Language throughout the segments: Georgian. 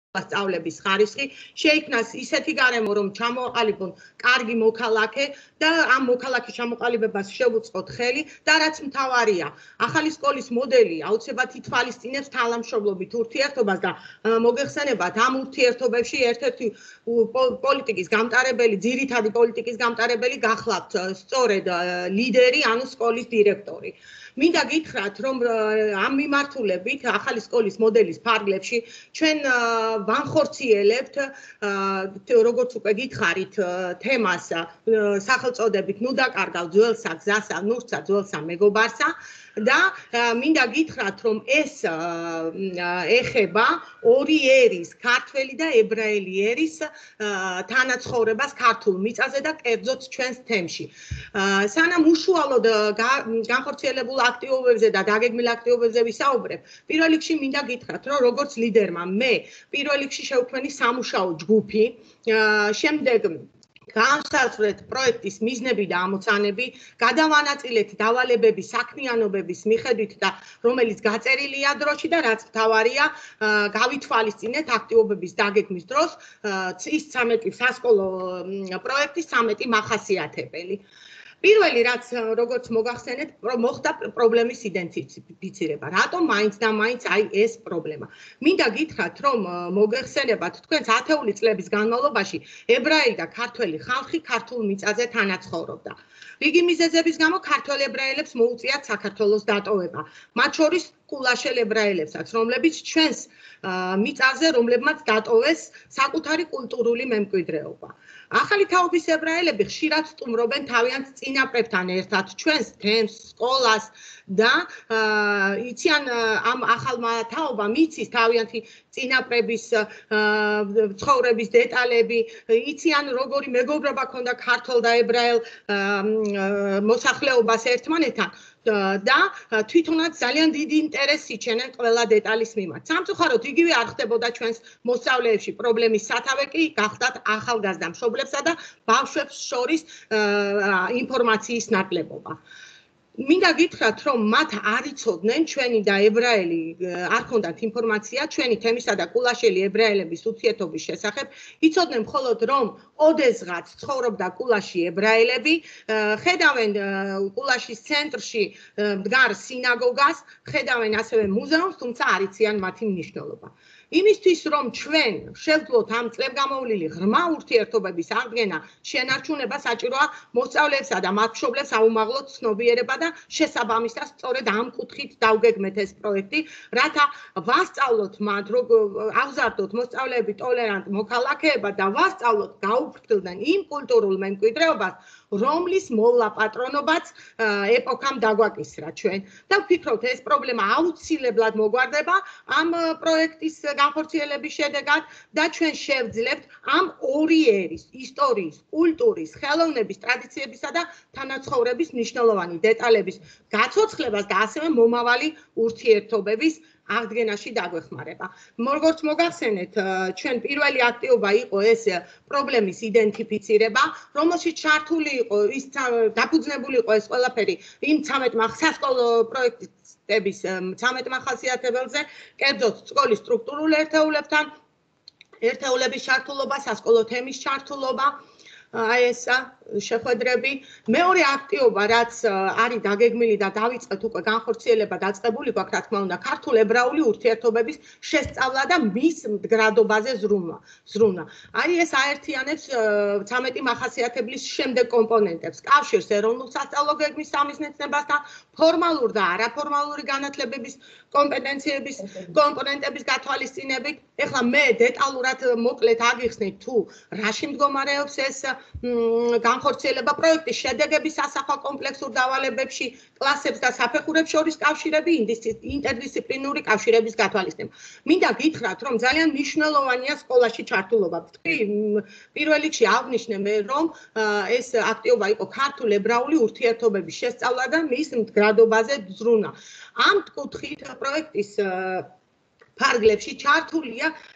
სწავლების ხარისხი, შეიქმნას ისეთი გარემო, რომ ჩამოყალიბონ კარგი მოქალაქე და ამ მოქალაქის ჩამოყალიბებას შევუწყოთ ხელი და რაც მთავარია, ახალი სკოლის მოდელი აუცილებლად ითვალისწინებს თანამშრომლობით ურთიერთობას და მოგეხსენებათ, ამ ურთიერთობებში ერთ-ერთი პოლიტიკის გამტარებელი, ძირითადი პოლიტიკის გამტარებელი გახლავთ სწორედ ლიდერი, ანუ სკოლის დირექტორი. მინდა გითხრათ, რომ ამ მიმართულებით ახალი სკოლის მოდელის ფარგლებში ჩვენ ვანხორციელებთ, როგორც უკვე გითხარით, თემას სახელწოდებით ნუ დაკარგავ ძველსა გზასა, ნურსა ძველსა მეგობარსა და მინდა გითხრათ, რომ ეს ეხება ორი ერის, ქართველი და ებრაელი ერის თანაცხოვრებას ქართულ მიწაზე და კერძოდ ჩვენს თემში. სანამ უშუალოდ განხორციელებულ აქტივობებზე და დაგეგმილ აქტივობებზე ვისაუბრებ, პირველ რიგში მინდა გითხრათ, რომ როგორც ლიდერმა მე პირველ რიგში შევქმნი სამუშაო ჯგუფი, შემდეგ განსაზღვრეთ პროექტის მიზნები და ამოცანები, გადავანაწილეთ დავალებები საქმიანობების მიხედვით და რომელიც გაწერილია დროში და რაც მთავარია, გავითვალისწინეთ აქტივობების დაგეგმვის დროს ის 13 სასკოლო პროექტის 13 მახასიათებელი. პირველი რაც როგორც მოგახსენეთ, მოხდა პრობლემის იდენტიფიცირება. რატომ მაინც და მაინც აი ეს პრობლემა. მინდა გითხრათ, რომ მოგეხსენებათ, თქვენს ათეული წლების განმავლობაში ებრაელი და ქართველი ხალხი ქართულ მიწაზე თანაცხოვრობდა. რიგი მიზეზების გამო ქართველ ებრაელებს მოუწიათ საქართველოს დატოვება. მათ შორის კულაშელ ებრაელებსაც, რომლებიც ჩვენს მიწაზე, რომლებმაც დატოვეს საკუთარი კულტურული მემკვიდრეობა. ახალი თაობის ებრაელები ხშირად სტუმრობენ თავიანთ წინაპრებთან ერთად ჩვენს თემს, სკოლას და იციან ამ ახალმა თაობამ იცის თავიანთი წინაპრების ცხოვრების დეტალები, იციან როგორი მეგობრობა ქონდა ქართულ და ებრაელ მოსახლეობას ერთმანეთთან და თვითონაც ძალიან დიდი ინტერესი იჩენენ ყველა დეტალის მიმართ. სამწუხაროდ იგივე არ ხდებოდა ჩვენს მოსწავლეებში. პრობლემის სათავე კი გახდათ ახალგაზრდა მშობლებსა და ბავშვებს შორის ინფორმაციის ნაკლებობა. მინდა გითხრათ, რომ მათ არ იცოდნენ ჩვენი და ებრაელი არ ჰქონდათ ინფორმაცია ჩვენი თემისა და კულაშელი ებრაელების ურთიერთობის შესახებ. იცოდნენ მხოლოდ რომ ოდესღაც ცხოვრობდა კულაში ებრაელები, ხედავენ კულაშის ცენტრში მდგარ სინაგოგას, ხედავენ ასევე მუზეუმს, თუმცა არ იციან მათი მნიშვნელობა. იმისთვის რომ ჩვენ შევძლოთ ამ წლებგამოვლილი ღრმა ურთიერთობების აღდგენა, შენარჩუნება საჭიროა მოსწავლეებსა და მათ მშობლებს აუმაღლოთ ცნობიერება და შესაბამისად სწორედ ამ კუთხით დავგეგმეთ ეს პროექტი, რათა ვასწავლოთ მათ, ავზარდოთ მოსწავლეები ტოლერანტ მოქალაქეებად და ვასწავლოთ გაუფრთხილდნენ იმ კულტურულ მემკვიდრეობას, რომლის მოვლა პატრონობაც ეპოქამ დაგვაკისრა ჩვენ და ვფიქრობთ ეს პრობლემა აუცილებლად მოგვარდება ამ პროექტის განხორციელების შედეგად და ჩვენ შევძლებთ ამ ორი ერის, ისტორიის, კულტურის, ხელოვნების, ტრადიციებისა და თანაცხოვრების მნიშვნელოვანი დეტალების გაცოცხლებას და ასევე მომავალი ურთიერთობების აღდგენაში დაგვეხმარება. როგორც მოგახსენეთ, ჩვენ პირველი აქტივობა იყო ეს პრობლემის იდენტიფიცირება, რომელშიც ჩართული იყო ის დაფუძნებული იყო ეს ყველაფერი იმ 13 სასკოლო პროექტების 13 მახასიათებელზე, კერძოდ სკოლის სტრუქტურულ ერთეულების ჩართულობა, სასკოლო თემის ჩართულობა, აი ეს შეხვედრები. მეორე აქტივობა, რაც არის დაგეგმილი და დავიწყეთ უკვე განხორციელება დაწყებული გვაქვს, რა თქმა უნდა, ქართულ-ებრაული ურთიერთობების შესწავლა და მის მდგრადობაზე ზრუნვა. აი ეს აერთიანებს 13 მახასიათებლის შემდეგ კომპონენტებს, კავშირს ეროვნულ სასწავლო გეგმის სამიზნეებასთან, ფორმალურ და არაფორმალური განათლებების კომპეტენციების კომპონენტების გათვალისწინებით. ეხლა მე დეტალურად მოკლედ აგიხსნით თუ რაში მდგომარეობს ეს განხორციელება პროექტის შედეგების ასახვა კომპლექსურ დავალებებში, კლასებს და საფეხურებს შორის კავშირები, ინტერდისციპლინური კავშირების გათვალისწინება. მინდა გითხრათ, რომ ძალიან მნიშვნელოვანია სკოლაში ჩართულობა. პირველ რიგში აღნიშნე მე, რომ ეს აქტივობა იყო ქართულ-ებრაული ურთიერთობების შესწავლა და მის მდგრადობაზე ზრუნვა. ამ კუთხით პროექტის ფარგლებში ჩართულია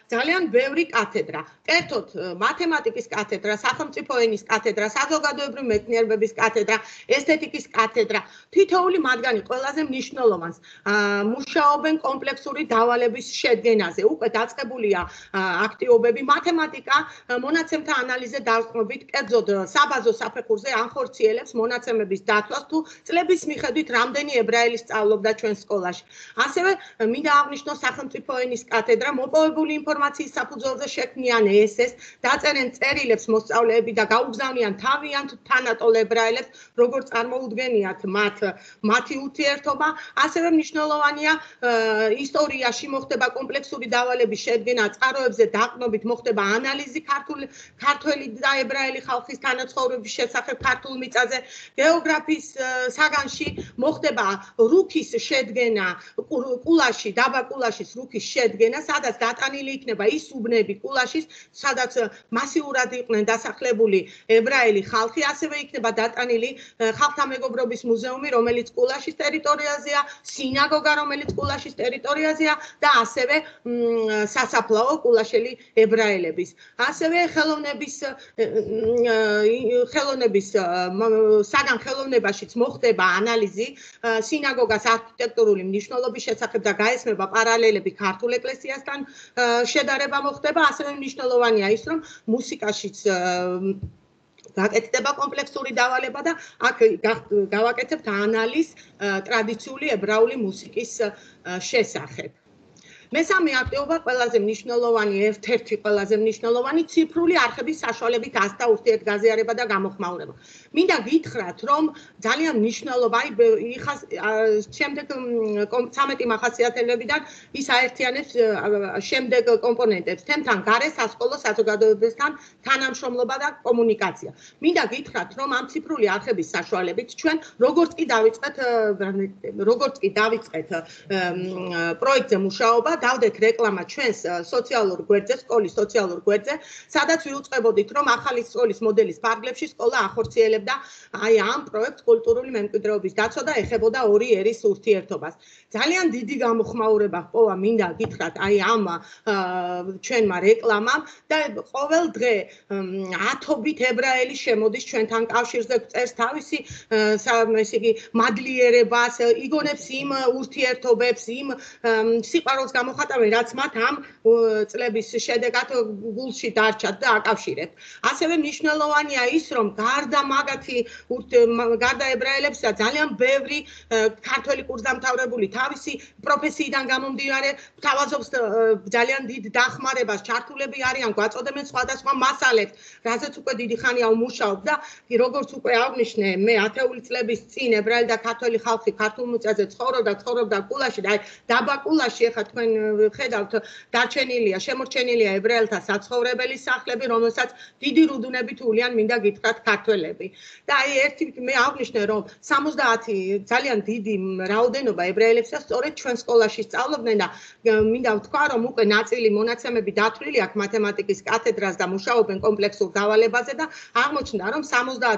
ძალიან ბევრი კათედრა. კერძოდ მათემატიკის კათედრა, სახელმწიფო ენის კათედრა, საზოგადოებრივი მეცნიერებების კათედრა, ესთეტიკის კათედრა. თითოეული მათგანი ყველაზე მნიშვნელოვანს მუშაობენ კომპლექსური დავალების შედგენაზე. უკვე დაწყებულია აქტივობები მათემატიკა, მონაცემთა ანალიზზე დაწყობით, კერძოდ საბაზო საფეხურზე ანხორციელებს მონაცემების დათვას თუ წლების მიხედვით რამდენი ებრაელი სწავლობდა ჩვენ სკოლაში. ასევე მინდა აღვნიშნოს სახელმწიფო ენის კათედრა, მოპოვებული ინფორმაციის საფუძველზე შექმნიან ესეს, დაწერენ წერილებს მოსწავლეები და გაუგზავნიან თავიანთ თანატოლ ებრაელებს, როგორ წარმოუდგენიათ მათი ურთიერთობა. ასევე მნიშვნელოვანია ისტორიაში მოხდება კომპლექსური დავალების შედგენა, წყაროებზე დაყრდნობით მოხდება ანალიზი ქართველი და ებრაელი ხალხის თანაცხოვრების შესახებ ქართულ მიწაზე, გეოგრაფიის საგანში მოხდება რუქის შედგენა, კულაში, დაბა კულაშის რუქის შედგენა, სადაც დატანილი იქნება ის უბნები კულაშის, სადაც მასიურად იყვნენ დასახლებული ებრაელი ხალხი, ასევე იქნება დატანილი ხალხთა მეგობრობის მუზეუმი, რომელიც კულაშის ტერიტორიაზეა, სინაგოგა, რომელიც კულაშის ტერიტორიაზეა და ასევე სასაფლაო კულაშელი ებრაელების. ასევე ხელოვნების საგან ხელოვნებაშიც მოხდება ანალიზი სინაგოგას არქიტექტურული მნიშვნელობის შესახებ და გაესმება პარალელები ქართულ ეკლესიასთან შედარება მოხდება. ასევე მნიშვნელოვანია ის, რომ მუსიკაშიც გაკეთდება კომპლექსური დავალება და აქ გავაკეთებთ ანალიზს ტრადიციული ებრაული მუსიკის შესახებ. მესამე აქტივობა ყველაზე მნიშვნელოვანი, ერთ-ერთი ყველაზე მნიშვნელოვანი ციფრული არხების საშუალებით ასთა ურთიერთგაზიარება და გამოხმაურება. მინდა გითხრათ, რომ ძალიან მნიშვნელობა შემდეგ 13 მახასიათებლებიდან ის აერთიანებს შემდეგ კომპონენტებს, თემთან გარე სასკოლო საზოგადოებასთან თანამშრომლობა და კომუნიკაცია. მინდა გითხრათ, რომ ამ ციფრული არხების საშუალებით ჩვენ როგორც კი დავიწყეთ პროექტზე მუშაობა, დავდეთ რეკლამა ჩვენს სოციალურ გვერდზე, სკოლის სოციალურ გვერდზე, სადაც ვიუწყებოდით, რომ ახალი სკოლის მოდელის ფარგლებში სკოლა ახორციელებდა ამ პროექტს კულტურული მემკვიდრეობის დაცვა და ეხებოდა ორი ერის ურთიერთობას. ძალიან დიდი გამოხმაურება ჰპოვა, მინდა გითხრათ, ამ ჩვენმა რეკლამამ და ყოველ დღე ათობით ებრაელი შემოდის ჩვენთან კავშირზე, წერს თავისი მადლიერებას, იგონებს იმ ურთიერთობებს, იმ სიყვარულს გამოხატავენ, რაც მათ ამ წლების შედეგად გულში დარჩათ და აკავშირებთ. ასევე მნიშვნელოვანია ის, რომ გარდა ებრაელებსა ძალიან ბევრი ქართველი კურსდამთავრებული თავისი პროფესიიდან გამომდინარე თავაზობს ძალიან დიდ დახმარებას, ჩართულები არიან, გვაწოდებენ სხვადასხვა მასალებს, რაზეც უკვე დიდი ხანია ვმუშაობ და როგორც უკვე აღვნიშნე, მე ათეული წლების წინ ებრაელი და ქართველი ხალხი ქართულ მიწაზე ცხოვრობდა კულაში და დაბა კულაში ახლა თქვენ ხედავთ დარჩენილია, შემორჩენილია ებრაელთა საცხოვრებელი სახლები, რომელსაც დიდი რუდუნებით ულიან, მინდა გითხრათ, ქართველები. და მე აღვნიშნე, რომ 70 ძალიან დიდი რაოდენობა ებრაელებსაც სწორედ ჩვენ სკოლაში სწავლობდნენ და მინდა ვთქვა, რომ უკვე ნაწილი მონაცემები დათვლილი აქვს მათემატიკის კათედრას და მუშაობენ კომპლექსურ დავალებაზე და აღმოჩნდა, რომ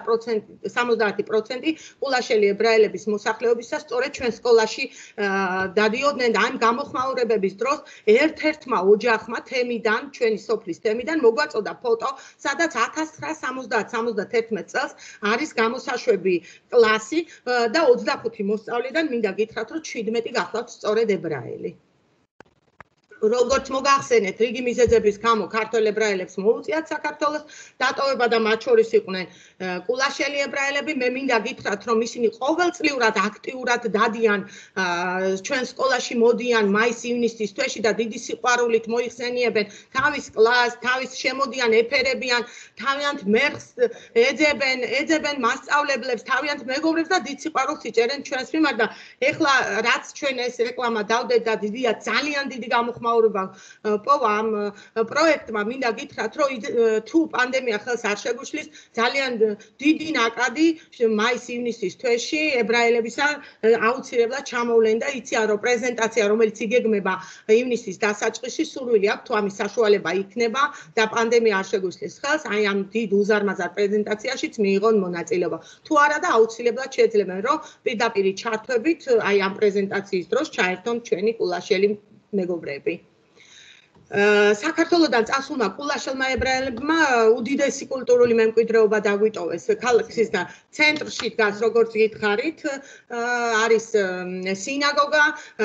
70% კულაშელი ებრაელების მოსახლეობისას სწორედ ჩვენ სკოლაში დადიოდნენ და ამ გამოხმაურებების დროს ერთ-ერთმა ოჯახმა თემიდან, ჩვენი სოფლის თემიდან მოგვაწოდა ფოტო, სადაც 1970-71 წელს არის გამოსაშვები კლასი და 25 მოსწავლიდან მინდა გითხრათ, რომ 17 გახლავთ სწორედ ებრაელი. როგორც მოგახსენეთ, რიგი მიზეზების გამო ქართველ ებრაელებს მოუწიათ საქართველოს დატოვება და მათ შორის იყვნენ კულაშელი ებრაელები. მე მინდა გითხრათ, რომ ისინი ყოველწლიურად აქტიურად დადიან ჩვენ სკოლაში, მოდიან მაის-ივნისის თვეში და დიდი სიყვარულით მოიხსენიებენ თავის კლასს, თავის შემოდიან, ეფერებიან, თავიანთ მერხს ეძებენ მასწავლებლებს, თავიანთ მეგობრებს და დიდ სიყვარულს იჭერენ ჩვენს მიმართ და ეხლა რაც ჩვენ ეს რეკლამა დავდეთ და დიდია, ძალიან დიდი გამოხმაურება პოვა ამ პროექტმა, მინდა გითხრათ, რომ თუ პანდემია ხელს არ შეგუშლის, ძალიან დიდი ნაკადი მაის-ივნისის თვეში ებრაელებისა აუცილებლად ჩამოვლენ და იციან, რომ პრეზენტაცია, რომელიც იგეგმება ივნისის დასაწყისში, სურვილი აქვს, თუ ამის საშუალება იქნება და პანდემია არ შეგუშლის ხელს, აი ამ დიდ უზარმაზარ პრეზენტაციაშიც მიიღონ მონაწილეობა. თუ არა და აუცილებლად შეძლებენ, რომ პირდაპირ ჩართვებით აი ამ პრეზენტაციის დროს ჩაერთონ ჩვენი კულაშელი მეგობრები. საქართველოდან წასულმა კულაშელმა ებრაელებმა უდიდესი კულტურული მემკვიდრეობა დაგვიტოვეს ქალაქის და ცენტრში დგას როგორც გითხარით არის სინაგოგა,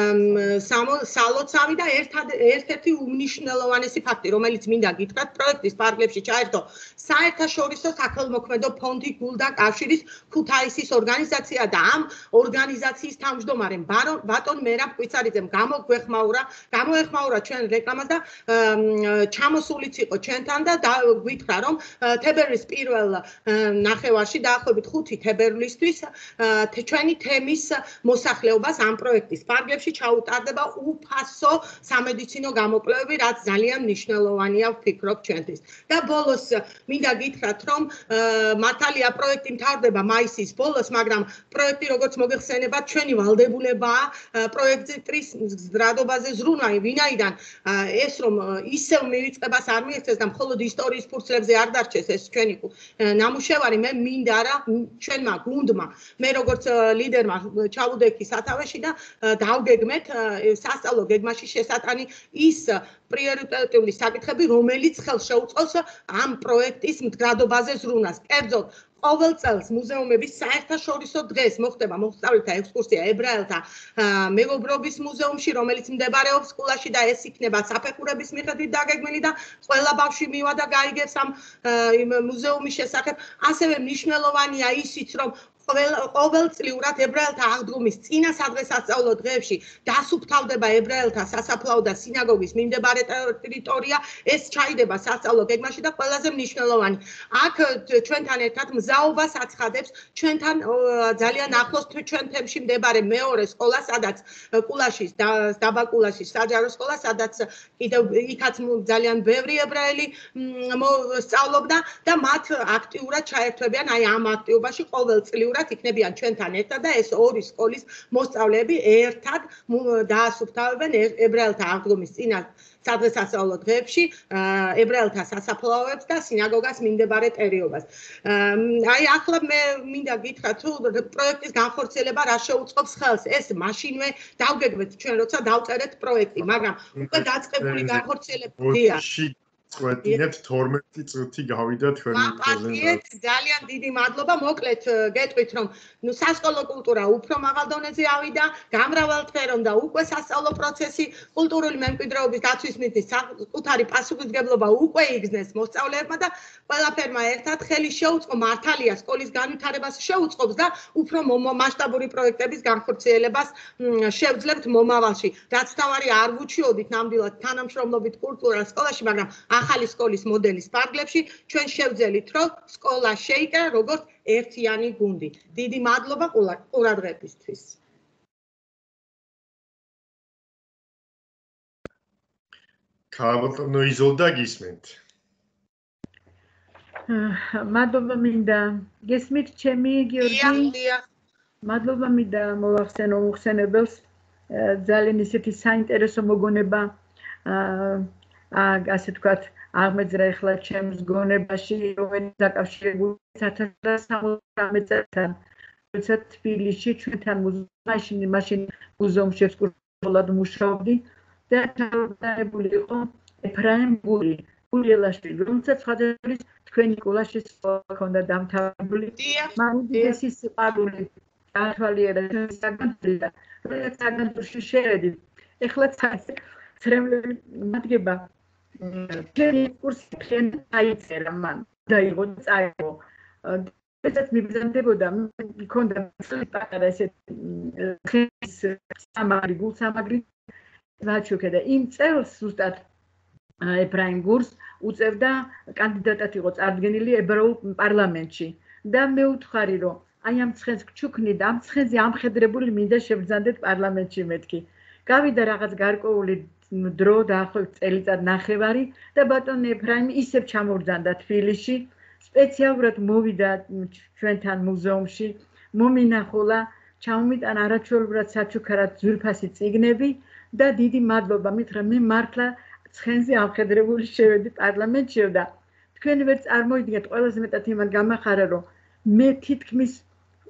სალოცავი და ერთ-ერთი უმნიშვნელოვანესი ფაქტი რომელიც მინდა გითხრათ პროექტის პარკლებში ჩაერთო საერთაშორისო საქველმოქმედო ფონდი გულდა კავშირის ქუთაისის ორგანიზაცია და ამ ორგანიზაციის თავმჯდომარემ ბატონ მერაბ კვიცარიძემ გამოეხმაურა ჩვენ რეკლამას და ჩამოსულიც იყო ჩვენთან და გვითხრა რომ თებერვლის პირველ ნახევარში დაახლოებით 5 თებერვლისთვის ჩვენი თემის მოსახლეობას ამ პროექტის ფარგლებში ჩაუტარდება უფასო სამედიცინო გამოკვლევები რაც ძალიან მნიშვნელოვანია ვფიქრობ ჩვენთვის და ბოლოს მინდა გითხრათ რომ მართალია პროექტი მთავრდება მაისის ბოლოს მაგრამ პროექტი როგორც მოგეხსენებათ ჩვენი ვალდებულებაა პროექტის ზრადობაზე ზრუნვა ვინაიდან ეს რომ ისევ მივიწყებას არ მიეცეს და მხოლოდ ისტორიის ფურცლებზე არ დარჩეს ეს ჩვენი ნამუშევარი მე მინდა რა ჩვენმა გუნდმა მე როგორც ლიდერმა ჩავუდექი სათავეში და დავგეგმეთ სასწავლო გეგმაში შესატანი ის პრიორიტეტული საკითხები რომელიც ხელს შეუწყობს ამ პროექტის მდგრადობაზე ზრუნვას კერძოდ ყოველ წელს მუზეუმების საერთაშორისო დღეს მოხდება მოსწავლეთა ექსკურსია ებრაელთა მეგობრობის მუზეუმში რომელიც მდებარეობს სკოლაში და ეს იქნება საფეხურების მიხედვით დაგეგმილი და ყველა ბავშვი მივა და გაიგებს ამ მუზეუმის შესახებ ასევე მნიშვნელოვანია ისიც რომ ყოველწლიურად ებრაელთა აღდგომის წინა სადღესასწაულო დღეებში დასუფთავდება ებრაელთა სასაფლაო და სინაგოგის მიმდებარე ტერიტორია ეს ჩაიდება სასწავლო გეგმაში და ყველაზე მნიშვნელოვანი აქ ჩვენთან ერთად მზაობას აცხადებს ჩვენთან ძალიან ახლოს ჩვენ თემში მდებარე მეორე სკოლა სადაც კულაშის დაბა კულაშის საჯარო სკოლა სადაც კიდევ იქაც ძალიან ბევრი ებრაელი სწავლობდა და მათ აქტიურად ჩაერთვებიან აი ამ აქტივობაში ყოველწლიურად იქნებიან ჩვენთან ერთად და ეს ორი სკოლის მოსწავლეები ერთად დაასუფთავებენ ებრაელთა აღდგომის წინა სადღესასწაულო დღეებში ებრაელთა სასაფლაოებს და სინაგოგას მიმდებარე ტერიტორიას. აი ახლა მე მინდა გითხრათ თუ პროექტის განხორციელება რა შეუწყობს ხელს ეს მაშინვე დავგეგმეთ ჩვენ როცა დავწერეთ პროექტი მაგრამ უკვე დაწყებული განხორციელებაა წვეთინებთ 12 წუთი გავიდა თქვენი პრეზენტაცია. ძალიან დიდი მადლობა. მოკლედ გეტყვით რომ სასკოლო კულტურა უფრო მაღალ დონეზე ავიდა, გამრავალფერონ და უკვე სასწავლო პროცესი კულტურული მემკვიდრეობის დაცვის მიზნით საკუთარი პასუხისმგებლობა უკვე იგრძნეს მოსწავლეებმა და ყველაფერმა ერთად ხელი შეუწყო მართალია სკოლის განვითარებას შეუწყობს და უფრო მასშტაბური პროექტების განხორციელებას შევძლებთ მომავალში. რაც თავარი არ ვუჩიოდით ნამდვილად თანამშრომლობით კულტურულ სკოლაში, მაგრამ ახალი სკოლის მოდელის ფარგლებში ჩვენ შევძელით რომ სკოლა შეიკრა როგორც ერთიანი გუნდი. დიდი მადლობა ყურადღებისთვის. ქალბატონო იზოლდა გისმენთ. მადლობა მინდა გესმით ჩემი გიორგი? მადლობა მინდა მოვახსენო მოხსენებელს ძალიან ისეთი საინტერესო მოგონება ასე თქვათ აღმეძრა ახლა ჩემს გონებაში რომელიც დაკავშირებულია 1970 წელთან როცა თბილისში ჩვენთან მაშინ მუზეუმში ექსკურსიულად მუშაობდი და ჩაუტარებული იყო ეფრაიმ გურიელაშვილი რომელსაც ხადერის თქვენი კულაშის სკოლა ჰქონდა დამთავრებული მან უდიდესი სიყვარული დაათვალიერა საგანძური და როდესაც საგანძურში შევედი ეხლა ცრემლები მადგება ჩემი კურსი ჩვენ აიწერა მან დაიღო წაიღო ესეც მიბრძანდებოდა მქონდა პატარა ესეთ სამაგრი გულსამაგრი ვაჩუქე და იმ წელს ზუსტად ეფრაიმ გურს უწევდა კანდიდატად იყო წარდგენილი ებრაულ პარლამენტში და მე ვუთხარი რომ აი ამ ცხენს გჩუქნი და ამ ცხენზე ამხედრებული მინდა შევბრძანდეთ პარლამენტში მეთქი გავიდა რაღაც გარკვეული დრო დაახლოებით წელიწად ნახევარი და ბატონ ეფრაიმი ისევ ჩამოვბრძანდა თბილისში სპეციალურად მოვიდა ჩვენთან მუზეუმში მომინახულა ჩამომიტანა არაჩვეულებრივად საჩუქარად ძვირფასი წიგნები და დიდი მადლობა მითხრა მე მართლა ცხენზე ამხედრებული შევედი პარლამენტში და თქვენ ვერ წარმოიდგენთ ყველაზე მეტად იმან გამახარა რომ მე თითქმის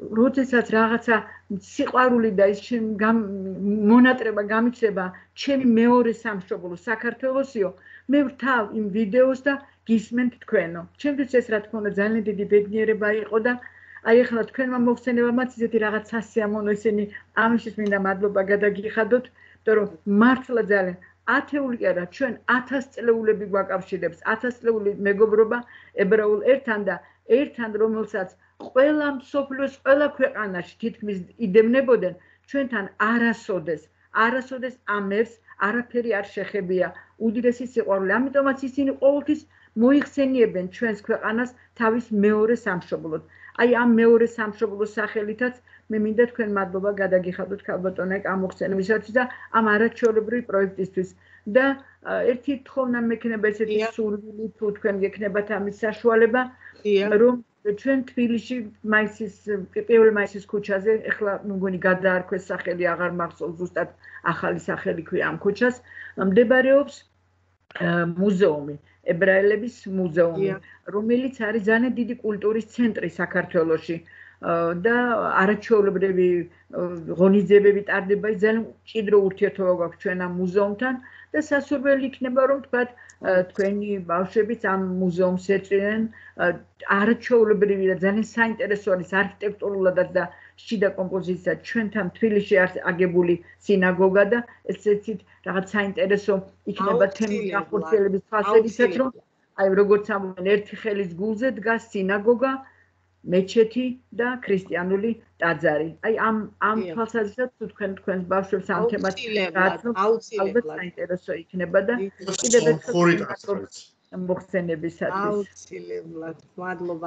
როდესაც რაღაცა სიყვარული და ის მონატრება გამიჩნდება ჩემი მეორე სამშობლო საქართველოსიო, მე ვრთავ იმ ვიდეოს და გისმენთ თქვენო. ჩემთვის ეს რა თქმა უნდა ძალიან დიდი ბედნიერება იყო და აი ახლა თქვენმა მოხსენებამაც ისეთი რაღაც სასიამოვნო ისინი ამისთვის მინდა მადლობა გადაგიხადოთ, იმიტომ რომ მართლა ძალიან ათეული კი არა, ჩვენ 1000 წლეულები გვაკავშირებს, 1000 წლეული მეგობრობა ებრაულ ერთთან რომელსაც ყველა მსოფლიოს ყველა ქვეყანაში თითქმის იდევნებოდნენ, ჩვენთან არასოდეს ამერს არაფერი არ შეხებია, უდიდესი სიყვარული. ამიტომაც ისინი ყოველთვის მოიხსენიებენ ჩვენს ქვეყანას თავის მეორე სამშობლოდ. აი ამ მეორე სამშობლოს სახელითაც მე მინდა თქვენ მადლობა გადაგიხადოთ ქალბატონო ამოხსენებისათვის და ამ არაჩვეულებრივი პროექტისთვის და ერთი თხოვნა მექნება ესეთი სურვილი თუ თქვენ გექნებათ ამის საშუალება რომ ჩვენ თბილისში პირველ მაისის ქუჩაზე ეხლა მგონი გადაარქვეს სახელი აღარ მახსოვს ზუსტად ახალი სახელი ქვია ამ ქუჩას მდებარეობს მუზეუმი ებრაელების მუზეუმი რომელიც არის ძალიან დიდი კულტურის ცენტრი საქართველოში და არაჩვეულებრივი ღონისძიებები ტარდება ძალიან მჭიდრო ურთიერთობა გვაქვს ჩვენ ამ მუზეუმთან და სასურველი იქნება რომ თქვათ თქვენი ბავშვებიც ამ მუზეუმს ეწვიან არაჩვეულებრივი და ძალიან საინტერესო არის არქიტექტურულადაც და შიდა კომპოზიციად ჩვენთან თბილისში არის აგებული სინაგოგა და ესეც რაღაც საინტერესო იქნება თემის განხორციელების თვალსაზრისით რომ აი როგორც ამბობენ ერთი ხელის გულზე დგას სინაგოგა მეჩეთი და ქრისტიანული ტაძარი. აი ამ თვალსაზრისით თუ თქვენს ბავშვებს ამ თემას ალბათ საინტერესო იქნება და კიდევ ერთხელ მოხსენებისათვის. აუცილებლად. მადლობა.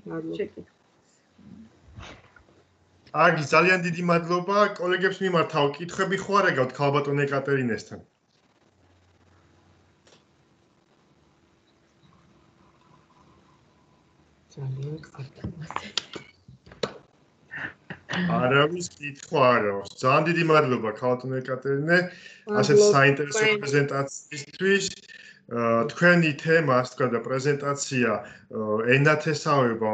აგი ძალიან დიდი მადლობა კოლეგებს მიმართავ კითხვები ხო არა გაქვთ ქალბატონ ეკატერინესთან? არავის კითხვა არ აქვს. ძალიან დიდი მადლობა ქალბატონ ეკატერინე ასეთ საინტერესო პრეზენტაციისთვის. თქვენი თემა, ასე ვთქვათ, და პრეზენტაცია ენათესავება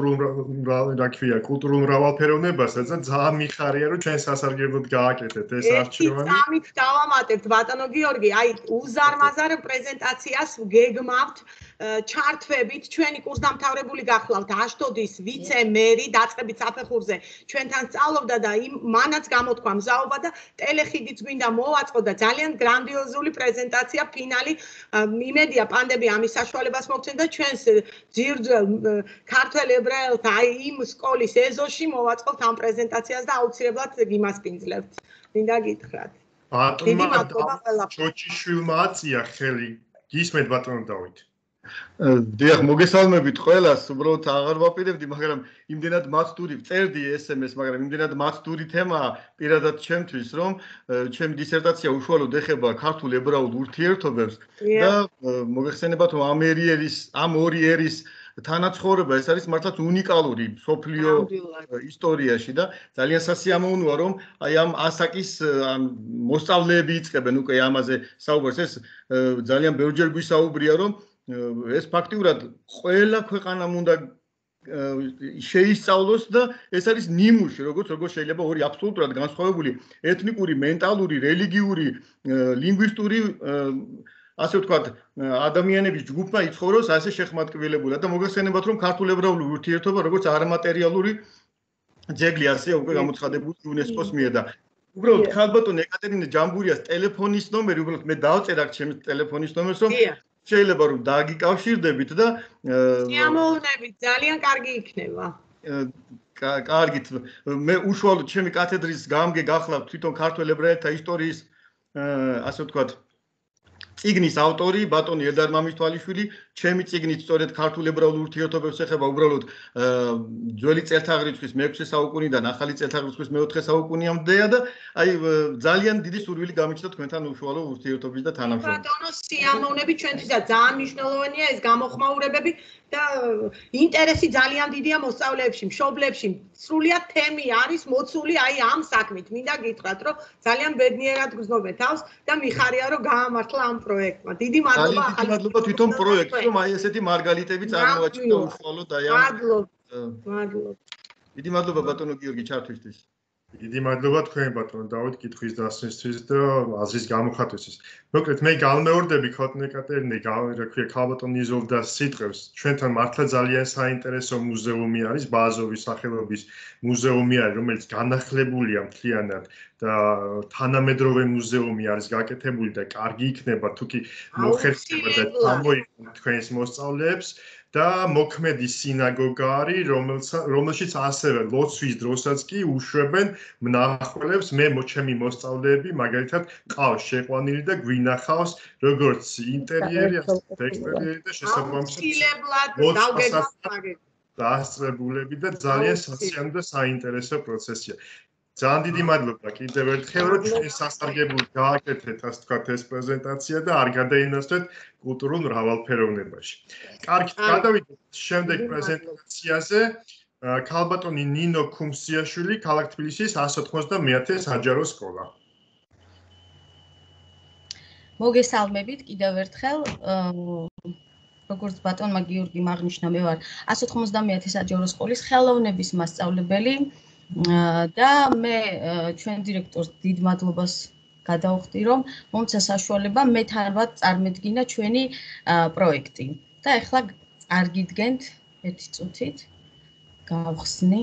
კულტურულ მრავალფეროვნებასაც და ძალიან მიხარია, რომ ჩვენ სასარგებლოდ გააკეთეთ ეს არჩევანი. სამით დავამატებთ ბატონო გიორგი, აი უზარმაზარ პრეზენტაციას გეგმავთ ჩართვებით ჩვენი კურსდამთავრებული გახლავთ აშტოდის ვიცე-მერი დაწყებით საფეხურზე ჩვენთან სწავლობდა და მანაც გამოთქვა მზაობა და ტელეხიდიც გვინდა მოვაწყო და ძალიან გრანდიოზული პრეზენტაცია ფინალი იმედია პანდემია ამის საშუალებას მოგცემ და ჩვენს ძირძველ ქართველ ებრაელთა აი იმ სკოლის ეზოში მოვაწყოთ ამ პრეზენტაციას და აუცილებლად გიმასპინძლებთ. მინდა გითხრათ. ბატონმა ჩოჩიშვილმა აწია ხელი. გისმენთ ბატონო დავით. დიახ, მოგესალმებით ყველას, უბრალოდ აღარ ვაპირებდი, მაგრამ იმდენად მაცდური წერდი SMS, მაგრამ იმდენად მაცდური თემაა პირადად ჩემთვის, რომ ჩემი დისერტაცია უშუალოდ ეხება ქართულ ებრაულ ურთიერთობებს და მოგეხსენებათ, რომ ამ ორი ერის თანაცხოვრება ეს არის მართლაც უნიკალური სოფლიო ისტორიაში და ძალიან სასიამოვნოა, რომ აი ამ ასაკის მოსწავლეები იწყებენ უკვე ამაზე საუბარს. ეს ძალიან ბევრჯერ გვისაუბრია, რომ ეს ფაქტიურად ყველა ქვეყანამ უნდა შეისწავლოს და ეს არის ნიმუში, როგორც შეიძლება ორი აბსოლუტურად განსხვავებული ეთნიკური, მენტალური, რელიგიური, ლინგვისტური ასე ვთქვათ, ადამიანების ჯგუფმა იცხოვროს ასე შეხმატკიველებულად და მოგეხსენებათ, რომ ქართულ ებრაული ურთიერთობა როგორც არამატერიალური ძეგლი ასეა უკვე გამოცხადებული იუნესკოს მიერ და უბრალოდ ქალბატონ ეკატერინე ჯამბურიას ტელეფონის ნომერი, უბრალოდ მე დავწერა ჩემს ტელეფონის ნომერს, რომ შეიძლება რომ დაგიკავშირდებით და სიამოვნებით, ძალიან კარგი იქნება. კარგით, მე უშუალოდ ჩემი კათედრის გამგე გახლავთ თვითონ ქართველ ებრაელთა ისტორიის ასე ვთქვათ წიგნის ავტორი ბატონი ელდარ მამისთვალიშვილი, ჩემი წიგნით სწორედ ქართულ ებრაულ ურთიერთობებს ეხება უბრალოდ ძველი წელთაღრიცხვის მე-6 საუკუნიდან ახალი წელთაღრიცხვის მე-4 საუკუნამდეა და აი ძალიან დიდი სურვილი გამიჩნდა თქვენთან უშუალო ურთიერთობის და თანამშრომლობის. ბატონო, სიამოვნები ჩვენთვისაც ძალიან მნიშვნელოვანია ეს გამოხმაურებები და ინტერესი ძალიან დიდია მოსწავლეებში, მშობლებში. სრულიად თემი არის მოცული აი ამ საქმით. მინდა გითხრათ, რომ ძალიან ბედნიერად გრძნობენ თავს და მიხარია რომ გაამართლა ამ პროექტმა. დიდი მადლობა ახალი მადლობა თვითონ პროექტს, რომ აი ესეთი მარგალიტები წარმოაჩინა უშუალოდ აი ამ მადლობა. დიდი მადლობა ბატონო გიორგი ჩართვისთვის. დიდი მადლობა თქვენ ბატონო დავით კითხვის დასმისთვის და აზრის გამოხატვისთვის. მოკლედ მე გამეორდები ქალბატონ ეკატერინე, რა ქვია ქალბატონ იზოლდას სიტყვებს. ჩვენთან მართლა ძალიან საინტერესო მუზეუმი არის, ბაზოვის სახელობის მუზეუმი არის, რომელიც განახლებულია მთლიანად და თანამედროვე მუზეუმი არის გაკეთებული და კარგი იქნება თუ კი მოხერხდება და გამოიყენოთ თქვენს მოსწავლეებს. და მოქმედი სინაგოგა არის, რომელშიც ასევე ლოცვის დროსაც კი უშვებენ მნახველებს, მე ჩემი მოსწავლეები მაგალითად ყავს შეყვანილი და გვინახავს როგორც ინტერიერი, ასევე ექსტერიერი და შესაბამისად დაასწრებულები და ძალიან სასიამოვნო და საინტერესო პროცესია. ძალიან დიდი მადლობა კიდევ ერთხელ, რომ ჩვენი სასარგებლოდ გააკეთეთ, ასე ვთქვათ, ეს პრეზენტაცია და არ გადაინაცვლეთ კულტურულ მრავალფეროვნებაში. კარგით, გადავიდეთ შემდეგ პრეზენტაციაზე. ქალბატონი ნინო ქუმსიაშვილი, ქალაქ თბილისის 190-ე საჯარო სკოლა. მოგესალმებით კიდევ ერთხელ. როგორც ბატონმა გიორგიმ აღნიშნა, მე ვარ 190-ე საჯარო სკოლის ხელოვნების მასწავლებელი. და მე ჩვენ დირექტორს დიდ მადლობას გადავხდი, რომ მომცა საშუალება მე თანაბად წარმედგინა ჩვენი პროექტი. და ეხლა წარგიდგენთ ერთი წუთით. გავხსნი.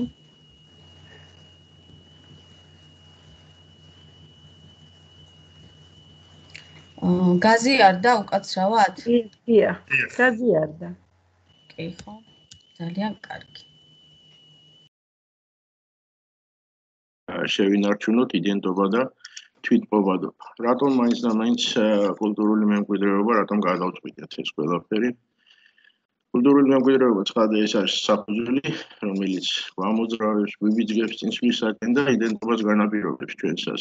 გაზიარდა უკაცრავად? დიახ, გაზიარდა. კი, ხო? ძალიან კარგი. შევინარჩუნოთ იდენტობა და თვითმყოფადობა. რატომ მაინც და მაინც კულტურული მემკვიდრეობა, რატომ გადავწყვიტეთ ეს ყველაფერი? კულტურული მემკვიდრეობა ცხადია ეს არის საფუძველი, რომელიც გამოძრავებს, გვიბიძგებს წინსვლისაკენ და იდენტობას განაპირობებს ჩვენსას.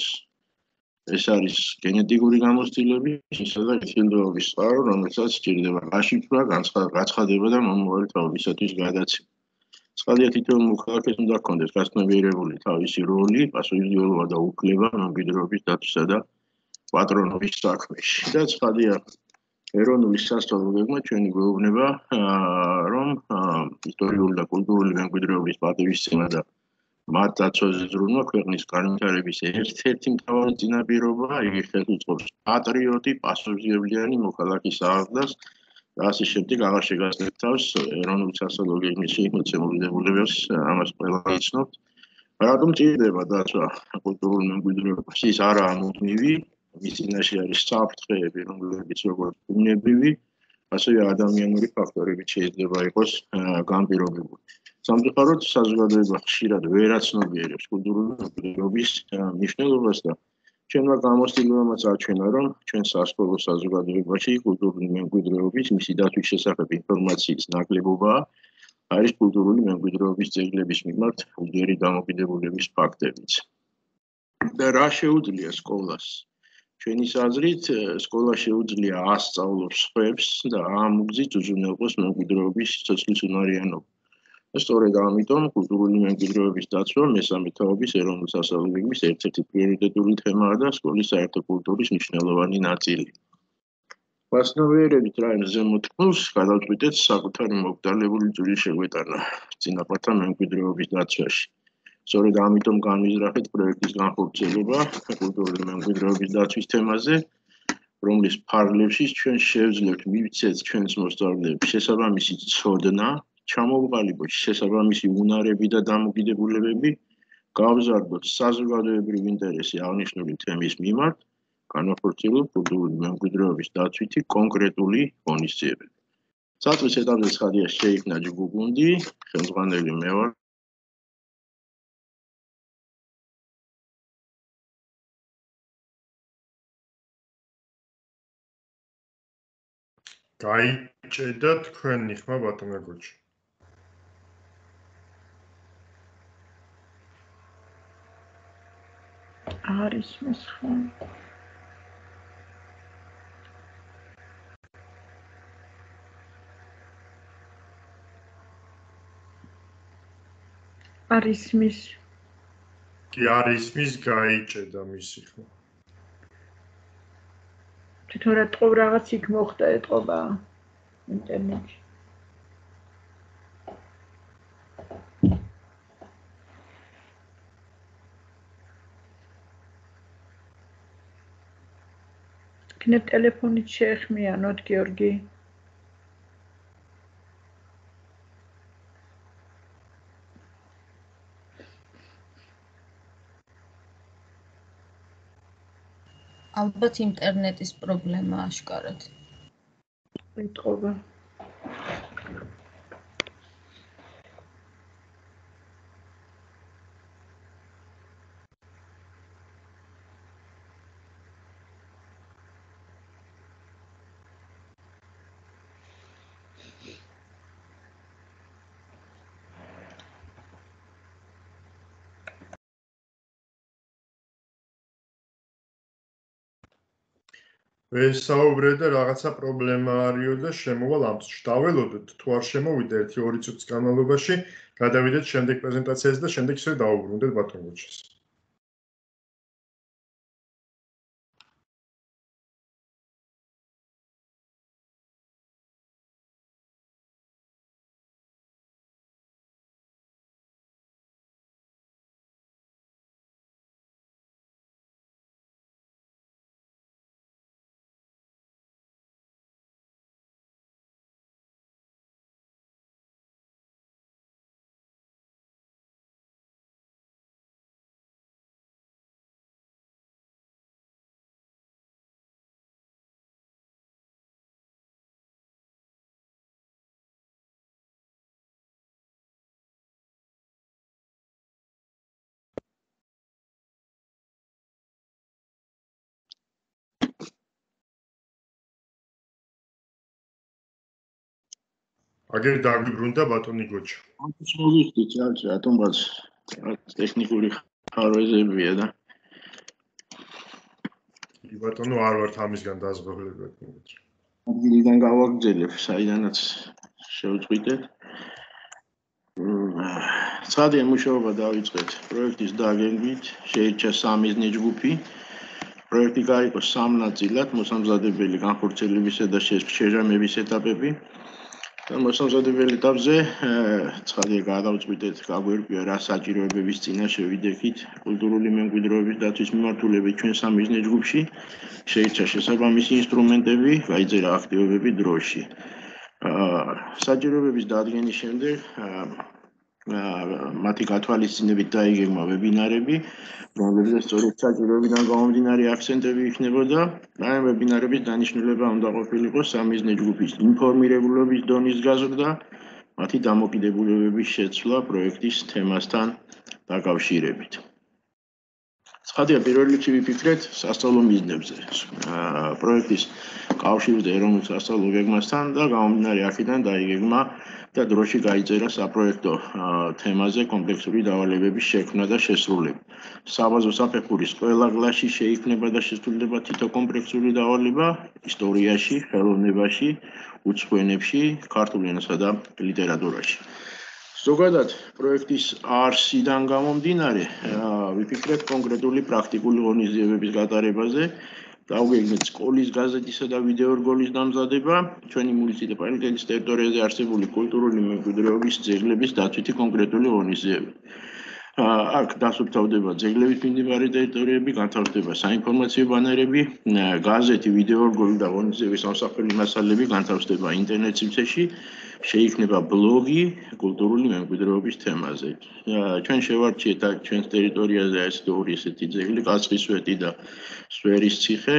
ეს არის გენეტიკური გამოცდილები, სადაც ეთნოგრაფიის წყარო, რომელსაც სჭირდება გაშიფრვა, გაცხადება და მომავალი თაობისათვის გადაცემა. ცხადია თითოეულ მოქალაქეს უნდა ჰქონდეს გასწნებიერებული თავისი როლი, პასუხისმგებლობა და უფლება მემკვიდრეობის დაცვისა და პატრონობის საქმეში. და ცხადია ეროვნული სასწავლო გეგმა ჩვენი გვეუბნება, რომ ისტორიული და კულტურული მემკვიდრეობის პატივისცემა და მათ დაცვაზე ზრუნვა ქვეყნის განვითარების ერთ-ერთი მთავარი წინაპირობა, იგი ხელუწყობს პატრიოტი, პასუხისმგებლიანი მოქალაქის აღზრდას და ასე შემდეგ აღარ შეგასწრებთ თავს ეროვნული სასწავლო გეგმის მოცემული დებულებას, ამას ყველა იცნობთ. რატომ ჭირდება დაცვა კულტურულ მემკვიდრეობას? ის არაა მუდმივი, მის წინაშე არის საფრთხეები, რომლებიც როგორც ბუნებრივი, ასევე ადამიანური ფაქტორებით შეიძლება იყოს განპირობებული. სამწუხაროდ საზოგადოება ხშირად ვერ აცნობიერებს კულტურული მემკვიდრეობის მნიშვნელობას და ჩვენმა გამოცდილებამაც აჩვენა, რომ ჩვენ სასკოლო საზოგადოებაში კულტურული მემკვიდრეობის მისი დაცვის შესახებ ინფორმაციის ნაკლებობაა, არის კულტურული მემკვიდრეობის ძეგლების მიმართ უძლიერი დამოკიდებულების ფაქტებიც. და რა შეუძლია სკოლას? ჩვენი აზრით, სკოლა შეუძლია ასწავლოს სხვებს და ამუგზით უზრუნველყოს მემკვიდრეობის სიცოცხლის უნარიანობა. სწორედ ამიტომ კულტურული მემკვიდრეობის დაცვა მესამე თაობის ეროვნული სასწავლო გეგმის ერთ-ერთი პრიორიტეტული თემაა და სკოლის საერთო კულტურის მნიშვნელოვანი ნაწილი. მასნავიერებით რაიმ ზემოთქმულს გადავწყვიტეთ საკუთარი მოკრძალებული წვლილი შეგვეტანა წინაპართა მემკვიდრეობის დაცვაში. სწორედ ამიტომ განვიზრახეთ პროექტის განხორციელება კულტურული მემკვიდრეობის დაცვის თემაზე, რომლის ფარგლებში ჩვენ შევძლებთ მივცეთ ჩვენს მოსწავლეებს შესაბამისი ცოდნა, ჩამოვყალიბოთ შესაბამისი უნარები და დამოკიდებულებები, გავზარდოთ საზოგადოებრივი ინტერესი აღნიშნული თემის მიმართ, განახორციელოთ კულტურული მემკვიდრეობის დაცვითი კონკრეტული ღონისძიებები. საწყის ეტაპზე ცხადია შეიქმნა ჯგუფი, ხელმძღვანელი მე ვარ. გაიჭედა თქვენი ხმა ბატონო გოჩი. არის მსხვა. არის მის კი არის მის გაიჭედა მისი ხმა. თვითონ რა თქო რაღაც იქ მოხდა ეთყობა ინტერნეტში. იქნებ ტელეფონით შეეხმიანოთ, გიორგი? ალბათ ინტერნეტის პრობლემა აშკარად. ეტყობა. ვესაუბრე და რაღაცა პრობლემა არისო და შემოვალ ამ წუთში. დაველოდოთ, თუ არ შემოვიდა 1-2 წუთის განმავლობაში, გადავიდეთ შემდეგ პრეზენტაციაზე და შემდეგ ისე დავუბრუნდეთ ბატონ გუჩეს. აგერ დაგვიბრუნდა ბატონი გოჩა. ამის მოვიხდით, რატომღაც ტექნიკური ხარვეზებია და ბატონო არ ვართ ამისგან დაზღვევლები. ადგილიდან გავაგრძელებ, საიდანაც შევწყვიტეთ. ცხადია მუშაობა დავიწყეთ პროექტის დაგეგმვით, შეირჩა 3 მიზნის ჯგუფი. პროექტი გაიყო 3 ნაწილად, მოსამზადებელი, განხორციელებისა და შეჟამების ეტაპები. მოსამზადებელი ეტაპზე ცხადია გადავწყვიტეთ, გაგვერკვია რა საჭიროებების წინა შევიდექით კულტურული მემკვიდრეობის დაცვის მიმართულებით ჩვენ 3 მიზნის ჯგუფში. შეირჩა შესაბამისი ინსტრუმენტები, გაიწერა აქტივობები დროში. საჭიროებების დადგენის შემდეგ მათი გათვალისწინებით დაიგეგმა ვებინარები, რომლებზეც სწორედ საჭიროებიდან გამომდინარე აქცენტები იქნებოდა. ამ ვებინარების დანიშნულება უნდა ყოფილიყო 3 მიზნის ჯგუფის ინფორმირებულობის დონის გაზრდა, მათი დამოკიდებულებების შეცვლა პროექტის თემასთან დაკავშირებით. ცხადია, პირველ რიგში ვიფიქრეთ სასწავლო მიზნებზე, პროექტის კავშირზე ეროვნულ სასწავლო გეგმასთან და გამომდინარე აქედან დაიგეგმა და დროში გაიწერა საპროექტო თემაზე კომპლექსური დავალებების შექმნა და შესრულება. საბაზო საფეხურის ყველა კლასში შეიქმნება და შესრულდება თითო კომპლექსური დავალება ისტორიაში, ხელოვნებაში, უცხო ენებში, ქართულ ენასა და ლიტერატურაში. ზოგადად, პროექტის არსიდან გამომდინარე, ვიფიქრეთ კონკრეტული პრაქტიკული ღონისძიებების გატარებაზე, დავგეგმეთ სკოლის გაზეთისა და ვიდეო რგოლის დამზადება, ჩვენი მუნიციპალიტეტის ტერიტორიაზე არსებული კულტურული მემკვიდრეობის ძეგლების დაცვითი კონკრეტული ღონისძიებები. აქ დასუფთავდება ძეგლებით მიმდებარე ტერიტორიები, განთავსდება საინფორმაციო ბანერები, გაზეთი, ვიდეო რგოლი და ღონისძიების ამსახველი მასალები განთავსდება ინტერნეტ სივრცეში, შეიქმნება ბლოგი კულტურული მემკვიდრეობის თემაზე. ჩვენ შევარჩიეთ აქ ჩვენს ტერიტორიაზე ორი ესეთი ძეგლი, კაცხისვეტი და სვერის ციხე.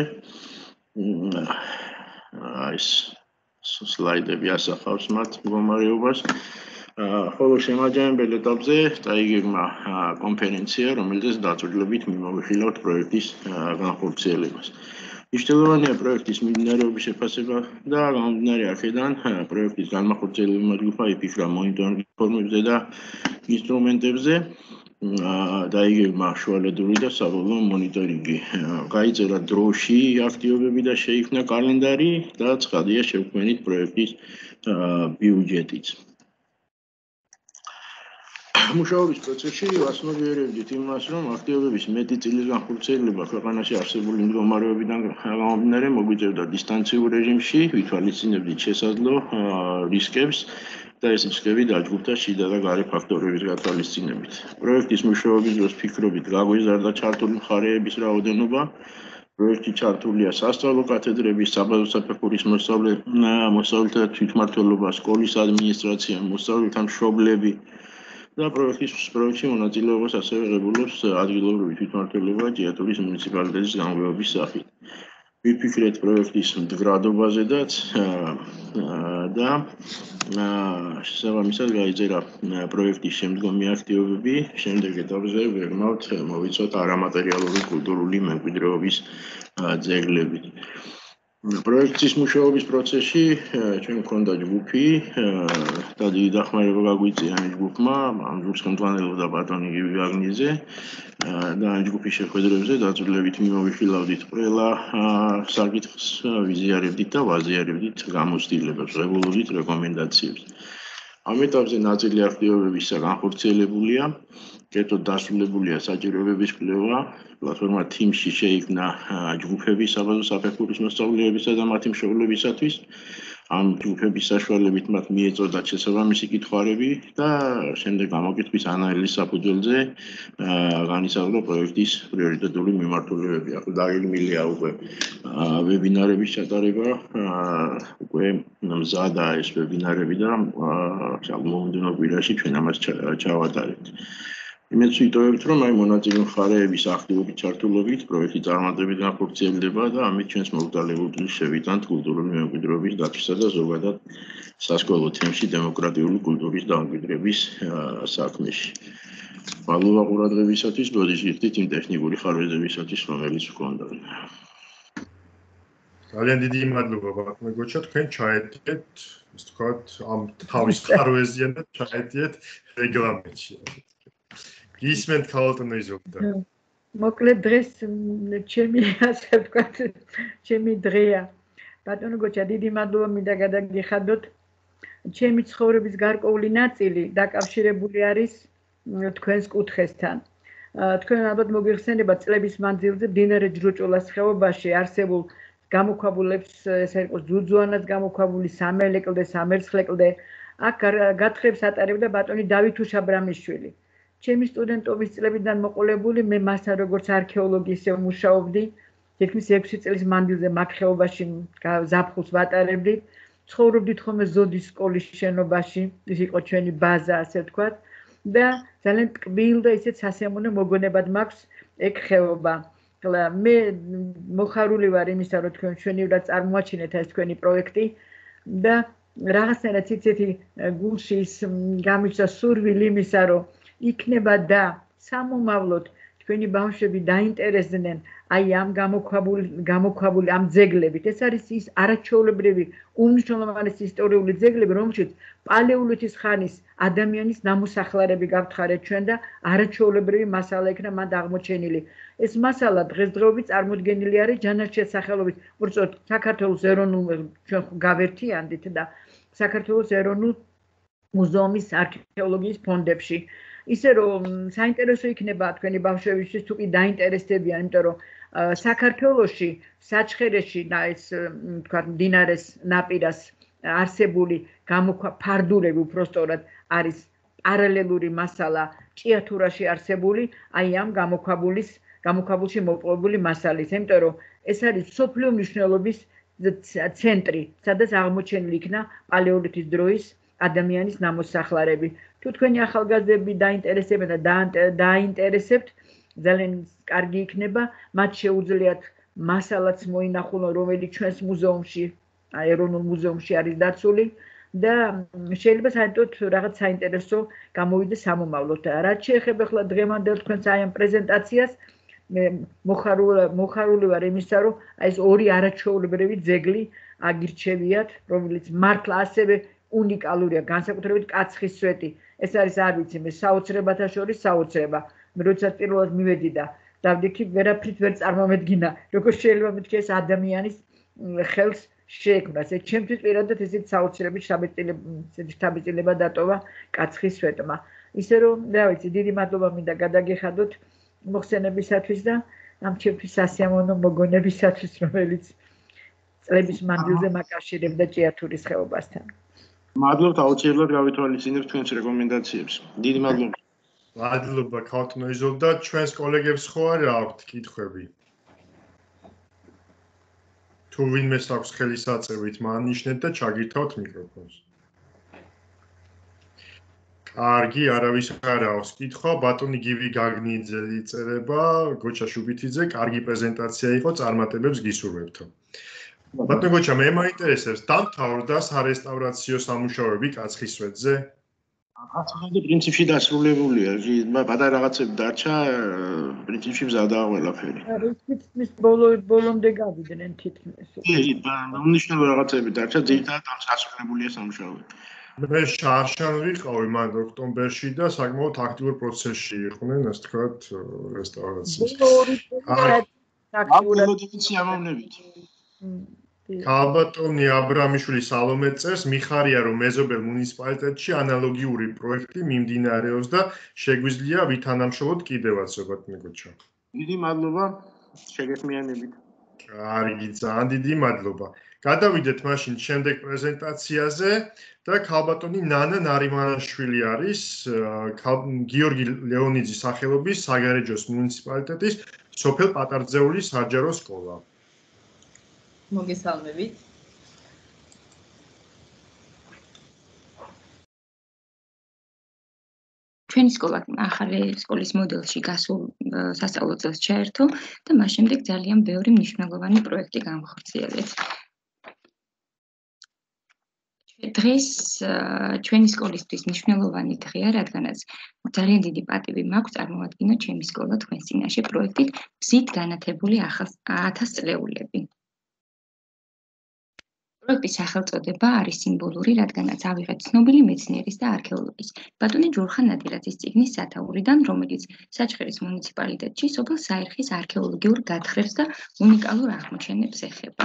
ეს სლაიდები ასახავს მათ მდგომარეობას. ხოლო შემაჯამებელ ეტაპზე დაიგეგმა კონფერენცია, რომელზეც დაწვრილებით მიმოვიხილავთ პროექტის განხორციელებას. მნიშვნელოვანია პროექტის მიმდინარეობის შეფასება და გამომდინარე აქედან პროექტის განმახორციელებელმა ჯგუფმა იფიქრა მონიტორინგის ფორმებზე და ინსტრუმენტებზე. დაიგეგმა შუალედური და საბოლოო მონიტორინგი. გაიწერა დროში აქტივობები და შეიქმნა კალენდარი და ცხადია შევქმნით პროექტის ბიუჯეტიც. მუშაობის პროცესში ვასმოგვიერებდით იმას, რომ აქტივობების მეტი წილის განხორციელება ქვეყანაში არსებული მდგომარეობიდან გამომდინარე მოგვიწევდა დისტანციურ რეჟიმში, ვითვალისწინებდით შესაძლო რისკებს და ეს რისკები დაჯგუფდა შიდა და გარე ფაქტორების გათვალისწინებით. პროექტის მუშაობის დროს ფიქრობით გაგვიზარდა ჩართული მხარეების რაოდენობა პროექტი ჩართულია სასწავლო კათედრების, საბაზო საფეხურის მოსწავლეთა თვითმმართველობა, სკოლის ადმინისტრაცია, მოსწავლეთა მშობლები და პროექტში მონაწილეობას ასევე ღებულობს ადგილობრივი თვითმმართველობა ჭიათურის მუნიციპალიტეტის გამგეობის სახით. ვიფიქრეთ პროექტის მდგრადობაზედაც და შესაბამისად გაიწერა პროექტის შემდგომი აქტივობები, შემდეგ ეტაპზე ვერმავთ მოვიცოთ არამატერიალური კულტურული მემკვიდრეობის ძეგლები. პროექტის მუშაობის პროცესში ჩვენ გვქონდა ჯგუფი და დიდი დახმარება გაგვიწია ამ ჯგუფმა, ამ ჯგუფს ხელმძღვანელობდა ბატონი გივი გაგნიძე და ამ ჯგუფის შეხვედრებზე დაძვრილებით მიმოვიხილავდით ყველა საკითხს, ვიზიარებდით და ვაზიარებდით გამოცდილებას, ღებულობდით რეკომენდაციებს. ამ ეტაპზე ნაწილი აქტივობებისა განხორციელებულია, კერძოდ დასრულებულია საჭიროებების კვლევა, პლატფორმა Teams-ში შეიქმნა ჯგუფები საბაზო საფეხურის მოსწავლეებისა და მათი მშობლებისათვის. ამ ჯგუფების საშუალებით მათ მიეწოდათ შესაბამისი კითხვარები და შემდეგ გამოკითხვის ანალიზის საფუძველზე განისაზღვრა პროექტის პრიორიტეტული მიმართულებები. ახლა დაგეგმილია უკვე ვებინარების ჩატარება, უკვე მზადაა ეს ვებინარები და მომდევნო კვირაში ჩვენ ამას ჩავატარებთ. იმედს ვიტოვებთ, რომ აი მონაწილე მხარეების აქტიური ჩართულობით პროექტი წარმატებით განხორციელდება და ამით ჩვენს მოგზაურობებს შევიტანთ კულტურული მემკვიდრეობის დაცვისა და ზოგადად სასკოლო თემში დემოკრატიული კულტურის დამკვიდრების საქმეში. მადლობა ყურადღებისათვის, ბოდიშით იმ ტექნიკური ხარვეზებისათვის, რომელიც გქონდა. ძალიან დიდი მადლობა ბატონო გოჩა, თქვენ ჩაედით, ასე ვთქვათ, ამ თავის ხარვეზიან და ჩაედით რეგლამენტში. ისმენთ ქალბატონო იზოგდა. მოკლედ დღეს ჩემი ასე ვთქვათ, ჩემი დღეა. ბატონო გოჩა, დიდი მადლობა მინდა გადაგიხადოთ. ჩემი ცხოვრების გარკვეული ნაწილი დაკავშირებული არის თქვენს კუთხესთან. თქვენ ალბათ მოგიხსენებათ წლების მანძილზე მდინარე ჯრუჭულას ხეობაში არსებულ გამოქვაბულებს, ესე იყოს ძუძუანას გამოქვაბული, სამელეკლდე, სამერცხლეკლდე, აქ გათხრებს ატარებდა ბატონი დავით უშაბრამიშვილი. ჩემი სტუდენტობის წლებიდან მოყოლებული მე მასთან როგორც არქეოლოგი ისე მუშაობდი, თითქმის 6 წლის მანძილზე მაგ ხეობაში ზაფხულს ვატარებდი. ცხოვრობდით ხოლმე ზოდის სკოლის შენობაში, ის იყო ჩვენი ბაზა, ასე ვთქვათ, და ძალიან ტკბილ და ისეთ სასიამოვნო მოგონებად მაქვს ეგ ხეობა. მე მოხარული ვარ იმისა, რომ თქვენ ჩვენივრად წარმოაჩინეთ ეს თქვენი პროექტი და რაღაცნაირად ციცეთი გულში ის გამიჩნდა სურვილი იმისა, რომ იქნება და სამომავლოდ თქვენი ბავშვები დაინტერესდნენ აი ამ გამოქვაბული ამ ძეგლებით. ეს არის ის არაჩვეულებრივი უმნიშვნელოვანესი ისტორიული ძეგლები, რომელშიც პალეოლითის ხანის ადამიანის ნამოსახლარები გავთხარეთ ჩვენ და არაჩვეულებრივი მასალა იქნა მანდ აღმოჩენილი. ეს მასალა დღესდღეობით წარმოდგენილი არის ჯანაშიას სახელობის, უბრალოდ საქართველოს ეროვნულ ჩვენ გავერთიანდით და საქართველოს ეროვნულ მუზეუმის არქეოლოგიის ფონდებში. ისე რომ საინტერესო იქნება თქვენი ბავშვებისთვის თუ კი დაინტერესდებიან, იმიტომ რომ საქართველოში საჩხერეში და ეს თქვა მდინარეს ნაპირას არსებული ფარდულები უпростоრად არის პარალელური მასალა ჭიათურაში არსებული აი ამ გამოქვაბულში მოპოვებული მასალის, იმიტომ რომ ეს არის სოფლიო მნიშვნელობის ცენტრი, სადაც აღმოჩენილი იქნა პალეოლითის დროის ადამიანის ნამოსახლარები. თუ თქვენი ახალგაზრდები დაინტერესებენ და დაინტერესებთ, ძალიან კარგი იქნება, მათ შეუძლიათ მასალაც მოინახულონ, რომელიც ჩვენს მუზეუმში, ეროვნულ მუზეუმში არის დაცული და შეიძლება საერთოდ რაღაც საინტერესო გამოვიდეს სამომავლოდ. რაც შეეხება ახლა დღევანდელ თქვენს აი ამ პრეზენტაციას, მე მოხარული ვარ იმისა, რომ აი ეს ორი არაჩვეულებრივი ძეგლი აგირჩევიათ, რომელიც მართლა ასევე უნიკალურია, განსაკუთრებით კაცხის სვეტი. ეს არის არ ვიცი, მე საოცრებათა შორის საოცრება. მე როცა პირველად მივედი და დავდექი, ვერაფრით ვერ წარმომედგინა, როგორ შეიძლება მეთქი ეს ადამიანის ხელს შეექმნას. ჩემთვის პირადად ესეთ საოცრების შთაბეჭდილება დატოვა კაცხის სვეტმა. ისე რომ, რა ვიცი, დიდი მადლობა მინდა გადაგიხადოთ მოხსენებისათვის და ამ ჩემთვის სასიამოვნო მოგონებისათვის, რომელიც წლების მანძილზე მაკავშირებდა ჭიათურის ხეობასთან. მადლობთ, აუცილებლად გავითვალისწინებთ თქვენს რეკომენდაციებს. დიდი მადლობა. მადლობა ქალბატონო იზოლდა, ჩვენს კოლეგებს ხო არა აქვთ კითხვები? თუ ვინმეს აქვს ხელისაწევით მანიშნეთ და ჩაგირთავთ მიკროფონს. კარგი, არავის არ აქვს კითხვა, ბატონი გივი გაგნიძე იწერება, გოჩა შუბითიძე, კარგი პრეზენტაცია იყო, წარმატებებს გისურვებთო. ბატონო გოჩა, მე მაინტერესებს, დამთავრდა სარესტავრაციო სამუშაოები კაცხისვეთზე? ახლა პრინციპში დასრულებულია, პატარა რაღაცები დარჩა, პრინციპში მზადაა ყველაფერი. ის ბოლომდე გავიდნენ თითქმის. კი, უმნიშვნელო რაღაცები დარჩა, ძირითადად ამ დასრულებულია სამუშაოები. მე შარშან ვიყავი მან ოქტომბერში და საკმაოდ აქტიურ პროცესში იყვნენ, ასე ვთქვათ, რესტავრაციის. აქტიურობითი ამოვნებით. ქალბატონი აბრამიშვილი სალომე წერს, მიხარია რომ მეზობელ მუნიციპალიტეტში ანალოგიური პროექტი მიმდინარეობს და შეგვიძლია ვითანამშრომლოთ კიდევაც, ბატონო გოჩა. დიდი მადლობა შეგეხმიანებით. კარგი, ძალიან დიდი მადლობა. გადავიდეთ მაშინ შემდეგ პრეზენტაციაზე და ქალბატონი ნანა ნარიმანაშვილი არის გიორგი ლეონიძის სახელობის საგარეჯოს მუნიციპალიტეტის სოფელ პატარძეულის საჯარო სკოლა. მოგესალმებით. ჩვენი სკოლა ახალი სკოლის მოდელში გასულ სასწავლო წელს ჩაერთო და მას შემდეგ ძალიან ბევრი მნიშვნელოვანი პროექტი განხორციელეთ. დღეს ჩვენი სკოლისთვის მნიშვნელოვანი დღეა, რადგანაც ძალიან დიდი პატივი მაქვს წარმოვადგინოთ ჩემი სკოლა თქვენს წინაშე პროექტით გზით განათებული 1000 წლეულები. პროექტის სახელწოდება არის სიმბოლური, რადგანაც ავიღეთ ცნობილი მეცნიერის და არქეოლოგის ბატონი ჯურხან ნადირაძის წიგნის სათაურიდან, რომელიც საჩხერის მუნიციპალიტეტში სოფელ საერხის არქეოლოგიურ გათხრებს და უნიკალურ აღმოჩენებს ეხება.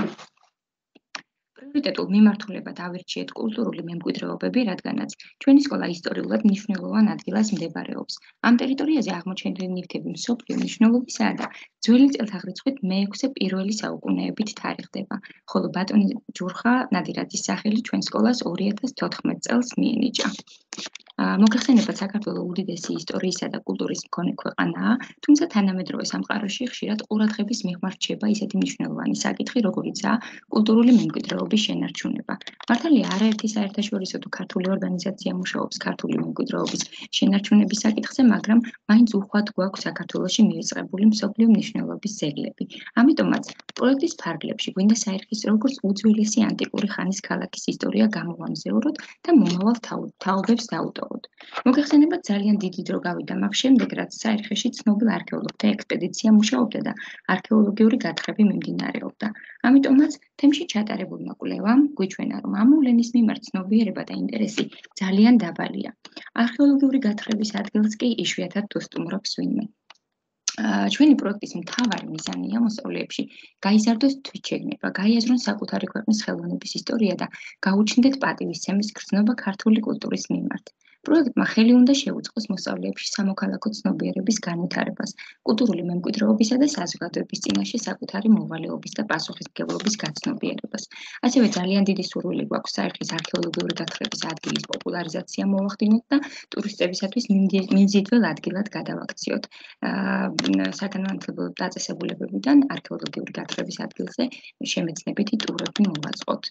პრიორიტეტულ მიმართულებად ავირჩიეთ კულტურული მემკვიდრეობები, რადგანაც ჩვენი სკოლა ისტორიულად მნიშვნელოვან ადგილას მდებარეობს. ამ ტერიტორიაზე აღმოჩენილი ნივთები მსოფლიო მნიშვნელობისაა და ძველი წელთაღრიცხვით მე-6 პირველი საუკუნეებით თარიღდება, ხოლო ბატონი ჯურხა ნადირაძის სახელი ჩვენ სკოლას 2014 წელს მიენიჭა. მოგეხსენებათ, საქართველოს უდიდესი ისტორიისა და კულტურის მქონე ქვეყანაა, თუმცა თანამედროვე სამყაროში ხშირად ყურადღების მიღმა რჩება ისეთი მნიშვნელოვანი საკითხი, როგორიცაა კულტურული მემკვიდრეობის შენარჩუნება. მართალია, არაერთი საერთაშორისო თუ ქართული ორგანიზაცია მუშაობს ქართული მემკვიდრეობის შენარჩუნების საკითხზე, მაგრამ მაინც უხვად გვაქვს საქართველოში მივიწყებული მსოფლიო მნიშვნელობის ძეგლები. ამიტომაც, პროექტის ფარგლებში გვინდა საერხის როგორც უძველესი ანტიკური ხანის ქალაქის ისტორია გამოვამზევროთ და მომავალ თაობებს დაუტოვოთ. მოგეხსენებათ, ძალიან დიდი დრო გავიდა მაგ შემდეგ, რაც საერხეში ცნობილ არქეოლოგთა ექსპედიცია მუშაობდა და არქეოლოგიური გათხრები მიმდინარეობდა. ამიტომაც, თემში ჩატარებულმა კვლევამ გვიჩვენა, რომ ამ მოვლენის მიმართ ცნობიერება და ინტერესი ძალიან დაბალია. არქეოლოგიური გათხრების ადგილს კი იშვიათად უსტუმრობს ვინმე. ჩვენი პროექტის მთავარი მიზანია მოსწავლეებში გაიზარდოს თვითშეგნება, გაიაზრონ საკუთარი ქვეყნის ხელოვნების ისტორია და გაუჩნდეთ პატივისცემის გრძნობა ქართული კულტურის მიმართ. პროექტმა ხელი უნდა შეუწყოს მოსწავლეებში სამოქალაქო ცნობიერების განვითარებას, კულტურული მემკვიდრეობისა და საზოგადოების წინაშე საკუთარი მოვალეობის და პასუხისმგებლობის გაცნობიერებას. ასევე ძალიან დიდი სურვილი გვაქვს საერხის არქეოლოგიური გათხრების ადგილის პოპულარიზაცია მოვახდინოთ და ტურისტებისათვის მიმზიდველ ადგილად გადავაქციოთ. საგანმანათლებლო დაწესებულებებიდან არქეოლოგიური გათხრების ადგილზე შემეცნებითი ტურები მოვაწყოთ.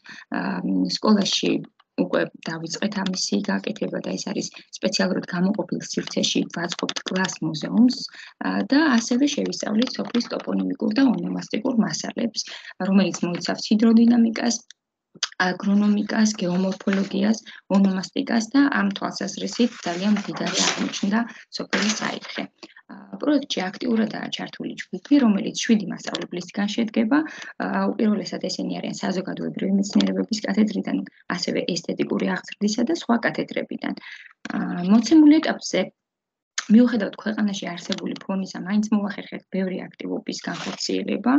სკოლაში უკვე დავიწყეთ ამისი გაკეთება და ეს არის სპეციალურად გამოყოფილ სივრცეში ვაწყობთ კლას მუზეუმს და ასევე შევისწავლით სოფლის ტოპონიმიკურ და ონომასტიკურ მასალებს, რომელიც მოიცავს ჰიდროდინამიკას, აგრონომიკას, გეომორფოლოგიას, ონომასტიკას და ამ თვალსაზრისით ძალიან მდიდარი აღმოჩნდა სოფელი საერხე. პროექტში აქტიურადაა ჩართული ჯგუფი, რომელიც 7 მასწავლებლისგან შედგება. უპირველესად ესენი არიან საზოგადოებრივი მეცნიერებების კათედრიდან, ასევე ესთეტიკური აღზრდისა და სხვა კათედრებიდან. მოცემულ ετაპზე მიუხედავად ქვეყანაში არსებული ფონისა, მაინც მოახერხეთ ბევრი აქტივობის განხორციელება.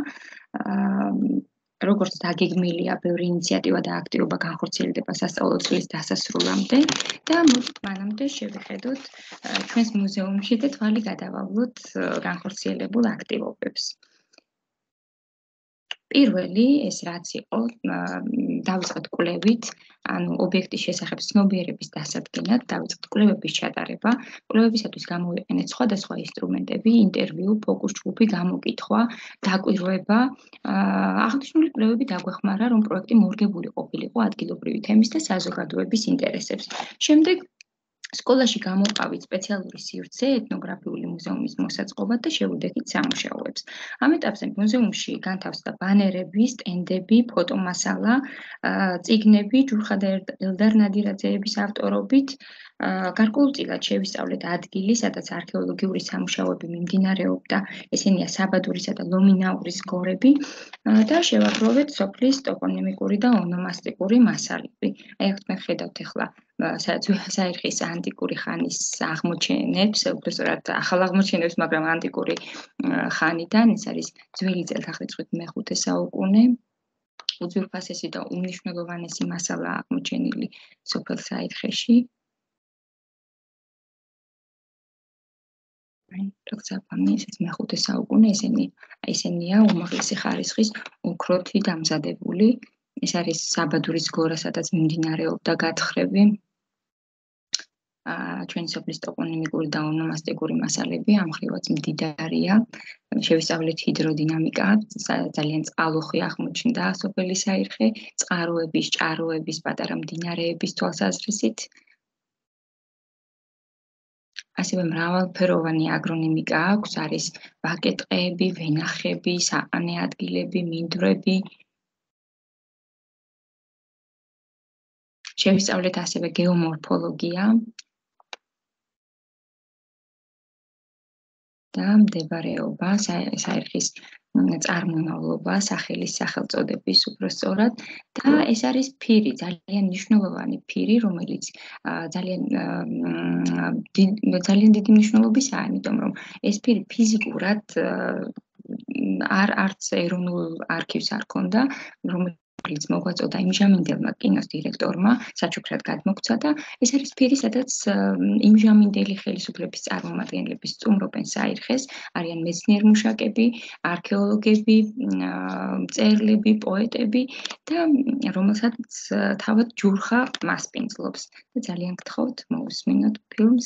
როგორც დაგეგმილია, ბევრი ინიციატივა და აქტივობა განხორციელდება სასწავლო წლის დასასრულამდე და მანამდე შევხედოთ ჩვენს მუზეუმში და თვალი გადავავლოთ განხორციელებულ აქტივობებს. პირველი ეს რაც იყო დავიწყეთ კვლევით, ანუ ობიექტის შესახებ ცნობიერების დასადგენად დავიწყეთ კვლევების ჩატარება. კვლევებისათვის გამოვიყენეთ სხვადასხვა ინსტრუმენტები, ინტერვიუ, ფოკუს ჯგუფი, გამოკითხვა, დაკვირვება. აღნიშნული კვლევები დაგვეხმარა, რომ პროექტი მორგებული ყოფილიყო ადგილობრივი თემის და საზოგადოების ინტერესებს. შემდეგ სკოლაში გამოვყავით სპეციალური სივრცე ეთნოგრაფიული მუზეუმის მოსაწყობად და შევუდექით სამუშაოებს. ამ ეტაპზე მუზეუმში განთავსდა ბანერები, სტენდები, ფოტომასალა, წიგნები ჯურხა და ელდარ ნადირაძეების ავტორობით. გარკვეულწილად შევისწავლეთ ადგილი, სადაც არქეოლოგიური სამუშაოები მიმდინარეობდა, ესენია საბადურისა და ლომინაურის გორები და შევაგროვეთ სოფლის ტოპონიმიკური და ონომასტიკური მასალები. აი აქ თქვენ ხედავთ ახლა საერხის ანტიკური ხანის აღმოჩენებს, უბრალოდ ახალ აღმოჩენებს, მაგრამ ანტიკური ხანიდან, ეს არის ძველი წელთაღრიცხვით მე-5 საუკუნე. უძვირფასესი და უმნიშვნელოვანესი მასალა აღმოჩენილი სოფელ საერხეში. როგორც აბამი, ესეც მე-5 საუკუნე, ესენია უმაღლესი ხარისხის ოქროთი დამზადებული. ეს არის საბადურის გორა, სადაც მიმდინარეობდა გათხრები. ჩვენი სოფლის ტოპონიმიკური და ონომასტიკური მასალები ამ მხრივაც მდიდარია. შევისწავლეთ ჰიდროდინამიკა, ძალიან წყალუხვი აღმოჩნდა სოფელი საერხე, წყაროების, ჭაროების, პატარა მდინარეების თვალსაზრისით. ასევე მრავალფეროვანი აგრონიმიკა აქვს, არის ვაკე-ტყეები, ვენახები, საყანე ადგილები, მინდვრები. შევისწავლეთ ასევე გეომორფოლოგია და მდებარეობა, საერხის წარმომავლობა, სახელის სახელწოდების უბრალოდ და ეს არის ფირი, ძალიან მნიშვნელოვანი ფირი, რომელიც ძალიან დიდი მნიშვნელობისაა, იმიტომ რომ ეს ფირი ფიზიკურად არც ეროვნულ არქივს არ ქონდა, რომელიც მოგვაწოდა იმჟამინდელმა კინოს დირექტორმა, საჩუქრად გადმოგვცა და ეს არის ფირი, სადაც იმჟამინდელი ხელისუფლების წარმომადგენლები სტუმრობენ საერხეს, არიან მეცნიერმუშაკები, არქეოლოგები, მწერლები, პოეტები და რომელსაც თავად ჯურხა მასპინძლობს. და ძალიან გთხოვთ მოусმინოთ ფილმს.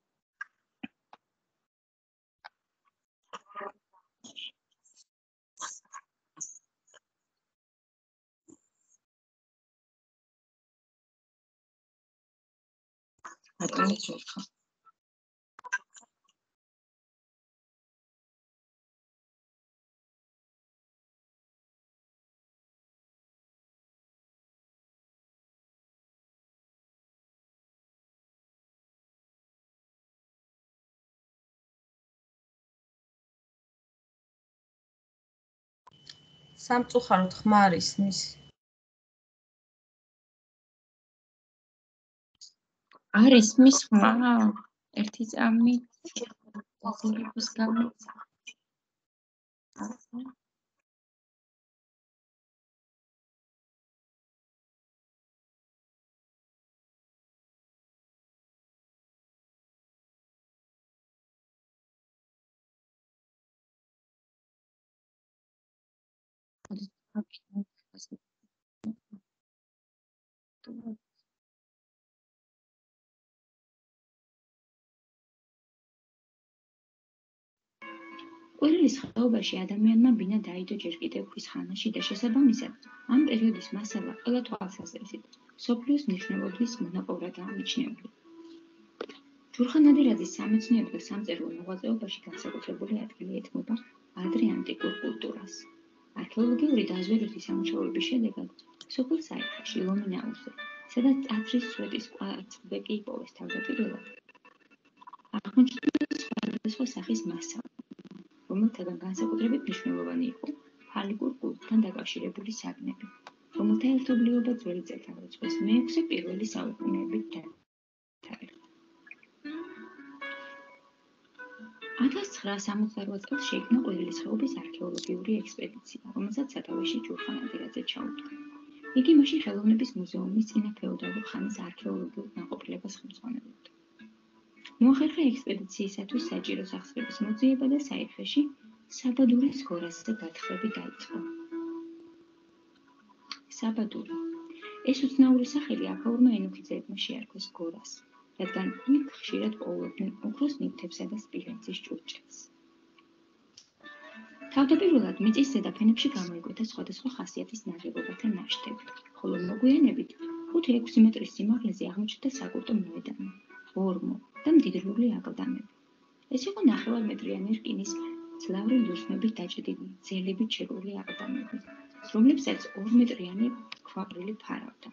სამწუხაროდ ხმარ ისმის. არის მის ხმა ერთი წამით დაზიანების გამო. კვირილის ხეობაში ადამიანმა ბინა დაიდო ჯერ კიდევ ქვის ხანაში და შესაბამისად, ამ პერიოდის მასალა ყველა თვალსაზრისით მსოფლიოს მნიშვნელობის მონაპოვრადაა მიჩნეული. ჯურხა ნადირაძის სამეცნიერო და სამწერლო მოღვაწეობაში განსაკუთრებული ადგილი ეთმობა ადრე ანტიკურ კულტურას. არქეოლოგიური დაზვერვის სამუშაოების შედეგად სოფელ საერხეში, ლომინაურზე, სადაც ტაძრის სვეტის კვარცხლბეკი იპოვეს თავდაპირველად, აღმოჩნდა სხვადასხვა სახის მასალა, რომელთაგან განსაკუთრებით მნიშვნელოვანი იყო ფალიკურ კულტთან დაკავშირებული საგნები, რომელთა ერთობლიობა ძველი წელთაღრიცხვის მე-6 პირველი საუკუნეებით დათარიღდა. 1968 წელს შეიქმნა ყვირილის ხეობის არქეოლოგიური ექსპედიცია, რომელსაც სათავეში ჯურხა ნადირაძე ჩაუდგა. იგი მასში ხელოვნების მუზეუმის წინა ფეოდალურ ხანის არქეოლოგიურ ნაყოფილებას ხელმძღვანელობდა. მოახერხა ექსპედიციისათვის საჭირო სახსრების მოძიება და საერხეში საბადურის გორაზე გათხრები დაიწყო. საბადური. ეს უცნაური სახელი აქაურმა ენუქიძეებმა შეარქვეს გორას, რადგან იქ ხშირად პოულობდნენ ოქროს ნივთებსა და სპილენძის ჭურჭელს. თავდაპირველად მიწის ზედაფენებში გამოიკვეთა სხვადასხვა ხასიათის ნაგებობათა ნაშთები, ხოლო მოგვიანებით 5-6 მეტრის სიმაღლეზე აღმოჩნდა საკულტო მოედანი, ორმო და მდიდრული აკლდამები. ეს იყო ნახევარმეტრიანი რკინის მძლავრი ლურსმებით დაჭედილი ძელებით შეკრული აკლდამები, რომლებსაც 2 მეტრიანი ქვაყრილი ფარავდა.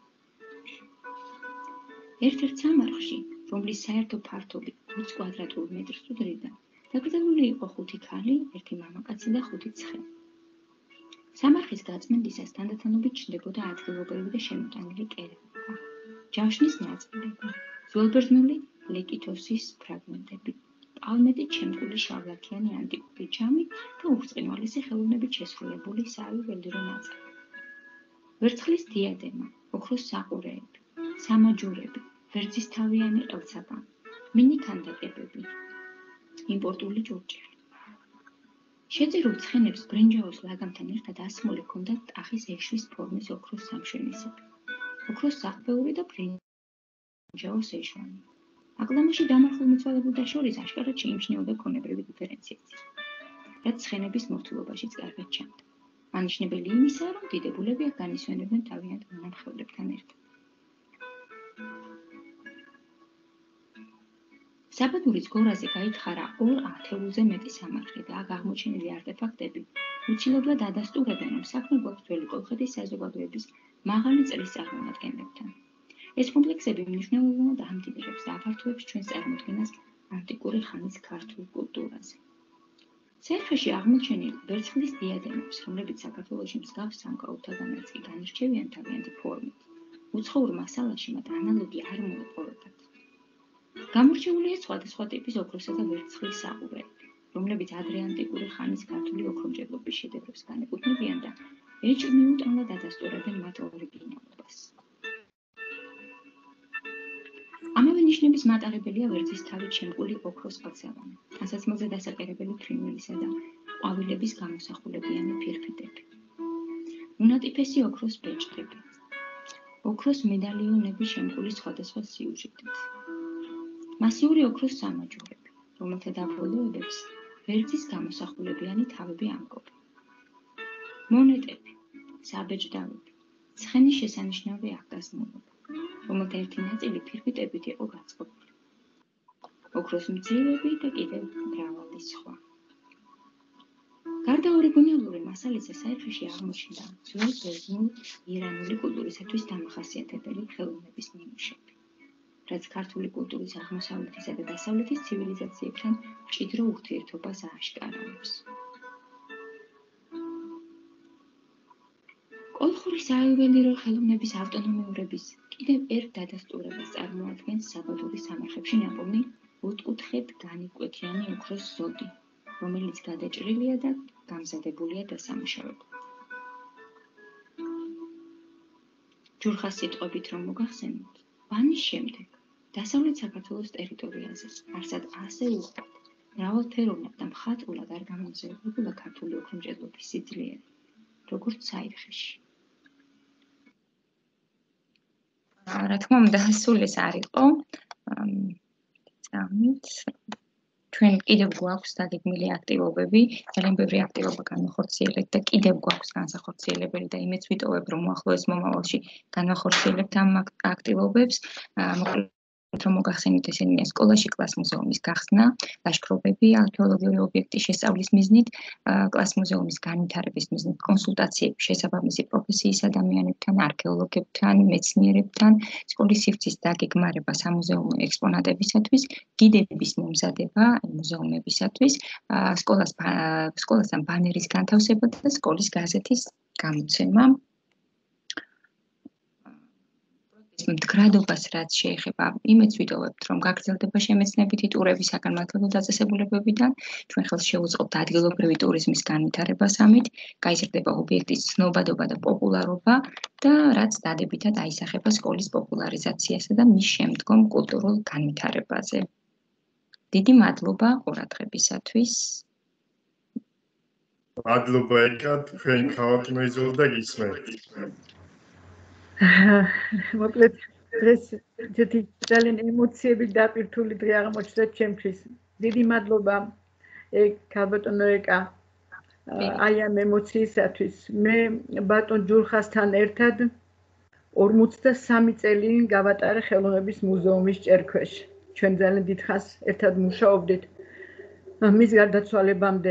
ერთ-ერთ სამარხში, რომლის საერთო ფართობი 20 კვადრატულ მეტრს უდრიდა, დაკრძალული იყო 5 ქალი, 1 მამაკაცი და 5 ცხენი. სამარხის გაწმენდისას თანდათანობით ჩნდებოდა ადგილობრივი და შემოტანილი კერამიკა, ჯავშნის ნაწილები, ძველბერძნული ლეკითოსის ფრაგმენტები, პალმეტით შემკული შავლაქიანი ანტიკური ჯამი და უბრწყინვალესი ხელოვნებით შესრულებული საიუველირო ნაწილი. ვერცხლის დიადემა, ოქროს საყურეები, სამაჯურები, ვერძისთავიანი ყელცაბა, მინი ქანდაკებები, იმპორტული ჭურჭელი. შეძირულ ცხენებს ბრინჯაოს ლაგამთან ერთად ასმული ჰქონდათ ტახის ეშვის ფორმის ოქროს სამშვენისები, ოქროს საყბეური და ბრინჯაოს ეშვანი. აკლდამაში დამარხულ მიცვალებულთა შორის აშკარად შეიმჩნეოდა ქონებრივი დიფერენციაცია, რაც ცხენების მორთულობაშიც კარგად ჩანდა. ანიშნებელი იმისაა, რომ დიდებულები აქ განისვენებდნენ თავიანთ მონამხევლებთან ერთად. საბადურის გორაზე გაითხარა 2 ათეულზე მეტი სამარხი და აქ აღმოჩენილი არტეფაქტები უცილებლად ადასტურებენ, რომ საქმე გვაქვს ძველი კოლხეთის საზოგადოების მაღალი წრის წარმომადგენლებთან. ეს კომპლექსები მნიშვნელოვნად ამდიდრებს და აფართოებს ჩვენს წარმოდგენას ანტიკური ხანის ქართულ კულტურაზე. ცერხეში აღმოჩენილ ვერცხლის დიადემებს, რომლებიც საქართველოში მსგავს სამკაულთაგანაც კი განირჩევიან თავიანთი ფორმით, უცხოურ მასალაში მათ ანალოგი არ მოუპოვებათ. გამორჩეულია სხვადასხვა ტიპის ოქროსა და ვერცხლის საყურეები, რომლებიც ადრე ანტიკური ხანის ქართული ოქრომჭედლობის შედევრებს განეკუთვნებიან და ეჭვმიუტანლად ადასტურებენ მათ ორიგინალობას. ამავე ნიშნების მატარებელია ვერძისთავით შემკული ოქროს ყელცაბანი, ტანსაცმელზე დასაკერებელი ფრინველისა და ყვავილების გამოსახულებიანი ფირფიტები, უნატიფესი ოქროს ბეჭდები, ოქროს მედალიონები შემკული სხვადასხვა სიუჟეტით, მასიური ოქროს სამაჯურები, რომელთა დაბოლოებებს ვერძის გამოსახულებიანი თავები ამკობენ, მონეტები, საბეჭდავები, ცხენის შესანიშნავი აქტაზმულობა, რომელთა ერთი ნაწილი ფირფიტებით იყო გაწყობილი, ოქროს მძივები და კიდევ მრავალი სხვა. გარდა ორიგინალური მასალისა, საერხეში აღმოჩნდა ძველი ბერძნული ირანული კულტურისათვის დამახასიათებელი ხელოვნების ნიმუშები, რაც ქართული კულტურის აღმოსავლეთისა და დასავლეთის ცივილიზაციებთან მჭიდრო ურთიერთობას ააშკარავს. კოლხური საიუველირო ხელოვნების ავტონომიურების კიდევ ერთ დადასტურებას წარმოადგენს საბადურის სამარხებში ნაპოვნი ოთხკუთხედ განიკვეთიანი ოქროს ზოდი, რომელიც გადაჭრილია და გამზადებულია დასამუშავებლად. ჯურხას სიტყვებით რომ მოგახსენოთ, ბანის შემდეგ დასავლეთ საქართველოს ტერიტორიაზე არსად ასე უხვად, მრავალფეროვნად და მხატვრულად არ გამომზადებულა ქართული ოქრომჭედლობის სიძლიერე, როგორც საერხეში. რა თქმა უნდა, სულ ეს არ იყო. ჩვენ კიდევ გვაქვს დაგეგმილი აქტივობები, ძალიან ბევრი აქტივობა განვახორციელებთ და კიდევ გვაქვს განსახორციელებელი და იმეც ვიტოვებ, რომ უახლოეს მომავალში განვახორციელებთ ამ აქტივობებს. რომ მოგახსენოთ ესენია სკოლაში კლას მუზეუმის გახსნა, ლაშქრობები, არქეოლოგიური ობიექტის შესწავლის მიზნით, კლას მუზეუმის განვითარების მიზნით, კონსულტაციები შესაბამისი პროფესიის ადამიანებთან, არქეოლოგებთან, მეცნიერებთან, სკოლის სივრცის დაგეგმარება სამუზეუმო ექსპონატებისათვის, გიდების მომზადება მუზეუმებისათვის, სკოლასთან ბანერის განთავსება და სკოლის გაზეთის გამოცემა. მდგრადობას რაც შეეხება, იმეც ვიტოვებთ, რომ გაგრძელდება შემეცნებითი ტურები საგანმანათლებლო დაწესებულებებიდან, ჩვენ ხელს შევუწყობთ ადგილობრივი ტურიზმის განვითარებას ამით, გაიზრდება ობიექტის ცნობადობა და პოპულარობა და რაც დადებითად აისახება სკოლის პოპულარიზაციასა და მის შემდგომ კულტურულ განვითარებაზე. დიდი მადლობა ყურადღებისათვის. მადლობა ეკა, თქვენ ქალაქი მოიძულდა გისმენთ. მოკლედ დღეს ესეთი ძალიან ემოციებით დაპირთული დღე აღმოჩნდა ჩემთვის. დიდი მადლობა ქალბატონო ეკა აი ამ ემოციისათვის. მე ბატონ ჯურხასთან ერთად 53 წელი გავატარე ხელოვნების მუზეუმის ჭერქვეშ. ჩვენ ძალიან დიდხანს ერთად მუშაობდით. მის გარდაცვალებამდე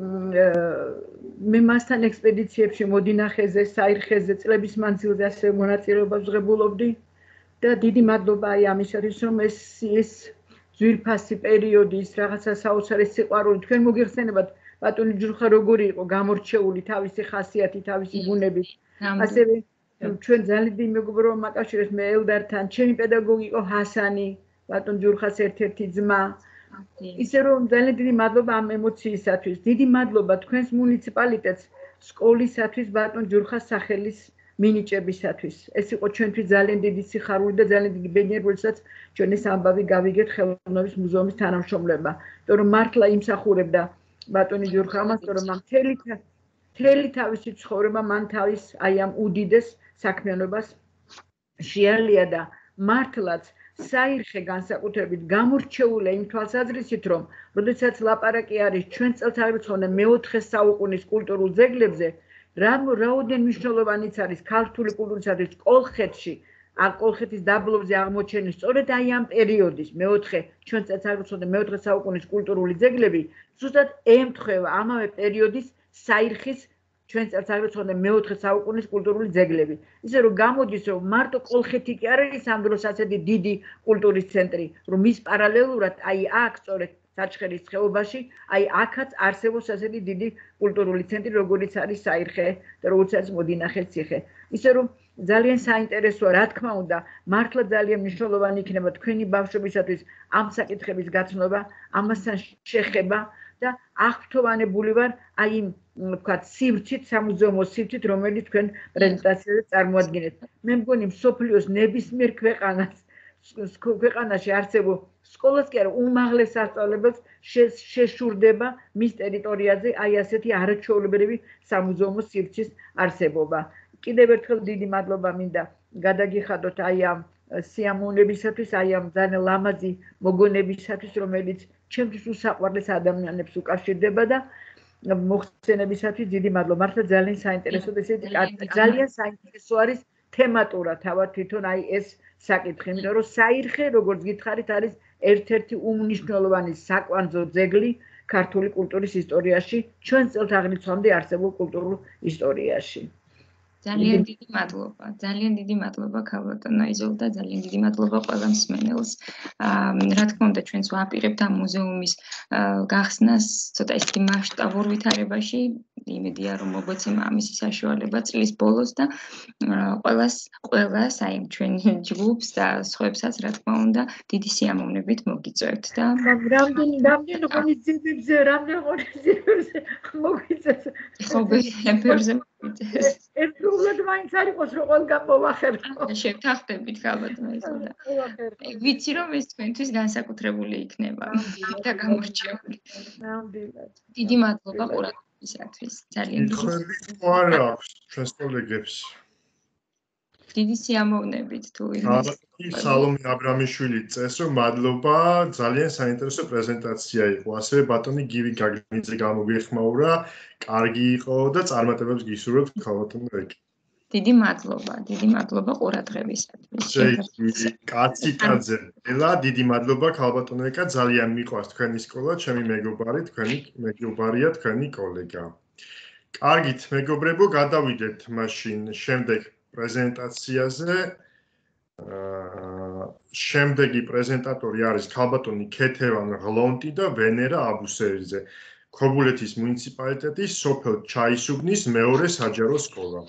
მე მასთან ექსპედიციებში მოდინახეზე, საირხეზე, წლების მანძილზე ასე მონაწილეობას ვღებულობდი და დიდი მადლობა აი ამისათვის, რომ ეს ძვირფასი პერიოდი, ის რაღაცა საოცარი სიყვარული თქვენ მოგიხსენებათ ბატონი ჯურხა როგორი იყო გამორჩეული თავისი ხასიათით, თავისი ბუნებით. ასევე ჩვენ ძალიან დიდი მეგობრობა მაკავშირებს მე ელდართან, ჩემი პედაგოგი იყო ჰასანი, ბატონ ჯურხას ერთ-ერთი ძმა. ისე რომ ძალიან დიდი მადლობა ამ ემოციისათვის. დიდი მადლობა თქვენს მუნიციპალიტეტს სკოლისათვის ბატონ ჯურხას სახელის მინიჭებისათვის. ეს იყო ჩვენთვის ძალიან დიდი სიხარული და ძალიან დიდი ბედნიერი, როდესაც ჩვენ ეს ამბავი გავიგეთ ხელოვნების მუზეუმის თანამშრომლებმა. იმიტომ რომ მართლა იმსახურებდა ბატონი ჯურხა ამას, რომ მთელი თავისი ცხოვრება მან თავის აი ამ უდიდეს საქმიანობას შეალია და მართლაც საირხე განსაკუთრებით გამორჩეულია იმ თვალსაზრისით, რომ როდესაც ლაპარაკი არის ჩვენ წელთაღრიცხვამდე მეოთხე საუკუნის კულტურულ ძეგლებზე, რაოდენ მნიშვნელოვანიც არის ქართული კულტურისათვის კოლხეთში, კოლხეთის დაბლობზე აღმოჩენის სწორედ აი ამ პერიოდის მეოთხე ჩვენ წელთაღრიცხვამდე მეოთხე საუკუნის კულტურული ძეგლები, ზუსტად ემთხვევა ამავე პერიოდის საირხის ჩვენ წელთაღრიცხვამდე მეოთხე საუკუნის კულტურული ძეგლები. ისე რომ გამოდის, რომ მარტო კოლხეთი კი არ არის ამ დროს ასეთი დიდი კულტურის ცენტრი, რომ მის პარალელურად აი აქ სწორედ საჩხერის ხეობაში, აი აქაც არსებობს ასეთი დიდი კულტურული ცენტრი, როგორიც არის საირხე და როგორც არის მოდინახეს ციხე. ისე რომ ძალიან საინტერესოა, რა თქმა უნდა, მართლა ძალიან მნიშვნელოვანი იქნება თქვენი ბავშვებისათვის ამ საკითხების გაცნობა, ამასთან შეხება და აღფრთოვანებული ვარ აი იმ ვთქვათ სივრცით, სამუზეუმო სივრცით, რომელიც თქვენ პრეზენტაციაზე წარმოადგენთ. მე მგონი მსოფლიოს ნებისმიერ ქვეყანაში არსებულ სკოლას კი არა, უმაღლეს სასწავლებელს შეშურდება მის ტერიტორიაზე აი ასეთი არაჩვეულებრივი სამუზეუმო სივრცის არსებობა. კიდევ ერთხელ დიდი მადლობა მინდა გადაგიხადოთ აი ამ სიამოვნებისათვის, აი ამ ძალიან ლამაზი მოგონებისათვის, რომელიც ჩემთვის უსაყვარლეს ადამიანებს უკავშირდება და მოხსენებისათვის დიდი მადლობა. მართლა ძალიან საინტერესო და ძალიან საინტერესო არის თემატურად თავად თვითონ აი ეს საკითხი, იმიტომ რომ საირხე, როგორც გითხარით, არის ერთ-ერთი უმნიშვნელოვანი საკვანძო ძეგლი ქართული კულტურის ისტორიაში, ჩვენ წელთაღრიცხვამდე არსებულ კულტურულ ისტორიაში. ძალიან დიდი მადლობა ქალბატონო იზოლ და ძალიან დიდი მადლობა ყველა მსმენელს. რა თქმა უნდა, ჩვენც ვაპირებთ ამ მუზეუმის გახსნას ცოტა ისეთი მასშტაბურ ვითარებაში. იმედია, რომ მოგვეცემა ამისი საშუალება წლის ბოლოს და ყველას აი ჩვენ ჯგუფს და სხვებსაც რა თქმა უნდა დიდი სიამოვნებით მოგიწევთ და რამდენი ღონისძიებებზე მოგვიწევთ. ხო, ბერზე მოგვიწევთ. ერთგულად მაინც არ იყოს რომ ყველგან მოვახერხო. შევთანხმდებით ქალბატონო იზოლ და ვიცი რომ ეს თქვენთვის განსაკუთრებული იქნება და გამორჩეული. ნამდვილად. დიდი მადლობა ყურადღებისათვის. ძალიან ჩვენს კოლეგებს. დიდი სიამოვნებით თუ სალომე აბრამიშვილი წეს რომ მადლობა, ძალიან საინტერესო პრეზენტაცია იყო. ასევე ბატონი გივი გაგნიძე გამოგვიხმაურა, კარგი იყო და წარმატებებს გისურვებთ ქალბატონო ეკი. დიდი მადლობა ყურადღებისათვის. კაციკაძე, ელა დიდი მადლობა ქალბატონო ეკა, ძალიან მიყვარს თქვენი სკოლა, ჩემი მეგობარი, თქვენი მეგობარია თქვენი კოლეგა. კარგით, მეგობრებო, გადავიდეთ მაშინ შემდეგ პრეზენტაციაზე. შემდეგი პრეზენტატორი არის ქალბატონი ქეთევან ღლონტი და ვენერა აბუსელიძე. ქობულეთის მუნიციპალიტეტის სოფელ ჩაისუბნის მეორე საჯარო სკოლა.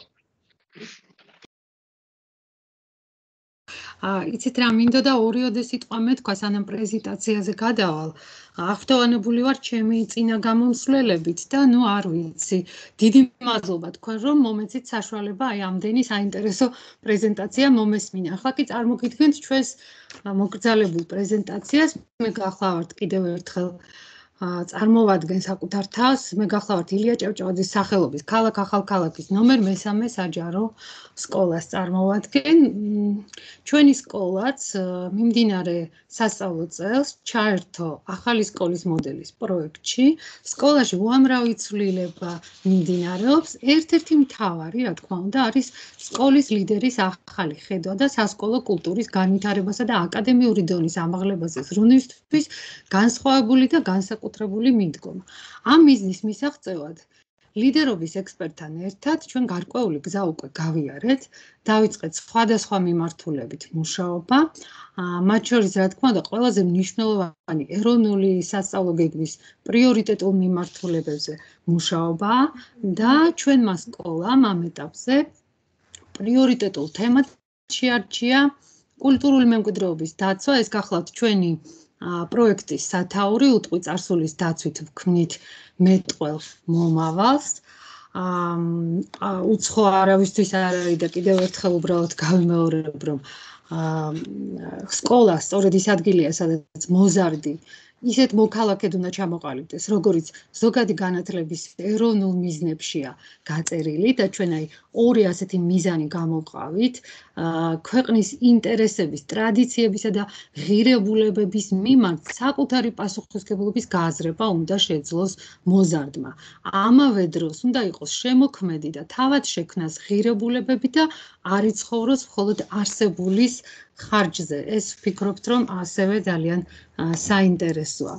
იცით რა მინდოდა ორიოდე სიტყვა მეთქვა სანამ პრეზენტაციაზე გადავალ. აღფრთოვანებული ვარ ჩემი წინა გამომსვლელებით და ნუ არ ვიცი. დიდი მადლობა თქვენ რომ მომეცით საშუალება აი ამდენი საინტერესო პრეზენტაცია მომესმინა. ახლა კი წარმოგიდგენთ ჩვენს მოგრძალებულ პრეზენტაციას. მე გახლავართ კიდევ ერთხელ წარმოვადგენ საკუთარ თავს. მე გახლავართ ილია ჭავჭავაძის სახელობის ქალაქ ახალქალაქის ნომერ 3 საჯარო სკოლას წარმოვადგენ. ჩვენი სკოლაც მიმდინარე სასწავლო წელს ჩაერთო ახალი სკოლის მოდელის პროექტში. სკოლაში უამრავი ცვლილება მიმდინარეობს. ერთ-ერთი მთავარი, რა თქმა უნდა, არის სკოლის ლიდერის ახალი ხედვა და სასკოლო კულტურის განვითარებასა და აკადემიური დონის ამაღლებაზე ზრუნვისთვის განსხვავებული და განსაკუთრებული მიდგომა. ამ მიზნის მისაღწევად ლიდერობის ექსპერტთან ერთად ჩვენ გარკვეული გზა უკვე გავიარეთ, დავიწყეთ სხვადასხვა მიმართულებით მუშაობა, მათ შორის, რა თქმა უნდა, ყველაზე მნიშვნელოვანი ეროვნული სასწავლო გეგმის პრიორიტეტულ მიმართულებებზე მუშაობა და ჩვენმა სკოლამ ამ ეტაპზე პრიორიტეტულ თემად შეარჩია კულტურული მემკვიდრეობის დაცვა. ეს გახლავთ ჩვენი პროექტის სათაური, უტყვი წარსულის დაცვით ვქმნით მეტყველ მომავალს. უცხო არავისთვის არ არის და კიდევ ერთხელ უბრალოდ გავიმეორებ, რომ სკოლა სწორედ ის ადგილია, სადაც მოზარდი ისეთ მოქალაქედ უნდა ჩამოყალიბდეს, როგორც ზოგადი განათლების ეროვნულ მიზნებშია გაწერილი და ჩვენ აი ორი ასეთი მიზანი გამოვყავით. ქვეყნის ინტერესების, ტრადიციებისა და ღირებულებების მიმართ საკუთარი პასუხისმგებლობის გააზრება უნდა შეძლოს მოზარდმა. ამავე დროს უნდა იყოს შემოქმედი და თავად შექმნას ღირებულებები და არ იცხოვროს მხოლოდ არსებულის ხარჯზე. ეს ვფიქრობთ, რომ ასევე ძალიან საინტერესოა.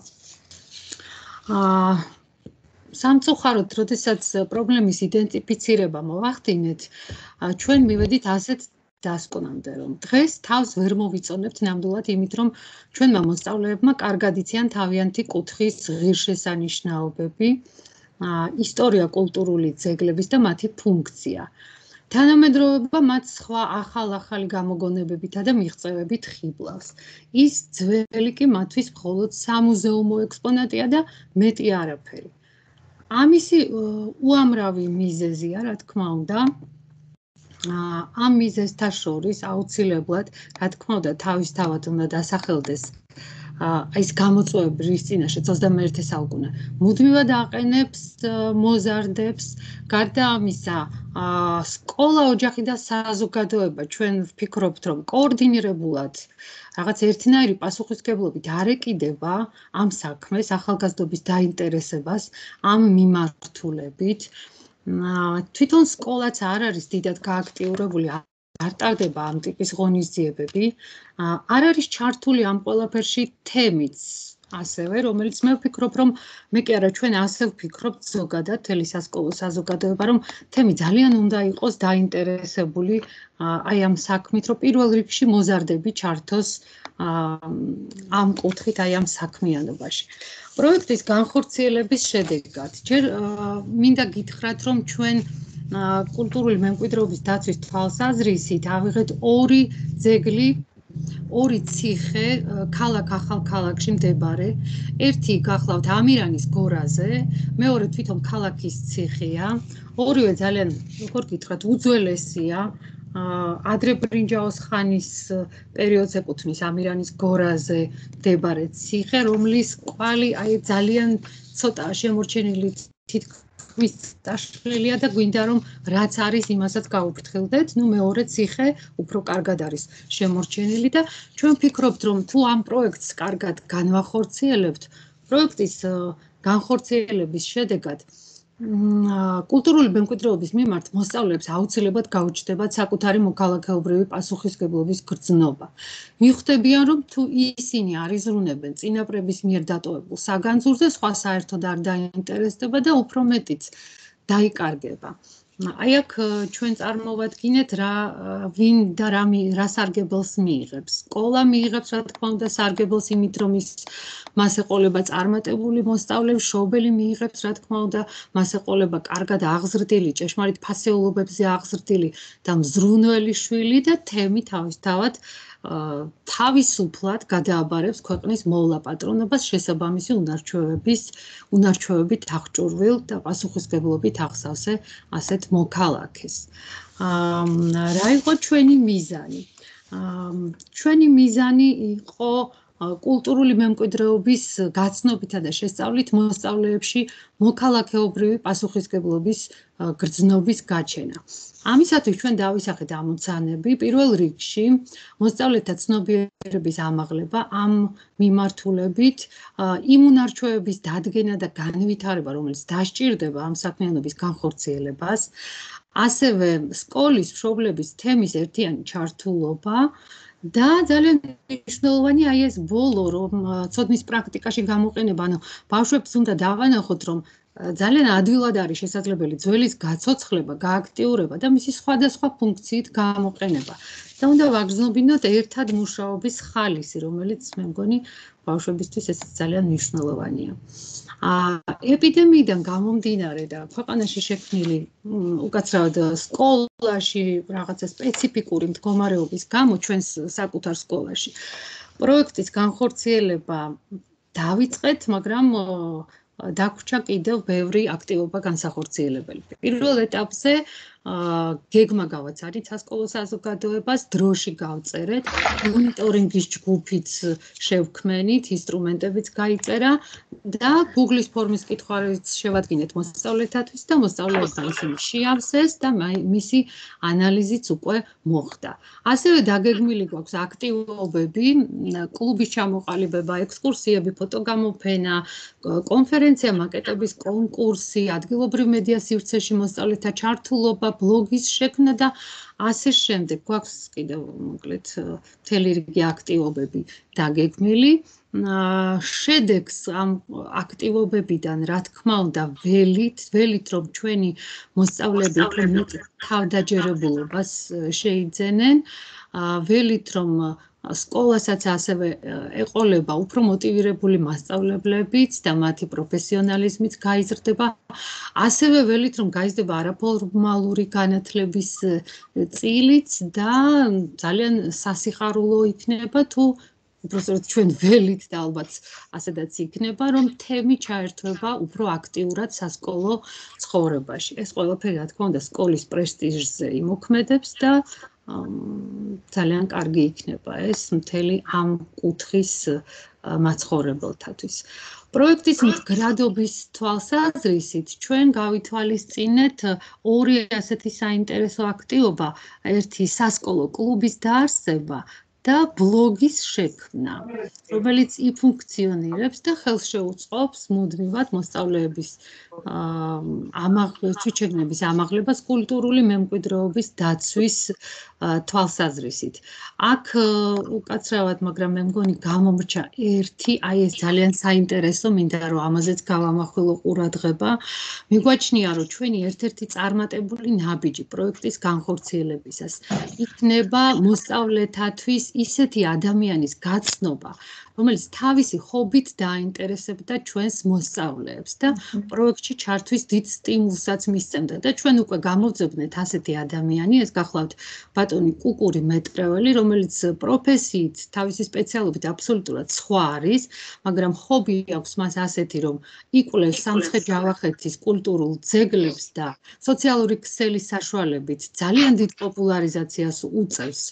სამწუხაროდ, როდესაც პრობლემის იდენტიფიცირება მოვახდინეთ, ჩვენ მივედით ასეთ დასკვნამდე, რომ დღეს თავს ვერ მოვიწონებთ ნამდვილად იმით, რომ ჩვენმა მოსწავლეებმა კარგად იციან თავიანთი კუთხის ღირსშესანიშნაობები, ისტორია კულტურული ძეგლების და მათი ფუნქცია. თანამედროვეობა მათ სხვა ახალი გამოგონებებითა და მიღწევებით ხიბლავს. ის ძველი კი მათთვის მხოლოდ სამუზეუმო ექსპონატია და მეტი არაფერი. ამისი უამრავი მიზეზია, რა თქმა უნდა. ამ მიზეზთა შორის აუცილებლად, რა თქმა უნდა, თავისთავად უნდა დასახელდეს ის გამოწვევები, რის წინაშე 21 საუკუნე მუდმივად აყენებს მოზარდებს. გარდა ამისა, სკოლა, ოჯახი და საზოგადოება ჩვენ ვფიქრობთ, რომ კოორდინირებულად რაღაც ერთნაირი პასუხისმგებლობით არ ეკიდება ამ საქმეს, ახალგაზრდობის დაინტერესებას ამ მიმართულებით. თვითონ სკოლაც არ არის დიდად გააქტიურებული, არ ტარდება ამ ტიპის ღონისძიებები, არ არის ჩართული ამ ყველაფერში თემიც ასევე, რომელიც მე ვფიქრობ, რომ მე კი არა, ჩვენ ასე ვფიქრობთ ზოგადად, მთელი სასკოლო საზოგადოება, რომ თემი ძალიან უნდა იყოს დაინტერესებული აი ამ საქმით, რომ პირველ რიგში მოზარდები ჩართოს ამ კუთხით, აი ამ საქმიანობაში. პროექტის განხორციელების შედეგად, ჯერ მინდა გითხრათ, რომ ჩვენ კულტურული მემკვიდრეობის დაცვის თვალსაზრისით ავიღეთ ორი ძეგლი, ორი ციხე ქალაქ ახალქალაქში მდებარე. ერთი გახლავთ ამირანის გორაზე, მეორე თვითონ ქალაქის ციხეა. ორივე ძალიან, როგორ გითხრათ, უძველესია. ადრე ბრინჯაოს ხანის პერიოდს ეკუთვნის ამირანის გორაზე მდებარე ციხე, რომლის კვალი აი ძალიან ცოტაა შემორჩენილი, თითქმის დაშლილია და გვინდა რომ რაც არის იმასაც გაუფრთხილდეთ. მეორე ციხე უფრო კარგად არის შემორჩენილი და ჩვენ ვფიქრობთ, რომ თუ ამ პროექტს კარგად განვახორციელებთ, პროექტის განხორციელების შედეგად კულტურული მემკვიდრეობის მიმართ მოსწავლეებს აუცილებლად გაუჩნდებათ საკუთარი მოქალაქეობრივი პასუხისმგებლობის გრძნობა. მიხვდებიან, რომ თუ ისინი არ იზრუნებენ წინაპრების მიერ დატოვებულ საგანძურზე, სხვა საერთოდ არ დაინტერესდება და უფრო მეტიც დაიკარგება. აი აქ ჩვენ წარმოვადგინეთ ვინ და რა სარგებელს მიიღებს. სკოლა მიიღებს, რა თქმა უნდა, სარგებელს იმით, რომ მას ეყოლება წარმატებული მოსწავლე, მშობელი მიიღებს, რა თქმა უნდა, მას ეყოლება კარგად აღზრდილი, ჭეშმარიტ ფასეულობებზე აღზრდილი და მზრუნველი შვილი და თემი თავისთავად თავისუფლად გადააბარებს ქვეყნის მოვლა-პატრონობას შესაბამისი უნარჩვევებით აღჭურვილ და პასუხისმგებლობით აღსავსე ასეთ მოქალაქეს. რა იყო ჩვენი მიზანი? ჩვენი მიზანი იყო კულტურული მემკვიდრეობის გაცნობითა და შესწავლით მოსწავლეებში მოქალაქეობრივი პასუხისმგებლობის გრძნობის გაჩენა. ამისათვის ჩვენ დავისახეთ ამოცანები. პირველ რიგში მოსწავლეთა ცნობიერების ამაღლება ამ მიმართულებით, იმუნარჩევების დადგენა და განვითარება, რომელიც დასჭირდება ამ საქმიანობის განხორციელებას, ასევე სკოლის მშობლების თემის ერთიანი ჩართულობა და ძალიან მნიშვნელოვანი აი ეს ბოლო რომ ცოდნის პრაქტიკაში გამოყენება, ანუ ბავშვებს უნდა დავანახოთ რომ ძალიან ადვილად არის შესაძლებელი ძველის გაცოცხლება, გააქტიურება და მისი სხვადასხვა ფუნქციით გამოყენება. და უნდა ვაგრძნობინოთ ერთად მუშაობის ხალისი, რომელიც მე მგონი ბავშვებისთვის ეს ძალიან მნიშვნელოვანია. ეპიდემიიდან გამომდინარე და ქვეყანაში შექმნილი უკაცრავად სკოლაში რაღაცა სპეციფიკური მდგომარეობის გამო ჩვენს საკუთარ სკოლაში პროექტის განხორციელება დავიწყეთ, მაგრამ დაგვრჩა კიდევ ბევრი აქტივობა განსახორციელებელი. პირველ ეტაპზე გეგმა გავაცარით სასკოლო საზოგადოებას, დროში გავწერეთ, მონიტორინგის ჯგუფიც შევქმნით, ინსტრუმენტებიც გაიწერა და Google-ის ფორმის კითხვარიც შევადგინეთ მოსწავლეთათვის და მოსწავლეებმა ისინი შეავსეს და მისი ანალიზიც უკვე მოხდა. ასევე დაგეგმილი გვაქვს აქტივობები, კლუბის ჩამოყალიბება, ექსკურსიები, ფოტოგამოფენა, კონფერენცია, მაკეტების კონკურსი, ადგილობრივ მედია სივრცეში მოსწავლეთა ჩართულობა, ბლოგის შექმნა და ასე შემდეგ. გვაქვს კიდევ მოკლედ მთელი რიგი აქტივობები დაგეგმილი. შედეგს ამ აქტივობებიდან, რა თქმა უნდა, ველით რომ ჩვენი მოსწავლეები უფრო მეტ თავდაჯერებულობას შეიძენენ, ველით რომ სკოლასაც ასევე ეყოლება უფრო მოტივირებული მასწავლებლებიც და მათი პროფესიონალიზმიც გაიზრდება. ასევე ველით რომ გაიზრდება არაფორმალური განათლების წილიც და ძალიან სასიხარულო იქნება თუ უბრალოდ ჩვენ ველით და ალბათ ასედაც იქნება რომ თემი ჩაერთვება უფრო აქტიურად სასკოლო ცხოვრებაში. ეს ყველაფერი რა თქმა უნდა სკოლის პრესტიჟზე იმოქმედებს და ძალიან კარგი იქნება ეს მთელი ამ კუთხის მაცხოვრებელთათვის. პროექტის მდგრადობის თვალსაზრისით ჩვენ გავითვალისწინეთ ორი ასეთი საინტერესო აქტივობა, ერთი სასკოლო კლუბის დაარსება და ბლოგის შექმნა, რომელიც იფუნქციონირებს და ხელს შეუწყობს მუდმივად მოსწავლეების თვითშეგნების ამაღლებას კულტურული მემკვიდრეობის დაცვის თვალსაზრისით. აქ უკაცრავად, მაგრამ მე მგონი გამომრჩა ერთი, აი ეს ძალიან საინტერესო, მინდა რომ ამაზეც გავამახვილო ყურადღება. მიგვაჩნია, რომ ჩვენი ერთ-ერთი წარმატებული ნაბიჯი პროექტის განხორციელებისას იქნება მოსწავლეთათვის ისეთი ადამიანის გაცნობა, რომელიც თავისი ჰობით დაინტერესებდა ჩვენს მოსწავლეებს და პროექტში ჩართვის დიდ სტიმულსაც მისცემდა და ჩვენ უკვე გამოვძებნეთ ასეთი ადამიანი, ეს გახლავთ ბატონი კუკური მეტრეველი, რომელიც პროფესიით, თავისი სპეციალობით აბსოლუტურად სხვა არის, მაგრამ ჰობი აქვს მას ასეთი, რომ იკვლევს სამცხე-ჯავახეთის კულტურულ ძეგლებს და სოციალური ქსელის საშუალებით ძალიან დიდ პოპულარიზაციას უწევს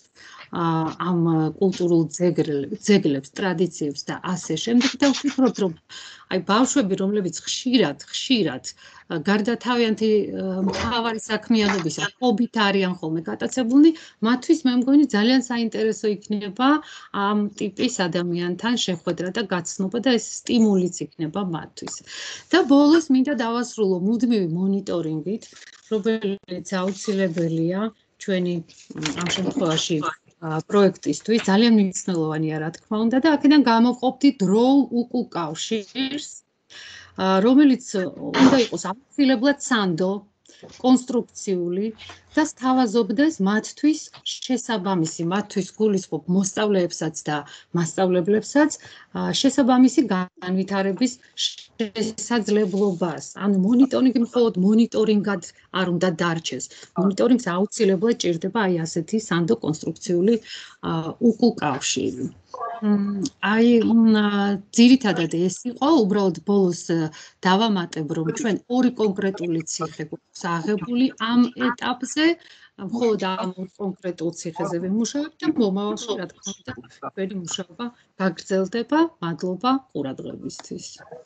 ამ კულტურულ ძეგლებს, ტრადიციებს და ასე შემდეგ და ვფიქრობ, რომ აი ბავშვები, რომლებიც ხშირად გარდა თავიანთი მთავარი საქმიანობისა, ჰობით არიან ხოლმე გატაცებულნი, მათთვის მე მგონი ძალიან საინტერესო იქნება ამ ტიპის ადამიანთან შეხვედრა და გაცნობა და ეს სტიმულიც იქნება მათთვის. და ბოლოს მინდა დავასრულო მუდმივი მონიტორინგით, რომელიც აუცილებელია ჩვენი ამ შემთხვევაში პროექტისთვის ძალიან მნიშვნელოვანია რა თქმა უნდა და აქედან გამოვყოფდი დროულ უკუკავშირს, რომელიც უნდა იყოს აუცილებლად სანდო, კონსტრუქციული და სთავაზობდეს მათთვის შესაბამისი, მათთვის გულისხმობ მოსწავლეებსაც და მასწავლებლებსაც შესაბამისი განვითარების შესაძლებლობას. ანუ მონიტორინგი მხოლოდ მონიტორინგად არ უნდა დარჩეს. მონიტორინგს აუცილებლად ჭირდება აი ასეთი სანდო კონსტრუქციული უკუკავშირი. აი ძირითადად ეს იყო, უბრალოდ ბოლოს დავამატებ, რომ ჩვენ ორი კონკრეტული ციხე გვაქვს აღებული ამ ეტაპზე მხოლოდ ამ კონკრეტულ ციხეზე ვიმუშავებ და მომავალში რა თქმა უნდა ვერი მუშაობა გაგრძელდება. მადლობა ყურადღებისთვის.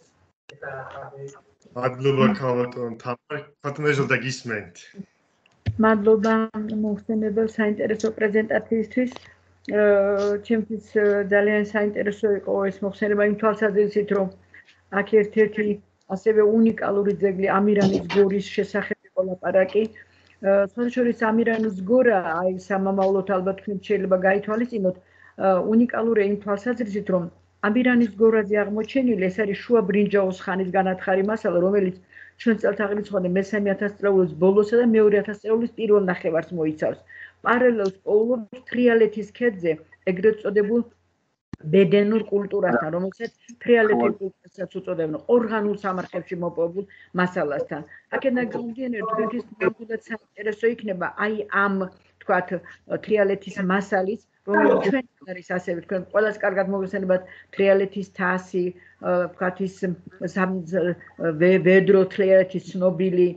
მადლობა ქალბატონ თამარ, ბატონო გისმენთ. მადლობა მოხსენებელ საინტერესო პრეზენტაციისთვის. ჩემთვის ძალიან საინტერესო იყო ეს მოხსენება იმ თვალსაზრისით, რომ აქ ერთ-ერთი ასევე უნიკალური ძეგლი ამირანის გორის შესახებ იყო ლაპარაკი. სხვადასხვა ამირანის გორა, აი სამამავლოდ ალბათ თქვენ შეიძლება გაითვალისწინოთ, უნიკალური იმ თვალსაზრისით, რომ ამირანის გორაზე აღმოჩენილი ეს არის შუა ბრინჯაოს ხანის განათხარი მასალა, რომელიც ჩვენ წელთაღრიცხვამდე მე-3000 წლეულის ბოლოსა და მე-2000 წლეულის პირველ ნახევარს მოიცავს. პარალელს პოულობს თრიალეთის ქედზე, ეგრეთ წოდებულ ბედენურ კულტურასთან, რომელსაც თრიალეთის კულტურასაც უწოდებენ, ორღანულ სამარხებში მოპოვებულ მასალასთან. აქედან გამომდინარე, თქვენთვის ნამდვილად საინტერესო იქნება აი ამ, თქვათ, თრიალეთის მასალის, რომელიც ჩვენ არის ასევე თქვენ ყველას კარგად მოგესალმებათ თრიალეთის თასი, თქვათ ის ვედრო თრიალეთის ცნობილი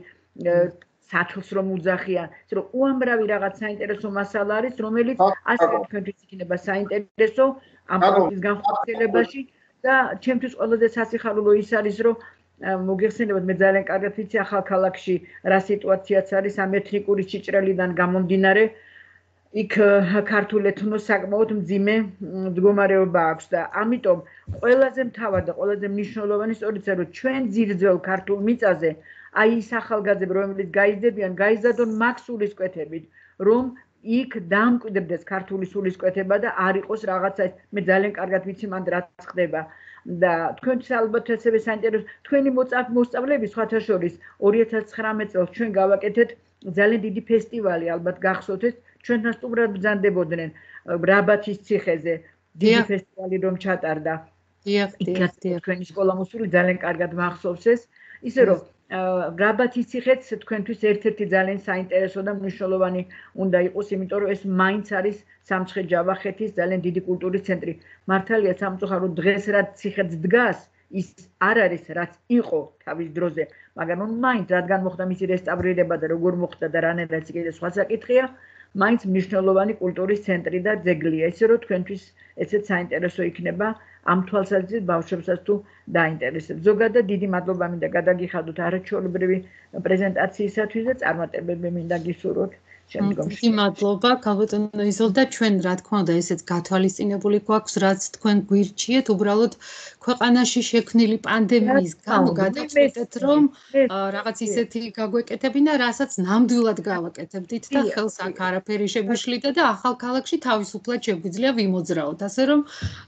სათოს რომ უძახიან, ისე რომ უამრავი რაღაც საინტერესო მასალა არის, რომელიც ასევე თქვენთვის იქნება საინტერესო ამ პროექტის განხორციელებაში და ჩემთვის ყველაზე სასიხარულო ის არის, რომ მოგეხსენებათ, მე ძალიან კარგად ვიცი ახალ ქალაქში რა სიტუაციაც არის ამ ეთნიკური ჭიჭრელიდან გამომდინარე. იქ ქართულ ეთნოს საკმაოდ მძიმე მდგომარეობა აქვს და ამიტომ ყველაზე მთავარი და ყველაზე მნიშვნელოვანი სწორედ ის, რომ ჩვენ ძირძველ ქართულ მიწაზე აი ის ახალგაზრდები, რომლებიც გაიზრდებიან, გაიზარდონ მაგ სულისკვეთებით, რომ იქ დამკვიდრდეს ქართული სულისკვეთება და არ იყოს რაღაცა ეს მე ძალიან კარგად ვიცი მანდ რაც ხდება და თქვენთვის ალბათ ასევე საინტერესო თქვენი მოსწავლეები სხვათა შორის 2019 წელს ჩვენ გავაკეთეთ ძალიან დიდი ფესტივალი ალბათ გახსოვთ ეს ჩვენთან სტუმრად ბრძანდებოდნენ რაბათის ციხეზე დიდი ფესტივალი რომ ჩატარდა დიახ თქვენი სკოლა მოსული ძალიან კარგად მახსოვს ეს ისე რომ რაბათის ციხეც თქვენთვის ერთ-ერთი ძალიან საინტერესო და მნიშვნელოვანი უნდა იყოს, იმიტომ რომ ეს მაინც არის სამცხე-ჯავახეთის ძალიან დიდი კულტურის ცენტრი. მართალია სამწუხაროდ დღეს რაც ციხეც დგას, ის არ არის რაც იყო თავის დროზე, მაგრამ მაინც რადგან მოხდა მისი რესტავრირება და როგორ მოხდა და რანაირად კიდე სხვა საკითხია, მაინც მნიშვნელოვანი კულტურის ცენტრი და ძეგლია, ისე რომ თქვენთვის ესეც საინტერესო იქნება. ამ თვალსაზრისით ბავშვებსაც თუ დაინტერესებს. ზოგადად დიდი მადლობა მინდა გადაგიხადოთ არაჩვეულებრივი პრეზენტაციისათვის და წარმატებები მინდა გისურვოთ შემდგომში. დიდი მადლობა ქალბატონო იზოლ და ჩვენ რა თქმა უნდა ესეც გათვალისწინებული გვაქვს რაც თქვენ გვირჩიეთ უბრალოდ ქვეყანაში შექმნილი პანდემიის გამო გადავწყვეტეთ რომ რაღაც ისეთი გაგვეკეთებინა რასაც ნამდვილად გავაკეთებდით და ხელს აქ არაფერი შეგვიშლიდა და ახალ ქალაქში თავისუფლად შეგვიძლია ვიმოძრაოთ ასე რომ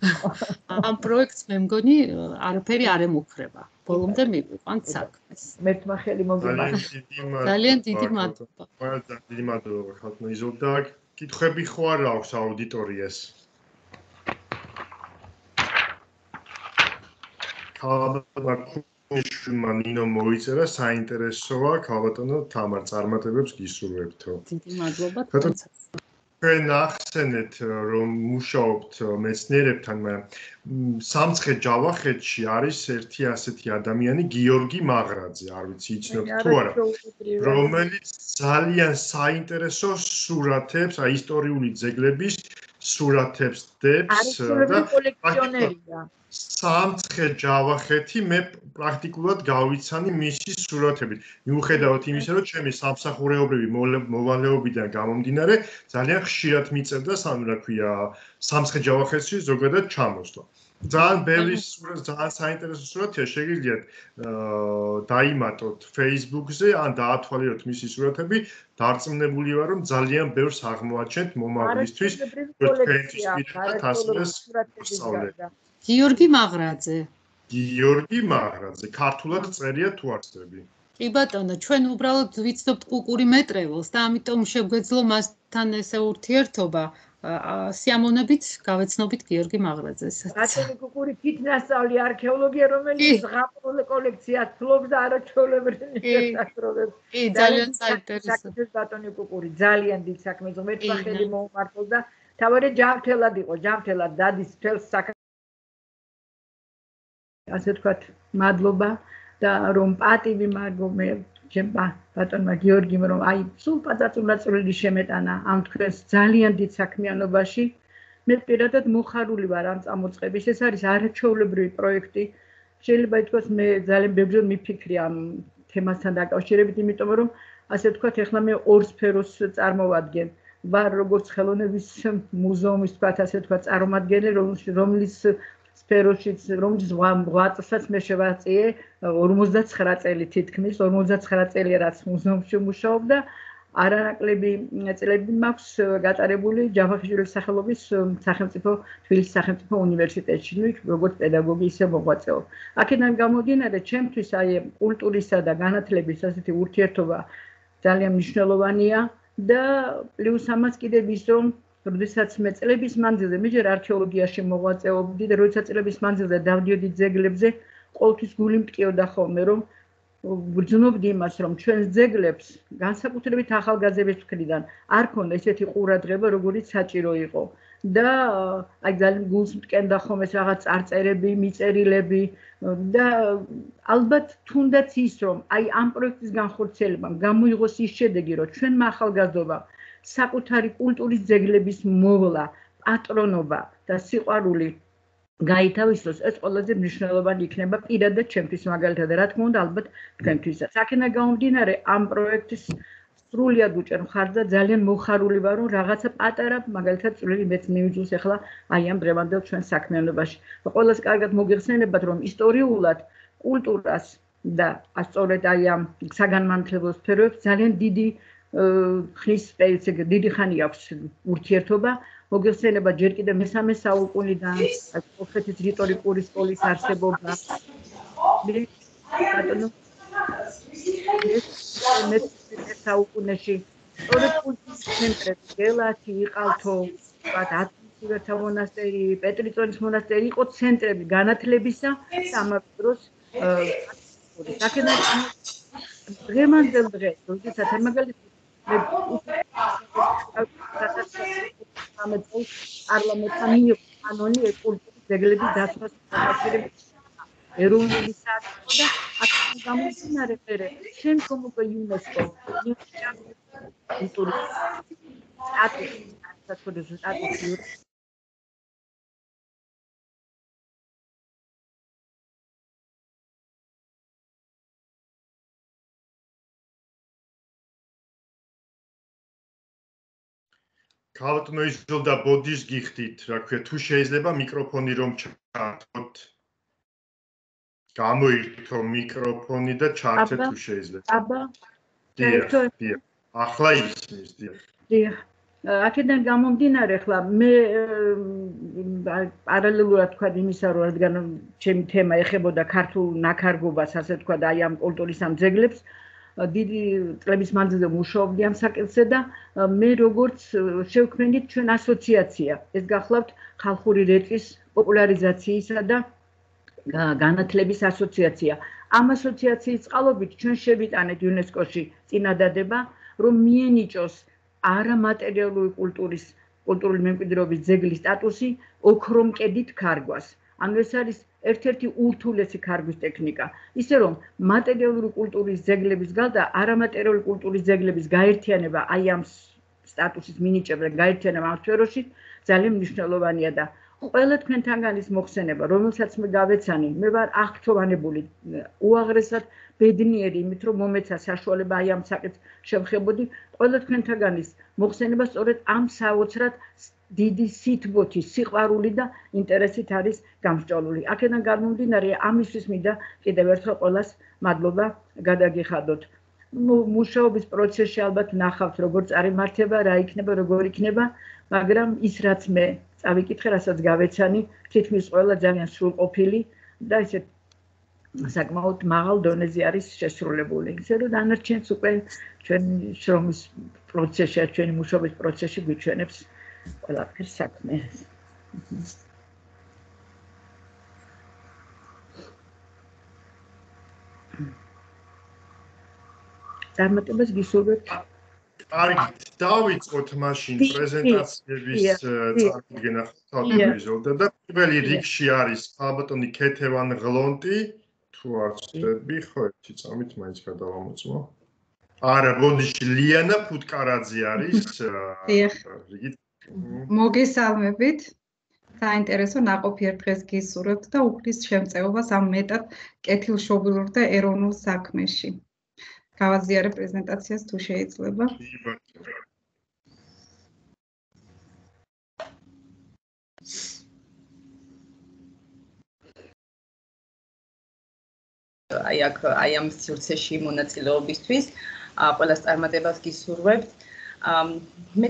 ამ პროექტს მე მგონი არაფერი არ ემუქრება. ბოლომდე მივიყვანთ საქმეს. მერთმა ხელი მოგიმართ. ძალიან დიდი მადლობა. ძალიან დიდი მადლობა ხალხო იზოლ და კითხვები ხო არ აქვს აუდიტორიას? ქალბატონო ნინო მოიწერა საინტერესოა ქალბატონო თამარ წარმატებებს გისურვებთო. დიდი მადლობა. ჩვენ ახსენეთ რომ მუშაობთ მეცნიერებთან, მაგრამ სამცხე-ჯავახეთში არის ერთი ასეთი ადამიანი გიორგი მაღრაძე, არ ვიცი იცნობთ თუ არა, რომელიც ძალიან საინტერესო სურათებს, აი ისტორიული ძეგლების სურათებს დებს და კოლექციონერია. სამცხე-ჯავახეთი მე პრაქტიკულად გავიცანი მისი სურათებით. მიუხედავად იმისა, რომ ჩემი სამსახურეობრივი მოვალეობიდან გამომდინარე, ძალიან ხშირად მიწერდა რა ქვია, სამცხე-ჯავახეთში ზოგადად ჩამოსვლა. ძალიან ბევრი სურათი, ძალიან საინტერესო სურათია, შეგიძლიათ დაიმატოთ Facebook-ზე, ან დაათვალიეროთ მისი სურათები, დარწმუნებული ვარ, რომ ძალიან ბევრს აღმოაჩენთ მომავლისთვის, რომ თქვენთვის მიდათ ასლეს მოსწავლე. გიორგი მაღრაძე. გიორგი მაღრაძე, ქართულად წერია თუ არ წერები? კი ბატონო, ჩვენ უბრალოდ ვიცნობთ კუკური მეტრეველს და ამიტომ შეგვეძლო მასთან ესე ურთიერთობა. სიამოვნებით გავეცნობით გიორგი მაღრაძეს. ბატონო კუკური თითნასწავლი არქეოლოგია, რომელიც ზღაპრულ კოლექციას ფლობს და არაჩვეულებრივ შესაძლებლობებს. კი, ძალიან საინტერესო. ბატონო კუკური, ძალიან დიდ საქმეს ღმერთმა ხელი მოუმართოს და თავარი ჯანმრთელად იყო, ჯანმრთელად დადის მთელს საქმეს. ასე თქვათ, მადლობა და რომ პატივი მარგო მე ჩემ ბატონმა გიორგიმ რომ აი სულ პაწაწულაწულელი შემეტანა ამ თქვენს ძალიან დიდ საქმიანობაში მე პირადად მოხარული ვარ ამ წამოწყების ეს არის არაჩვეულებრივი პროექტი შეიძლება ითქვას მე ძალიან ბევრჯერ მიფიქრი ამ თემასთან დაკავშირებით იმიტომ რომ ასე ვთქვათ ეხლა მე ორ სფეროს წარმოვადგენ ვარ როგორც ხელოვნების მუზეუმის თქვათ ასე ვთქვათ წარმომადგენელი რომლის სფეროშიც რომლის 8 წელსაც მე შევაწიე 59 წელი თითქმის 59 წელი რაც მუზეუმში მუშაობ და არანაკლები წლები მაქვს გატარებული ჯავახიშვილის სახელობის სახელმწიფო თბილისის სახელმწიფო უნივერსიტეტში ნუ როგორც პედაგოგი ისე მოღვაწეობ აქედან გამომდინარე ჩემთვის აი კულტურისა და განათლების ასეთი ურთიერთობა ძალიან მნიშვნელოვანია და პლუს ამას კიდევ ის რომ როდესაც მე წლების მანძილზე მე ჯერ არქეოლოგიაში მოღვაწეობდი და როდესაც წლების მანძილზე დავდიოდი ძეგლებზე ყოველთვის გული მტკიოდა ხოლმე რომ ვგრძნობდი იმას რომ ჩვენს ძეგლებს განსაკუთრებით ახალგაზრდების მხრიდან არ ქონდა ესეთი ყურადღება როგორიც საჭირო იყო და აი ძალიან გულს მტკენდა ხოლმე ეს რაღაც წარწერები მიწერილები და ალბათ თუნდაც ის რომ აი ამ პროექტის განხორციელებამ გამოიღოს ის შედეგი რომ ჩვენმა ახალგაზრდობამ საკუთარი კულტურის ძეგლების მოვლა, პატრონობა და სიყვარული გაითავისოს, ეს ყველაზე მნიშვნელოვანი იქნება პირადად ჩემთვის მაგალითად, რა თქმა უნდა, ალბათ თქვენთვისაც. აქედან გამომდინარე, ამ პროექტის სრულიად უჭერ მხარს და ძალიან მოხარული ვარ, რომ რაღაცა პატარა, მაგალითად, წვლილი მეც მივიძულს ახლა აი ამ დღევანდელ ჩვენ საქმიანობაში. ყველას კარგად მოგეხსენებათ, რომ ისტორიულად კულტურას და სწორედ აი ამ საგანმანათლებლო სფეროებს ძალიან დიდი ხნის პერიოდში დიდი ხანი აქვს ურთიერთობა მოგეხსენება ჯერ კიდევ მე-3 საუკუნიდან სომხეთის რიტორიკული სკოლის არსებობა მე-13 საუკუნეში სწორედ კულტურის ცენტრები გელათი იყალთო ათვისითა მონასტერი პეტრიწონის მონასტერი იყო ცენტრები განათლებისა და ამავე დროს დღევანდელ დღეს როდესაც მაგალითად პარლამენტთან მიიღო კანონი კულტურის ძეგლების დაცვას დაკავშირებით ეროვნული საქმე და აქედან გამომდინარე მერე შემდგომ უკვე იუნესკო კულტურის სტატუსი ქალბატონო და ბოდის გიხდით, რა ქვია, თუ შეიძლება მიკროფონი რომ ჩართოთ. გამოირთო მიკროფონი და ჩართეთ თუ შეიძლება. აბა. დიახ. ახლა ისმის, დიახ. დიახ. აქედან გამომდინარე, ხლა მე პარალელურად თქვა იმისა, რომ რადგან ჩემი თემა ეხებოდა ქართულ ნაქარგობას, ასე თქვა და აი ამ კულტურის ამ ძეგლებს დიდი წლების მანძილზე მუშაობდი ამ საკითხზე და მე როგორც შევქმნით ჩვენ ასოციაცია. ეს გახლავთ ხალხური რეწვის პოპულარიზაციისა და განათლების ასოციაცია. ამ ასოციაციის წყალობით ჩვენ შევიტანეთ იუნესკოში წინადადება, რომ მიენიჭოს არამატერიალური კულტურული მემკვიდრეობის ძეგლის სტატუსი ოქრომ კედით ქარგვას. ანუ ეს არის ერთ-ერთი ურთულესი ქარგვის ტექნიკა. ისე რომ მატერიალური კულტურის ძეგლების გარდა არამატერიალური კულტურის ძეგლების გაერთიანება აი ამ სტატუსის მინიჭება და გაერთიანება ამ სფეროში ძალიან მნიშვნელოვანია და ყველა თქვენთანგანის მოხსენება, რომელსაც მე გავეცანი, მე ვარ აღფრთოვანებული, უაღრესად ბედნიერი იმით, რომ მომეცა საშუალება აი ამ საკითხს შევხებოდი, ყველა თქვენთანგანის მოხსენება სწორედ ამ საოცრად დიდი სითბოთი, სიყვარული და ინტერესით არის გამსჭვალული. აქედან გამომდინარე, ამისთვის მინდა კიდევ ერთხელ ყველას მადლობა გადაგიხადოთ. მუშაობის პროცესში ალბათ ნახავთ, როგორ წარიმართება, რა იქნება, როგორ იქნება, მაგრამ ის რაც მე წავიკითხე, რასაც გავეცანი, თითქმის ყველა ძალიან სრულყოფილი და ისეთ საკმაოდ მაღალ დონეზე არის შესრულებული. ისე რომ დანარჩენს უკვე ჩვენი შრომის პროცესში, ჩვენი მუშაობის პროცესში გვიჩვენებს ყველაფერს საქმე. წარმატებას გისურვებთ. კარგით, დავიწყოთ მაშინ პრეზენტაციების წარდგენა თავდაპირველად და პირველი რიგში არის ქალბატონი ქეთევან ღლონტი, თუ არ ვცდები, ხო ერთი წამით მაინც გადავამოწმო. არა, გონიში ლიანა ფუტკარაძე არის. მოგესალმებით. საინტერესო ნაყოფიერ დღეს გისურვებთ და უფლის შემწეობას ამ მეტად კეთილშობილურ და ეროვნულ საქმეში. გავაზიარებ პრეზენტაციას თუ შეიძლება. აი ამ სივრცეში მონაწილეობისთვის ყველას წარმატებას გისურვებთ. მე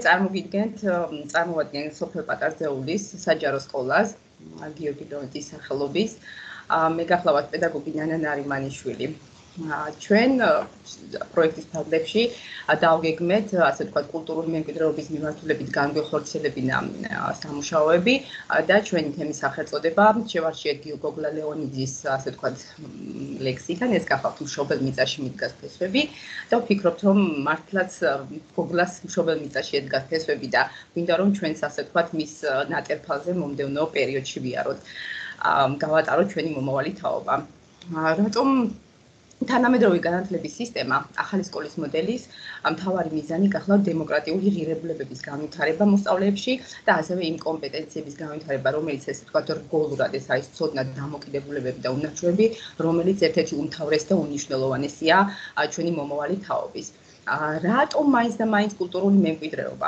წარმოვადგენ სოფელ პატარძეულის საჯარო სკოლას გიორგი დონტის სახელობის. მე გახლავთ პედაგოგი ნანა ნარიმანიშვილი. ჩვენ პროექტის ფარგლებში დავგეგმეთ, ასე ვთქვათ, კულტურული მემკვიდრეობის მიმართულებით განვიხორციელებინა სამუშაოები და ჩვენი თემის სახელწოდება შევარჩიეთ გოგლა ლეონიძის, ასე ვთქვათ, ლექსიკან, ეს გახლავთ მშობელ მიწაში მიდგას ფესვები და ვფიქრობთ, რომ მართლაც გოგლას მშობელ მიწაში ედგას ფესვები და მინდა რომ ჩვენს, ასე ვთქვათ, მის ნატერფალზე მომდევნო პერიოდში ვიაროთ. გავატაროთ ჩვენი მომავალი თაობა. რატომ თანამედროვე განათლების სისტემა, ახალი სკოლის მოდელის მთავარი მიზანი გახლავთ დემოკრატიული ღირებულებების განვითარება მოსწავლეებში და ასევე იმ კომპეტენციების განვითარება, რომელიც ესე ვთქვათ რგოლურად ეს არის ცოდნა, დამოკიდებულებები და უნაჩვევები, რომელიც ერთ-ერთი უმთავრესი და უნიშნელოვანესია ჩვენი მომავალი თაობის. რატომ მაინც და მაინც კულტურული მემკვიდრეობა?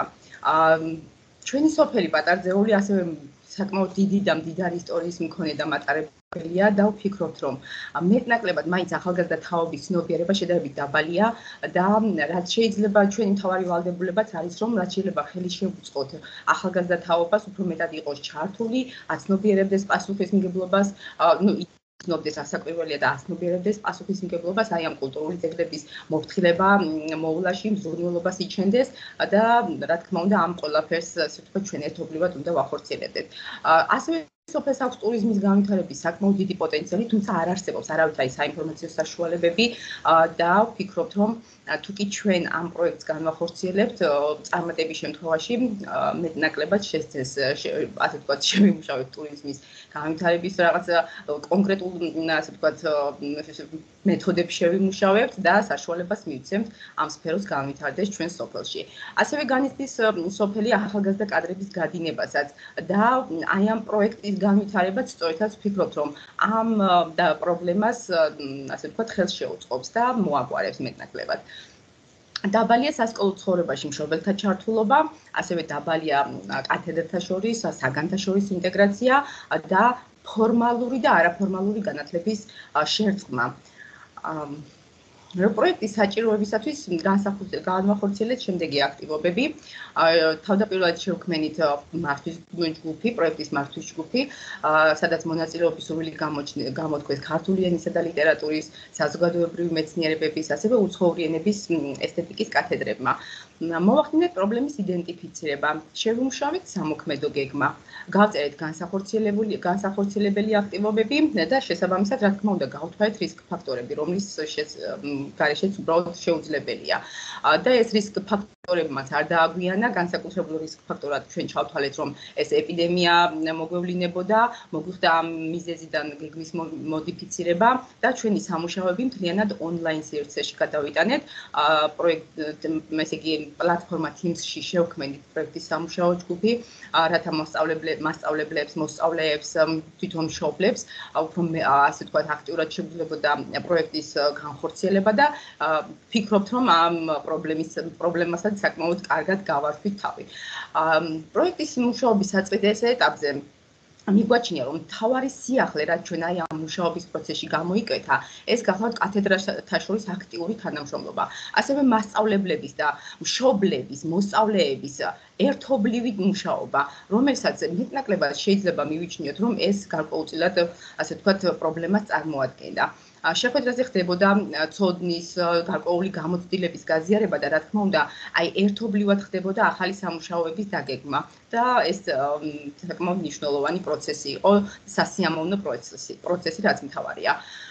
ჩვენი სოფელი პატარძეული ასევე საკმაოდ დიდი და მდიდარი ისტორიის მქონე და მატარებელია და ვფიქრობთ, რომ მეტნაკლებად მაინც ახალგაზრდა თაობის ცნობიერება შედარებით დაბალია და რაც შეიძლება ჩვენი მთავარი ვალდებულებაც არის, რომ რაც შეიძლება ხელი შევუწყოთ ახალგაზრდა თაობას, უფრო მეტად იყოს ჩართული, აცნობიერებდეს პასუხისმგებლობას, ცნობდეს ასაკვირველია და აცნობიერებდეს პასუხისმგებლობას აი ამ კულტურული ძეგლების მოფრთხილება მოვლაში მზრუნველობას იჩენდეს და რა თქმა უნდა ამ ყველაფერს ასე ვთქვათ ჩვენ ერთობლივად უნდა ვახორციელებდეთ. ასევე სოფელს აქვს ტურიზმის განვითარების საკმაოდ დიდი პოტენციალი, თუმცა არ არსებობს არავითარი საინფორმაციო საშუალებები და ვფიქრობთ, რომ თუ კი ჩვენ ამ პროექტს განვახორციელებთ, წარმატების შემთხვევაში მეტნაკლებად შესცეს, ასე ვთქვათ, შევიმუშავებთ ტურიზმის განვითარების რაღაც კონკრეტულ, ასე ვთქვათ, მეთოდებს შევიმუშავებთ და საშუალებას მივცემთ ამ სფეროს განვითარდეს ჩვენ სოფელში. ასევე განიცდის სოფელი ახალგაზრდა კადრების გადინებასაც და აი ამ პროექტის განვითარებაც სწორედაც ვფიქრობთ, რომ ამ პრობლემას, ასე ვთქვათ, ხელს შეუწყობს და მოაგვარებს მეტნაკლებად. დაბალია სასკოლო ცხოვრებაში მშობელთა ჩართულობა, ასევე დაბალია კათედრთა შორის, საგანთა შორის ინტეგრაცია და ფორმალური და არაფორმალური განათლების შერწყმა. პროექტის საჭიროებისათვის განვახორციელეთ შემდეგი აქტივობები. თავდაპირველად შევქმნით მართვის ჯგუფი, პროექტის მართვის ჯგუფი, სადაც მონაწილეობის სურვილი გამოთქვეს ქართული ენისა და ლიტერატურის, საზოგადოებრივი მეცნიერებების, ასევე უცხოური ენების ესთეტიკის კათედრებმა. მოვახდინეთ პრობლემის იდენტიფიცირება, შევიმუშავეთ სამოქმედო გეგმა, გავწერეთ განსახორციელებელი აქტივობები და შესაბამისად, რა თქმა უნდა, გავთვალეთ რისკ ფაქტორები, რომლის გარეშეც უბრალოდ შეუძლებელია. და ეს რისკ ფაქტორებმაც არ დააგვიანა, განსაკუთრებულ რისკ ფაქტორად ჩვენ ჩავთვალეთ, რომ ეს ეპიდემია მოგვევლინებოდა, მოგვიხდა ამ მიზეზიდან გეგმის მოდიფიცირება და ჩვენი სამუშაოები მთლიანად ონლაინ სივრცეში გადავიტანეთ. ესე იგი პლატფორმა Teams-ში შევქმნით პროექტის სამუშაო ჯგუფი, რათა მასწავლებლებს, მოსწავლეებს, თვითონ მშობლებს, უფრო ასე ვთქვათ, აქტიურად შეგვიძლებოდა პროექტის განხორციელება და ვფიქრობთ, რომ ამ პრობლემასაც საკმაოდ კარგად გავარქვით თავი. პროექტის მუშაობის საწყის ეტაპზე მიგვაჩნია, რომ მთავარი სიახლე, რაც ჩვენ აი ამ მუშაობის პროცესში გამოიკვეთა, ეს გახლავთ კათედრათა შორის აქტიური თანამშრომლობა. ასევე მასწავლებლების და მშობლების, მოსწავლეების ერთობლივი მუშაობა, რომელსაც მეტნაკლებად შეიძლება მივიჩნიოთ, რომ ეს გარკვეულწილად, ასე ვთქვათ, პრობლემას წარმოადგენდა. შეხვედრაზე ხდებოდა ცოდნის გარკვეული გამოცდილების გაზიარება და რა თქმა უნდა, აი ერთობლივად ხდებოდა ახალი სამუშაოების დაგეგმა და ეს საკმაოდ მნიშვნელოვანი პროცესი იყო, სასიამოვნო პროცესი, რაც მთავარია.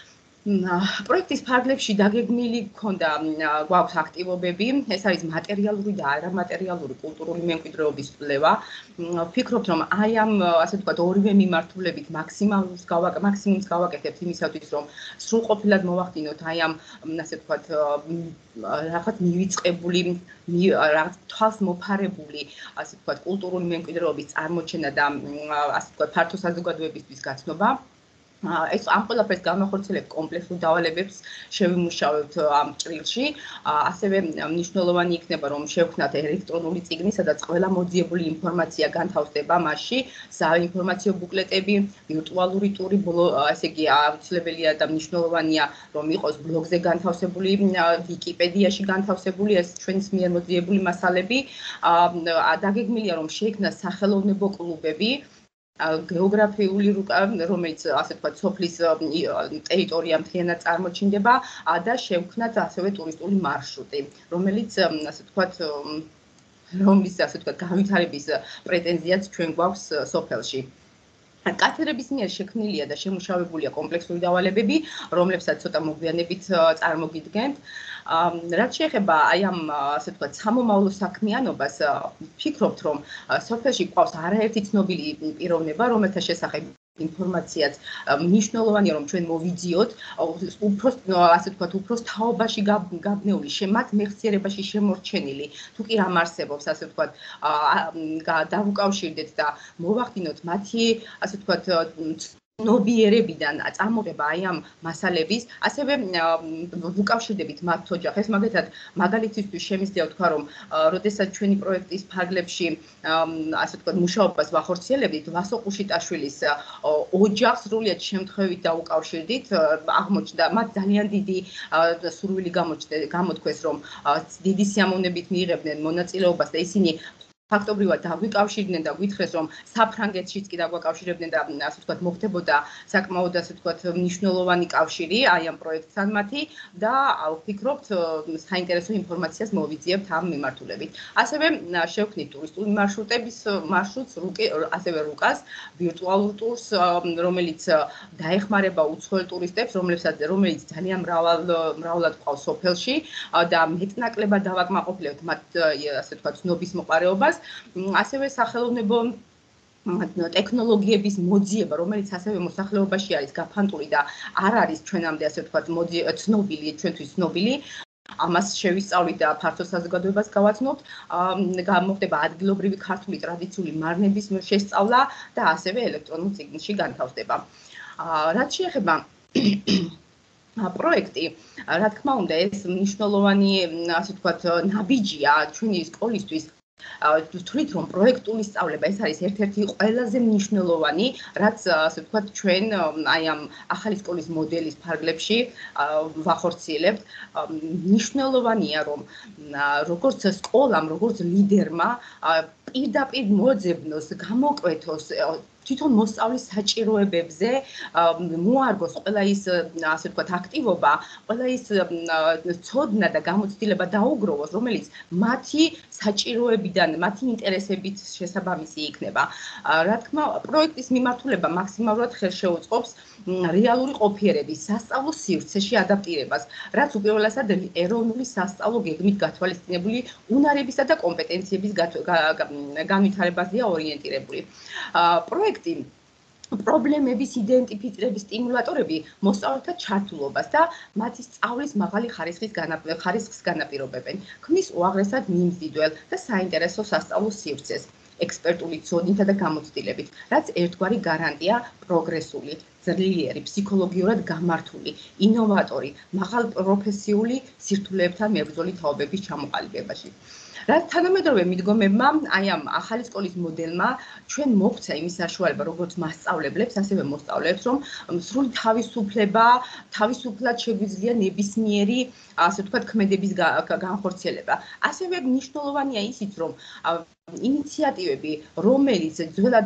პროექტის ფარგლებში დაგეგმილი გქონდა გვაქვს აქტივობები, ეს არის მატერიალური და არამატერიალური კულტურული მემკვიდრეობის კვლევა. ვფიქრობთ, რომ აი ამ ასე ვთქვათ, ორივე მიმართულებით მაქსიმუმს გავაკეთებთ იმისათვის, რომ სრულყოფილად მოვახდინოთ აი ამ ასე ვთქვათ, რაღაც მივიწყებული, რაღაც თვალს მოფარებული, ასე ვთქვათ, კულტურული მემკვიდრეობის წარმოჩენა და ასე ვთქვათ, ფართო საზოგადოებისთვის გაცნობა. ეს ამ ყველაფერს განახორციელებთ კომპლექსურ დავალებებს შევიმუშავებთ ამ ჭრილში. ასევე მნიშვნელოვანი იქნება, რომ შევქმნათ ელექტრონული წიგნი, სადაც ყველა მოძიებული ინფორმაცია განთავსდება მასში, საინფორმაციო ბუკლეტები, ვირტუალური ტური, ესე იგი აუცილებელია და მნიშვნელოვანია, რომ იყოს ბლოგზე განთავსებული, ვიკიპედიაში განთავსებული ეს ჩვენს მიერ მოძიებული მასალები. დაგეგმილია, რომ შეიქმნას სახელოვნებო კლუბები, გეოგრაფიული რუკა, რომელიც ასე ვთქვათ, სოფლის ტერიტორია მთლიანად წარმოჩინდება და შევქმნათ ასევე ტურისტული მარშრუტი, რომელიც ასე ვთქვათ, განვითარების პრეტენზიაც ჩვენ გვაქვს სოფელში. კათედრების მიერ შექმნილია და შემუშავებულია კომპლექსური დავალებები, რომლებსაც ცოტა მოგვიანებით წარმოგიდგენთ. რაც შეეხება აი ამ ასე ვთქვათ, სამომავლო საქმიანობას, ვფიქრობთ, რომ სოფელში გვყავს არაერთი ცნობილი პიროვნება, რომელთა შესახებ ინფორმაციაც მნიშვნელოვანია, რომ ჩვენ მოვიძიოთ, ასე ვთქვათ, უფრო თაობაში გაბნეული, მათ მეხსიერებაში შემორჩენილი, თუ კი რამ არსებობს, ასე ვთქვათ, დავუკავშირდეთ და მოვახდინოთ მათი, ასე ვთქვათ, ცნობიერებიდან წამოღება აი ამ მასალების, ასევე ვუკავშირდებით მათ ოჯახებს, მაგალითისთვის შემიძლია ვთქვა, რომ როდესაც ჩვენი პროექტის ფარგლებში ასე ვთქვათ, მუშაობას ვახორციელებდით, ვასო ყუშიტაშვილის ოჯახს სრულიად შემთხვევით დაუკავშირდით, აღმოჩნდა მათ ძალიან დიდი სურვილი გამოთქვეს, რომ დიდი სიამოვნებით მიიღებდნენ მონაწილეობას და ისინი ფაქტობრივად დაგვიკავშირდნენ და გვითხრეს, რომ საფრანგეთშიც კი დაგვაკავშირებდნენ და ასე ვთქვათ, მოხდებოდა საკმაოდ ასე ვთქვათ, მნიშვნელოვანი კავშირი აი ამ პროექტთან მათი და ვფიქრობთ, საინტერესო ინფორმაციას მოვიძიებთ ამ მიმართულებით. ასევე შევქმნით ტურისტული მარშრუტს, ასევე რუკას, ვირტუალურ ტურს, რომელიც დაეხმარება უცხოელ ტურისტებს, რომელიც ძალიან მრავლად ყავს სოფელში და მეტნაკლებად დავაკმაყოფილებთ მათ ასე ვთქვათ, ცნობის მოყარეობას. ასევე სახელოვნებო ტექნოლოგიების მოძიება, რომელიც ასევე მოსახლეობაში არის გაფანტული და არ არის ჩვენამდე ასე ვთქვათ, ცნობილი, ჩვენთვის ცნობილი. ამას შევისწავლით და ფართო საზოგადოებას გავაცნობთ. მოხდება ადგილობრივი ქართული ტრადიციული მარნების შესწავლა და ასევე ელექტრონულ წიგნში განთავსდება. რაც შეეხება პროექტი, რა თქმა უნდა, ეს მნიშვნელოვანი, ასე ვთქვათ, ნაბიჯია ჩვენი სკოლისთვის. ვთვლით, რომ პროექტული სწავლება ეს არის ერთ-ერთი ყველაზე მნიშვნელოვანი, რაც ასე ვთქვათ, ჩვენ აი ამ ახალი სკოლის მოდელის ფარგლებში ვახორციელებთ. მნიშვნელოვანია, რომ როგორც სკოლამ, როგორც ლიდერმა პირდაპირ მოძებნოს, გამოკვეთოს თვითონ მოსწავლის საჭიროებებზე მოარგოს ყველა ის ასე ვთქვათ აქტივობა, ყველა ის ცოდნა და გამოცდილება დაუგროვოს, რომელიც მათი საჭიროებიდან, მათი ინტერესებით შესაბამისი იქნება. რა თქმა უნდა, პროექტის მიმართულება მაქსიმალურად ხელშეუწყობს რეალური ყოფიერების სასწავლო სივრცეში ადაპტირებას, რაც უპირველესად ეროვნული სასწავლო გეგმით გათვალისწინებული უნარებისა და კომპეტენციების განვითარებაზეა ორიენტირებული. პროექტი პრობლემების იდენტიფიცირების სტიმულატორები მოსწავლეთა ჩართულობას და მათი სწავლის მაღალი ხარისხის განაპირობებენ. ქმნის უაღრესად მიმზიდველ და საინტერესო სასწავლო სივრცეს ექსპერტული ცოდნითა და გამოცდილებით, რაც ერთგვარი გარანტია პროგრესული, ძლიერი, ფსიქოლოგიურად გამართული, ინოვატორი, მაღალპროფესიული სირთულეებთან მებრძოლი თაობების ჩამოყალიბებაში. რაც თანამედროვე მიდგომებმა, აი ამ ახალი სკოლის მოდელმა ჩვენ მოგცა იმის საშუალება, როგორც მასწავლებლებს, ასევე მოსწავლეებს, რომ სრული თავისუფლად შეგვიძლია ნებისმიერი, ასე ვთქვათ, ქმედების განხორციელება. ასევე მნიშვნელოვანია ისიც, რომ ინიციატივები, რომელიც ძველად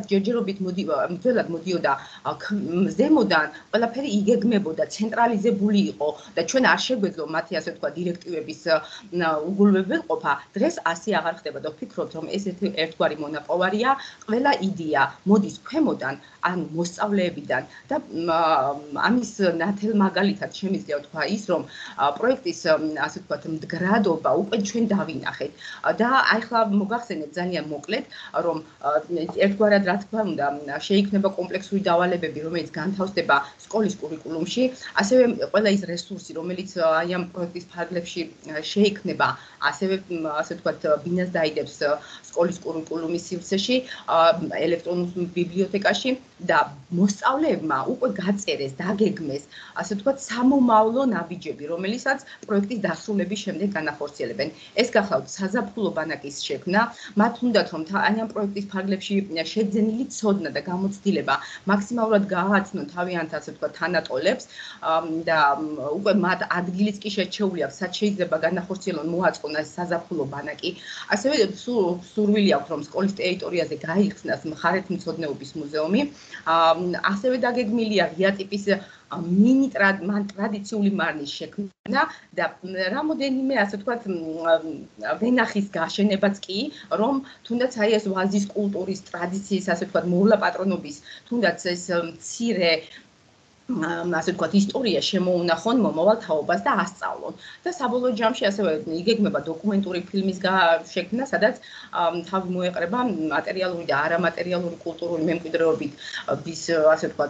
მოდიოდა ზემოდან, ყველაფერი იგეგმებოდა, ცენტრალიზებული იყო და ჩვენ არ შეგვეძლო მათი ასე ვთქვათ დირექტივების უგულებელყოფა, დღეს ასე აღარ ხდება და ვფიქრობთ, რომ ეს ერთგვარი მონაპოვარია, ყველა იდეა მოდის ქვემოდან, ანუ მოსწავლეებიდან და ამის ნათელ მაგალითად შემიძლია ვთქვა ის, რომ პროექტის ასე ვთქვათ მდგრადობა უკვე ჩვენ დავინახეთ და ახლა მოგახსენებთ ძალიან მოკლედ, რომ ერთგვარად რა თქმა უნდა შეიქმნება კომპლექსური დავალებები, რომელიც განთავსდება სკოლის კურიკულუმში, ასევე ყველა ის რესურსი, რომელიც აი ამ პროექტის ფარგლებში შეიქმნება, ასევე ასე ვთქვათ ბინას დაიდებს სკოლის კურიკულუმის სივრცეში, ელექტრონულ ბიბლიოთეკაში და მოსწავლეებმა უკვე გაწერეს, დაგეგმეს, ასე ვთქვათ, სამომავლო ნაბიჯები, რომელიცაც პროექტის დასრულების შემდეგ განახორციელებენ. ეს გახლავთ საზაფხულო ბანაკის შექმნა, მათ უნდათ რომ აი ამ პროექტის ფარგლებში შეძენილი ცოდნა და გამოცდილება მაქსიმალურად გააცნონ თავიანთ ასე ვთქვათ თანატოლებს და უკვე მათ ადგილიც კი შერჩეული აქვს, სადაც შეიძლება განახორციელონ მოაწყონ ეს საზაფხულო ბანაკი. ასევე სურვილი აქვს რომ სკოლის ტერიტორიაზე გაიხსნას მხარეთმცოდნეობის მუზეუმი. ასევე დაგეგმილია ღია ტიპის მინი ტრადიციული მარნის შექმნა და რამოდენიმე ასე ვთქვათ ვენახის გაშენებაც კი, რომ თუნდაც აი ეს ვაზის კულტურის ტრადიციის ასე ვთქვათ მოვლა პატრონობის, თუნდაც ეს მცირე ასე ვთქვათ ისტორია შემოუნახონ მომავალ თაობას და ასწავლონ. და საბოლოო ჯამში ასევე იგეგმება დოკუმენტური ფილმის შექმნა, სადაც თავი მოეყრება მატერიალური და არამატერიალური კულტურული მემკვიდრეობით ასე ვთქვათ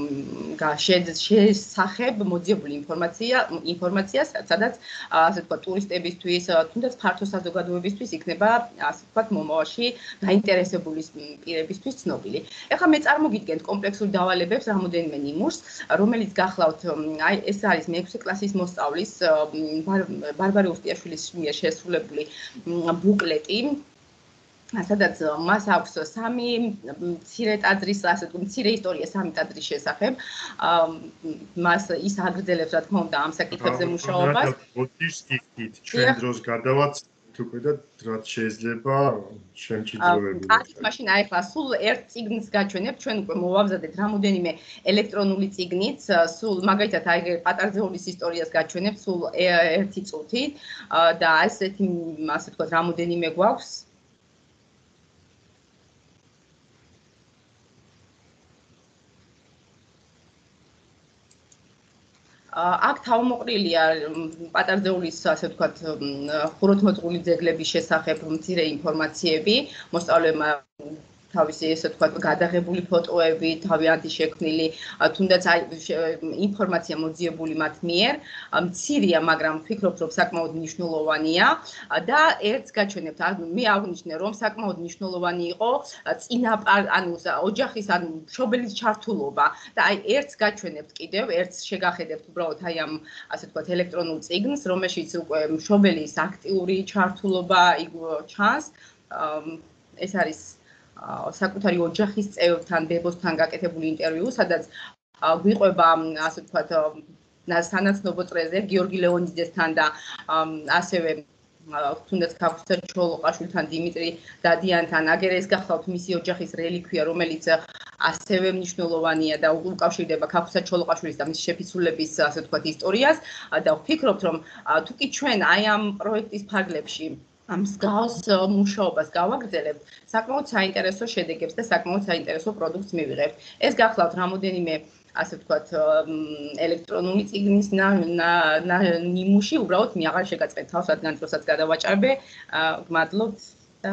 შესახებ მოძიებული ინფორმაცია, სადაც ასე ვთქვათ ტურისტებისთვის, თუნდაც ფართო საზოგადოებისთვის იქნება ასე ვთქვათ მომავალში დაინტერესებული პირებისთვის ცნობილი. ეხლა მე წარმოგიდგენთ კომპლექსურ დავალებებს რამოდენიმე ნიმუშს, რომელიც გახლავთ, აი ეს არის მე-6 კლასის მოსწავლის ბარბარე უსტიაშვილის მიერ შესრულებული ბუკლეტი, სადაც მას აქვს სამი მცირე ტაძრის, ასე ვთქვათ, მცირე ისტორია სამი ტაძრის შესახებ. მას ის აგრძელებს, რა თქმა უნდა, ამ საკითხებზე მუშაობას. მოდის იქით, ჩვენ დროს გადავაც უკვე და რაც შეიძლება შემჭიდროებული. კარგით, მაშინ აი ახლა სულ ერთ წიგნს გაჩვენებთ, ჩვენ უკვე მოვავზადეთ რამოდენიმე ელექტრონული წიგნიც, სულ მაგალითად აი პატარძეულის ისტორიას გაჩვენებთ სულ 1 წუთით და ასეთი ასე ვთქვათ რამოდენიმე გვაქვს. აქ თავმოყრილია პატარძეულის ასე ვთქვათ ხუროთმოწყული ძეგლების შესახებ მცირე ინფორმაციები, მოსწავლეებმა თავისი ესე ვთქვათ გადაღებული ფოტოები, თავიანთი შექმნილი, თუნდაც აი ინფორმაცია მოძიებული მათ მიერ, მცირეა, მაგრამ ვფიქრობ, რომ საკმაოდ მნიშვნელოვანია და ერთს გაჩვენებთ, მე აღნიშნე, რომ საკმაოდ მნიშვნელოვანი იყო ანუ ოჯახის ან მშობელის ჩართულობა და აი ერთს გაჩვენებთ კიდევ, ერთს შეგახედებთ უბრალოდ აი ამ ასე ვთქვათ ელექტრონულ წიგნს, რომელშიც უკვე მშობელის აქტიური ჩართულობა ჩანს. ეს არის საკუთარი ოჯახის წევრთან, ბებოსთან გაკეთებული ინტერვიუ, სადაც გვიყვება ასე ვთქვათ სანაცნობო წრეზე გიორგი ლეონიძესთან და ასევე თუნდაც ქაფუცა ჩოლოყაშვილთან, დიმიტრი დადიანთან, აგერ ეს გახლავთ მისი ოჯახის რელიქვია, რომელიც ასევე მნიშვნელოვანია და უკავშირდება ქაფუცა ჩოლოყაშვილის და მისი შეფიცულების ასე ვთქვათ ისტორიას და ვფიქრობთ, რომ თუ კი ჩვენ აი ამ პროექტის ფარგლებში ამ მსგავს მუშაობას გავაგრძელებთ, საკმაოდ საინტერესო შედეგებს და საკმაოდ საინტერესო პროდუქტს მივიღებთ. ეს გახლავთ რამოდენიმე ასე ვთქვათ ელექტრონული წიგნის ნიმუში, უბრალოდ მე აღარ შეგაწყეთ თავს, რადგან დროსაც გადავაჭარბე. გმადლობთ და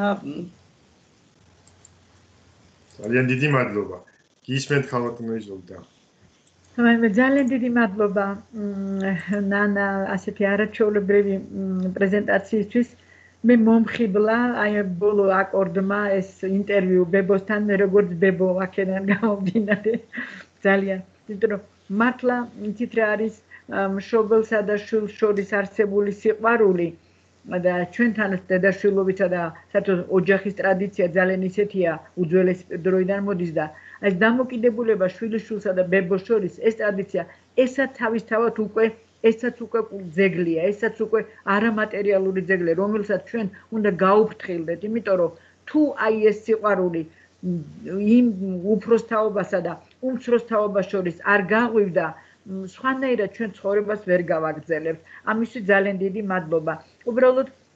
ძალიან დიდი მადლობა. გისმენთ ხალხო იზოლდა. მე ძალიან დიდი მადლობა ნანა ასეთი არაჩვეულებრივი პრეზენტაციისთვის. მე მომხიბლა აი ბოლო აკორდმა ეს ინტერვიუ ბებოსთან, მე როგორც ბებო აქედან გამომდინარე ძალიან, იმიტომ რომ მართლა იცით რა არის მშობელსა და შვილს შორის არსებული სიყვარული და ჩვენთან დედაშვილობისა და საერთოდ ოჯახის ტრადიცია ძალიან ისეთია, უძველესი დროიდან მოდის და ეს დამოკიდებულება შვილიშვილსა და ბებოს შორის ეს ტრადიცია, ესაც თავისთავად ესაც უკვე ძეგლია, ესაც უკვე არამატერიალური ძეგლი, რომელსაც ჩვენ უნდა გაუფრთხილდეთ, იმიტომ რომ თუ აი ეს სიყვარული იმ უფროს თაობასა და უმცროს თაობას შორის არ გაღვივდა, სხვანაირად ჩვენ ცხოვრებას ვერ გავაგრძელებთ. ამისთვის ძალიან დიდი მადლობა. უბრალოდ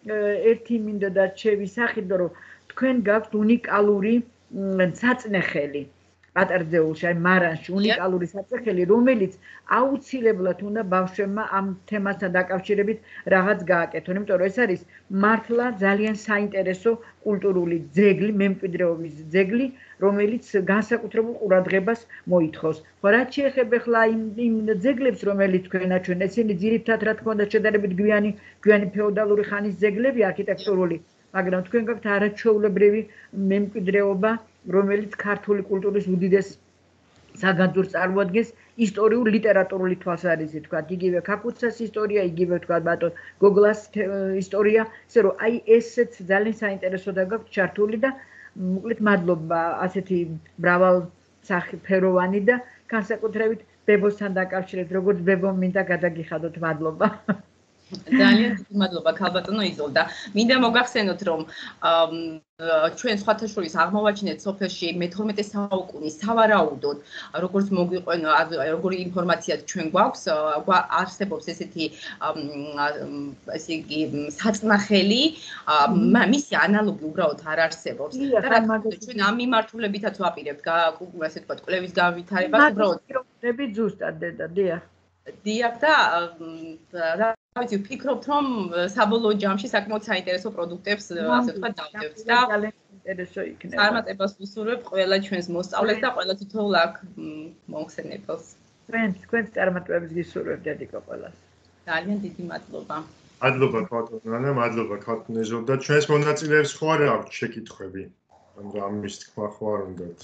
ერთი მინდოდა შევისახიდო, რომ თქვენ გაქვთ უნიკალური საწნეხელი. პატარძეულში, აი მარანში უნიკალური საწნეხელი, რომელიც აუცილებლად უნდა ბავშვებმა ამ თემასთან დაკავშირებით რაღაც გააკეთონ, იმიტომ რომ ეს არის მართლა ძალიან საინტერესო კულტურული ძეგლი, მემკვიდრეობის ძეგლი, რომელიც განსაკუთრებულ ყურადღებას მოითხოვს. ხო, რაც შეეხება ახლა იმ ძეგლებს, რომელიც თქვენაც ჩვენ, ესენი ძირითადად რა თქმა უნდა შედარებით გვიანი ფეოდალური ხანის ძეგლები არქიტექტურული, მაგრამ თქვენ გაქვთ არაჩვეულებრივი მემკვიდრეობა, რომელიც ქართული კულტურის უდიდეს საგანძურს წარმოადგენს ისტორიულ ლიტერატურული თვალსაზრისით, თქვა, იგივე ქაკუცას ისტორია, იგივე თქვა ბატონ გოგლას ისტორია, ისე რომ აი ესეც ძალიან საინტერესო და გაქვთ ჩართული და მოკლედ მადლობა ასეთი მრავალფეროვანი და განსაკუთრებით ბებოსთან დაკავშირებით, როგორც ბებომ მინდა გადაგიხადოთ, მადლობა. ძალიან დიდი მადლობა ქალბატონო იზოლდა. მინდა მოგახსენოთ, რომ ჩვენ სხვათა შორის აღმოვაჩინეთ სოფელში მე-12 საუკუნის სავარაუდოდ, როგორც მოგვიყვენო, როგორი ინფორმაცია ჩვენ გვაქვს, არსებობს ესეთი ესე იგი საწნახელი, მისი ანალოგი უბრალოდ არ არსებობს. და რა თქმა უნდა, ჩვენ ამ მიმართულებითაც ვაპირებთ, ასე ვთქვათ, კვლევის განვითარებას, უბრალოდ პირობები ზუსტად დედა, დიახ. დიახ და ვიცი, ვფიქრობთ, რომ საბოლოო ჯამში საკმაოდ საინტერესო პროდუქტებს ასე ვთქვათ დავდებთ და ძალიან საინტერესო იქნება. წარმატებას ვუსურვებ ყველა ჩვენს მოსწავლეს და ყველა თითოეულ აქ მომხსენებელს. თქვენს წარმატებებს გისურვებ დედიკო ყველას. ძალიან დიდი მადლობა. მადლობა ქალბატონო, მადლობა ქალბატონო იზოლდა. ჩვენს მონაწილეებს ხო არ აქვს შეკითხვები? ან რამის თქვა ხო არ უნდათ?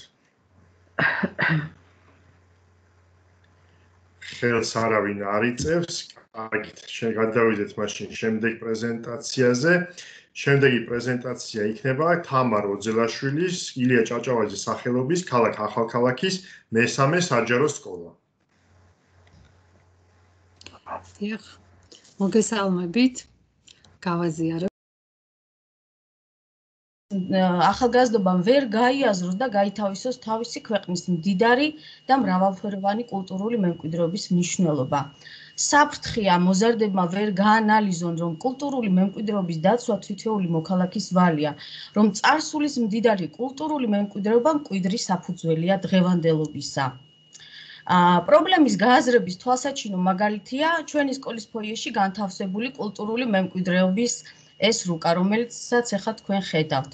ხელს არავინ არ იწევს. აგით, გადავიდეთ მაშინ შემდეგ პრეზენტაციაზე. შემდეგი პრეზენტაცია იქნება თამარ ოძელაშვილის, ილია ჭაჭავაძის სახელობის ქალაქ ახალქალაქის მესამე საჯარო სკოლა. დიახ. მოგესალმებით. გავაზიარებ. ახალგაზრდობამ ვერ გაიაზროს და გაითავისოს თავისი ქვეყნის მდიდარი და მრავალფეროვანი კულტურული მემკვიდრეობის მნიშვნელობა. საფრთხეა მოზარდებმა ვერ გაანალიზონ, რომ კულტურული მემკვიდრეობის დაცვა თითოეული მოქალაქის ვალია, რომ წარსულის მდიდარი კულტურული მემკვიდრეობა მკვიდრი საფუძველია დღევანდელობისა. პრობლემის გააზრების თვალსაჩინო მაგალითია ჩვენი სკოლის ფოიეში განთავსებული კულტურული მემკვიდრეობის ეს რუკა, რომელიცაც ახლა თქვენ ხედავთ.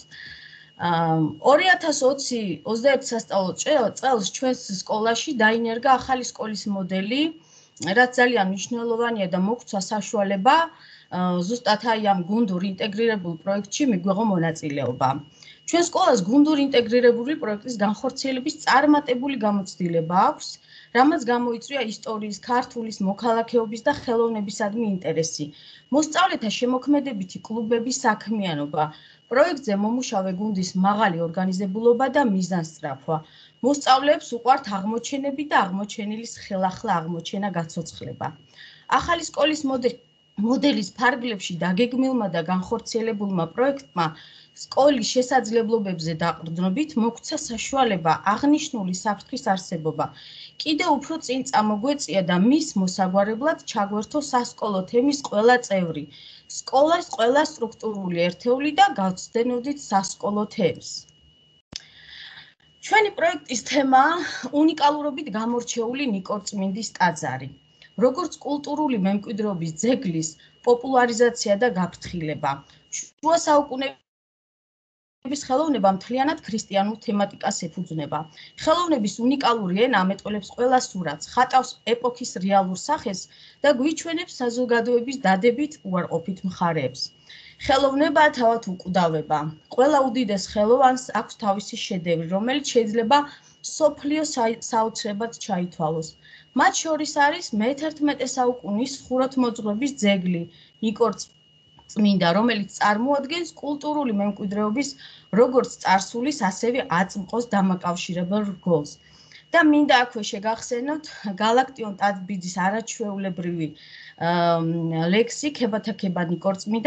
2020-21 სასწავლო წელს ჩვენს სკოლაში დაინერგა ახალი სკოლის მოდელი, რაც ძალიან მნიშვნელოვანია და მოგცვა საშუალება ზუსტად აი ამ გუნდურ ინტეგრირებულ პროექტში მიგვეღო მონაწილეობა. ჩვენ სკოლას გუნდურ ინტეგრირებული პროექტის განხორციელების წარმატებული გამოცდილება აქვს, რამაც გამოიწვია ისტორიის, ქართულის, მოქალაქეობის და ხელოვნებისადმი ინტერესი. მოსწავლეთა შემოქმედებითი კლუბების საქმიანობა, პროექტზე მომუშავე გუნდის მაღალი ორგანიზებულობა და მიზანსწრაფვა. მოსწავლეებს უყვართ აღმოჩენები და აღმოჩენილის ხელახლა აღმოჩენა გაცოცხლება. ახალი სკოლის მოდელის ფარგლებში დაგეგმილმა და განხორციელებულმა პროექტმა სკოლის შესაძლებლობებზე დაყრდნობით მოგცა საშუალება აღნიშნული საფრთხის არსებობა. კიდევ უფრო წინ წამოგვეწია და მის მოსაგვარებლად ჩაგვერთო სასკოლო თემის ყველა წევრი, სკოლას ყველა სტრუქტურული ერთეული და გავცდენოდით სასკოლო თემს. ჩვენი პროექტის თემაა უნიკალურობით გამორჩეული ნიკორწმინდის ტაძარი, როგორც კულტურული მემკვიდრეობის ძეგლის პოპულარიზაცია და გაფრთხილება. შუა საუკუნეების ხელოვნება მთლიანად ქრისტიანულ თემატიკას ეფუძნება. ხელოვნების უნიკალური ენა ამეტყველებს ყველა სურათს, ხატავს ეპოქის რეალურ სახეს და გვიჩვენებს საზოგადოების დადებით უარყოფით მხარეებს. ხელოვნება თავად უკვდავება. ყველა უდიდეს ხელოვანს აქვს თავისი შედევრი, რომელიც შეიძლება მსოფლიო საოცრებად ჩაითვალოს. მათ შორის არის მე-11 საუკუნის ხუროთმოძღვრების ძეგლი ნიკორწმინდა, რომელიც წარმოადგენს კულტურული მემკვიდრეობის როგორც წარსულის, ასევე აწმყოს დამაკავშირებელ რგოლს. და მინდა აქვე შეგახსენოთ გალაქტიონ ტაბიძის არაჩვეულებრივი ლექსი ქებათაქება ნიკორწმინდა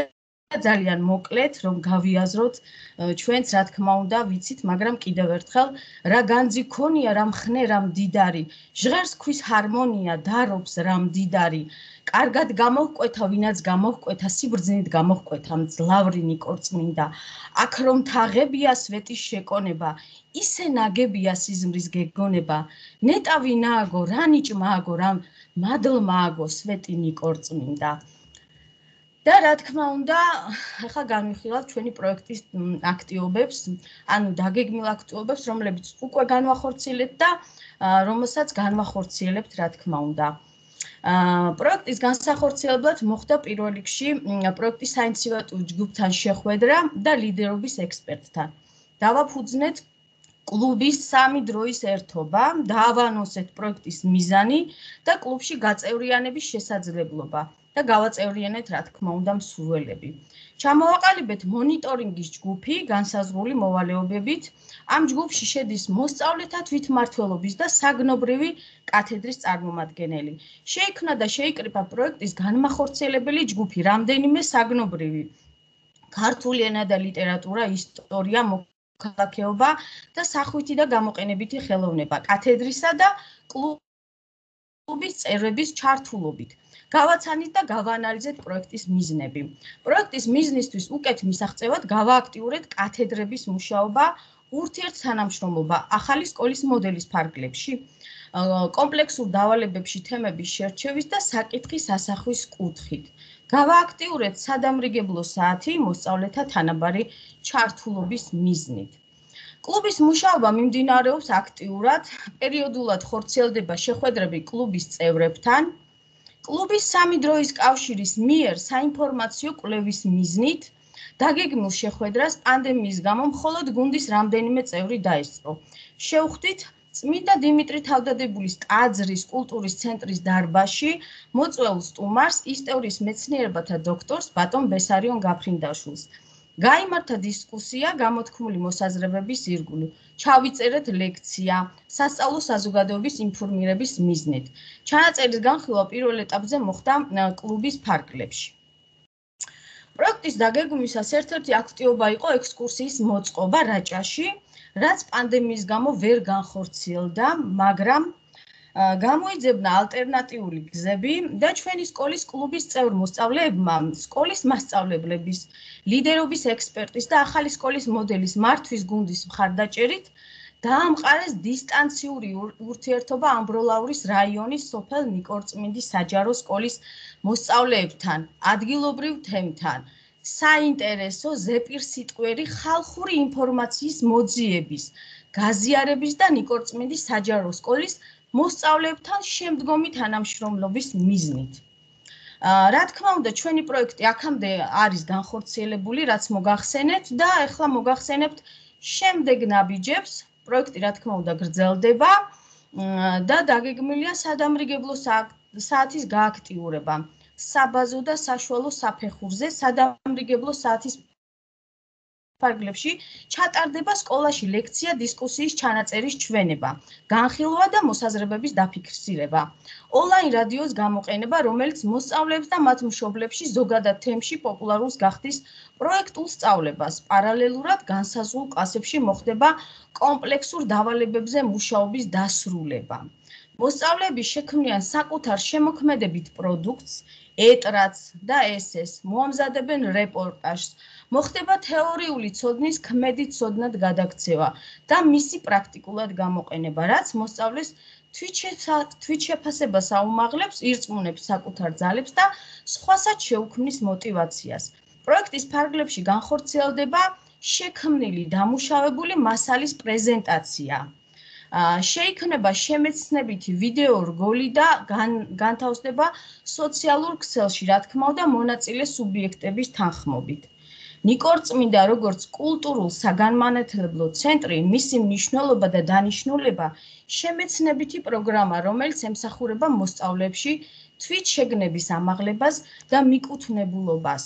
ძალიან მოკლედ რომ გავიაზროთ ჩვენც რა თქმა უნდა ვიცით, მაგრამ კიდევ ერთხელ რა განძი ქონია, რა მხნე, რა მდიდარი, ჟღერს ქვის ჰარმონია, დარობს რა მდიდარი, კარგად გამოჰკვეთა, ვინაც გამოჰკვეთა, სიბრძნით გამოჰკვეთა, მძლავრი ნიკორწმინდა, აქ რომ თაღებია სვეტის შეკონება, ისე ნაგებია სიზმრის გეგონება, ნეტავი ნააგო, რა ნიჭმააგო, რა მადლ მააგო, სვეტი ნიკორწმინდა. და რა თქმა უნდა, ახლა განვიხილავთ ჩვენი პროექტის აქტივობებს, ანუ დაგეგმილ აქტივობებს, რომლებიც უკვე განვახორციელებთ და რომელსაც განვახორციელებთ, რა თქმა უნდა. პროექტის განსახორციელებლად მოხდა პირველ რიგში პროექტის საინიციატივო ჯგუფთან შეხვედრა და ლიდერობის ექსპერტთან. დავაფუძნეთ კლუბის სამი დროის ერთობა, დაავანოსეთ პროექტის მიზანი და კლუბში გაწევრიანების შესაძლებლობა. და გავაწევრიანეთ, რა თქმა უნდა, მსურველები. ჩამოვაყალიბეთ მონიტორინგის ჯგუფი განსაზღვრული მოვალეობებით. ამ ჯგუფში შედის მოსწავლეთა თვითმმართველობის და საგნობრივი კათედრის წარმომადგენელი. შეიქმნა და შეიკრიბა პროექტის განმახორციელებელი ჯგუფი, რამდენიმე საგნობრივი, ქართული ენა და ლიტერატურა, ისტორია, მოქალაქეობა და სახვითი და გამოყენებითი ხელოვნება, კათედრისა და კლუბის წევრების ჩართულობით. გავაცანით და გავაანალიზეთ პროექტის მიზნები. პროექტის მიზნისთვის უკეთ მისაღწევად გავააქტიურეთ კათედრების მუშაობა, ურთიერთთანამშრომლობა ახალი სკოლის მოდელის ფარგლებში, კომპლექსურ დავალებებში თემების შერჩევის და საკითხის ასახვის კუთხით. გავააქტიურეთ სადამრიგებლო საათი მოსწავლეთა თანაბარი ჩართულობის მიზნით. კლუბის მუშაობა მიმდინარეობს აქტიურად, პერიოდულად ხორციელდება შეხვედრები კლუბის წევრებთან. კლუბის სამი დროის კავშირის მიერ საინფორმაციო კვლევის მიზნით დაგეგმილ შეხვედრას პანდემიის გამო მხოლოდ გუნდის რამდენიმე წევრი დაესწრო. შევხვდით წმინდა დიმიტრი თავდადებულის ტაძრის კულტურის ცენტრის დარბაზში მოწვეულ სტუმარს, ისტორიის მეცნიერებათა დოქტორს ბატონ ბესარიონ გაფრინდაშვილს. გაიმართა დისკუსია გამოთქმული მოსაზრებების ირგვლივ. ჩავიწერეთ ლექცია სასწავლო საზოგადოების ინფორმირების მიზნით. ჩანაწერის განხილვა პირველ ეტაპზე მოხდა კლუბის ფარგლებში. პროექტის დაგეგმვისას ერთ-ერთი აქტივობა იყო ექსკურსიის მოწყობა რაჭაში, რაც პანდემიის გამო ვერ განხორციელდა, მაგრამ გამოიძებნა ალტერნატიული გზები და ჩვენი სკოლის კლუბის წევრ მოსწავლეებმა სკოლის მასწავლებლების, ლიდერობის ექსპერტის და ახალი სკოლის მოდელის მართვის გუნდის მხარდაჭერით დაამყარეს დისტანციური ურთიერთობა ამბროლაურის რაიონის სოფელ ნიკორწმინდის საჯარო სკოლის მოსწავლეებთან, ადგილობრივ თემთან, საინტერესო ზეპირსიტყვიერი ხალხური ინფორმაციის მოძიების, გაზიარების და ნიკორწმინდის საჯარო სკოლის მოსწავლეებთან შემდგომი თანამშრომლობის მიზნით. რა თქმა უნდა, ჩვენი პროექტი აქამდე არის განხორციელებული, რაც მოგახსენეთ და ახლა მოგახსენებთ შემდეგ ნაბიჯებს. პროექტი რა თქმა უნდა გრძელდება და დაგეგმილია სადამრიგებლო საათის გააქტიურება. საბაზო და საშუალო საფეხურზე სადამრიგებლო საათის ფარგლებში ჩატარდება სკოლაში ლექცია, დისკუსიის ჩანაწერის ჩვენება, განხილვა და მოსაზრებების დაფიქსირება. ონლაინ რადიოს გამოყენება, რომელიც მოსწავლეებს და მათ მშობლებში ზოგადად თემში პოპულარულს გახდის პროექტულ სწავლებას. პარალელურად განსაზღვრულ კლასებში მოხდება კომპლექსურ დავალებებზე მუშაობის დასრულება. მოსწავლეები შექმნიან საკუთარ შემოქმედებით პროდუქტს, ეტრაც და ესეს, მოამზადებენ რეპორტაჟს, მოხდება თეორიული ცოდნის ქმედით ცოდნად გადაქცევა და მისი პრაქტიკულად გამოყენება, რაც მოსწავლეს თვითშეფასებას აუმაღლებს, ირწმუნებს საკუთარ ძალებს და სხვასაც შეუქმნის мотивაციას. პროექტის ფარგლებში განხორციელდება შექმნილი დამუშავებული მასალის პრეზენტაცია. შეიქმნება შემეცნებითი ვიდეო რგოლი და განთავსდება სოციალურ ქსელში, რა თქმა უნდა, მონაწილე სუბიექტების თანხმობით. ნიკორწმინდა როგორც კულტურულ საგანმანათლებლო ცენტრი, მისი მნიშვნელობა და დანიშნულება შემეცნებითი პროგრამა, რომელიც ემსახურება მოსწავლეებში თვითშეგნების ამაღლებას და მიკუთვნებულობას.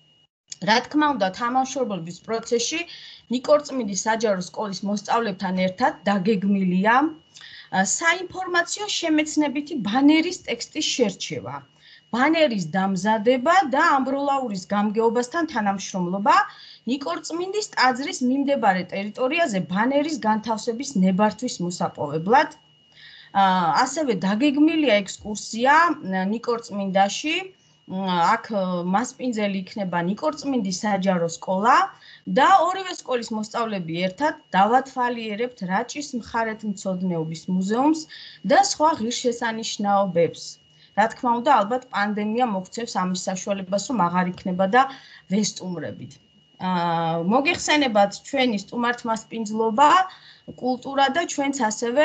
რა თქმა უნდა, თანამშრომლობის პროცესში ნიკორწმინდის საჯარო სკოლის მოსწავლეებთან ერთად დაგეგმილია საინფორმაციო შემეცნებითი ბანერის ტექსტის შერჩევა, ბანერის დამზადება და ამბროლაურის გამგეობასთან თანამშრომლობა ნიკორწმინდის ტაძრის მიმდებარე ტერიტორიაზე ბანერის განთავსების ნებართვის მოსაპოვებლად. ასევე დაგეგმილია ექსკურსია ნიკორწმინდაში. აქ მასპინძელი იქნება ნიკორწმინდის საჯარო სკოლა და ორივე სკოლის მოსწავლეები ერთად დავათვალიერებთ რაჭის მხარეთმცოდნეობის მუზეუმს და სხვა ღირსშესანიშნაობებს. რა თქმა უნდა, ალბათ პანდემია მოგვცევს ამის საშუალებას, რომ აღარ იქნება და ვესტუმრებით. მოგეხსენებათ ჩვენი სტუმართმასპინძლობა, კულტურა და ჩვენც ასევე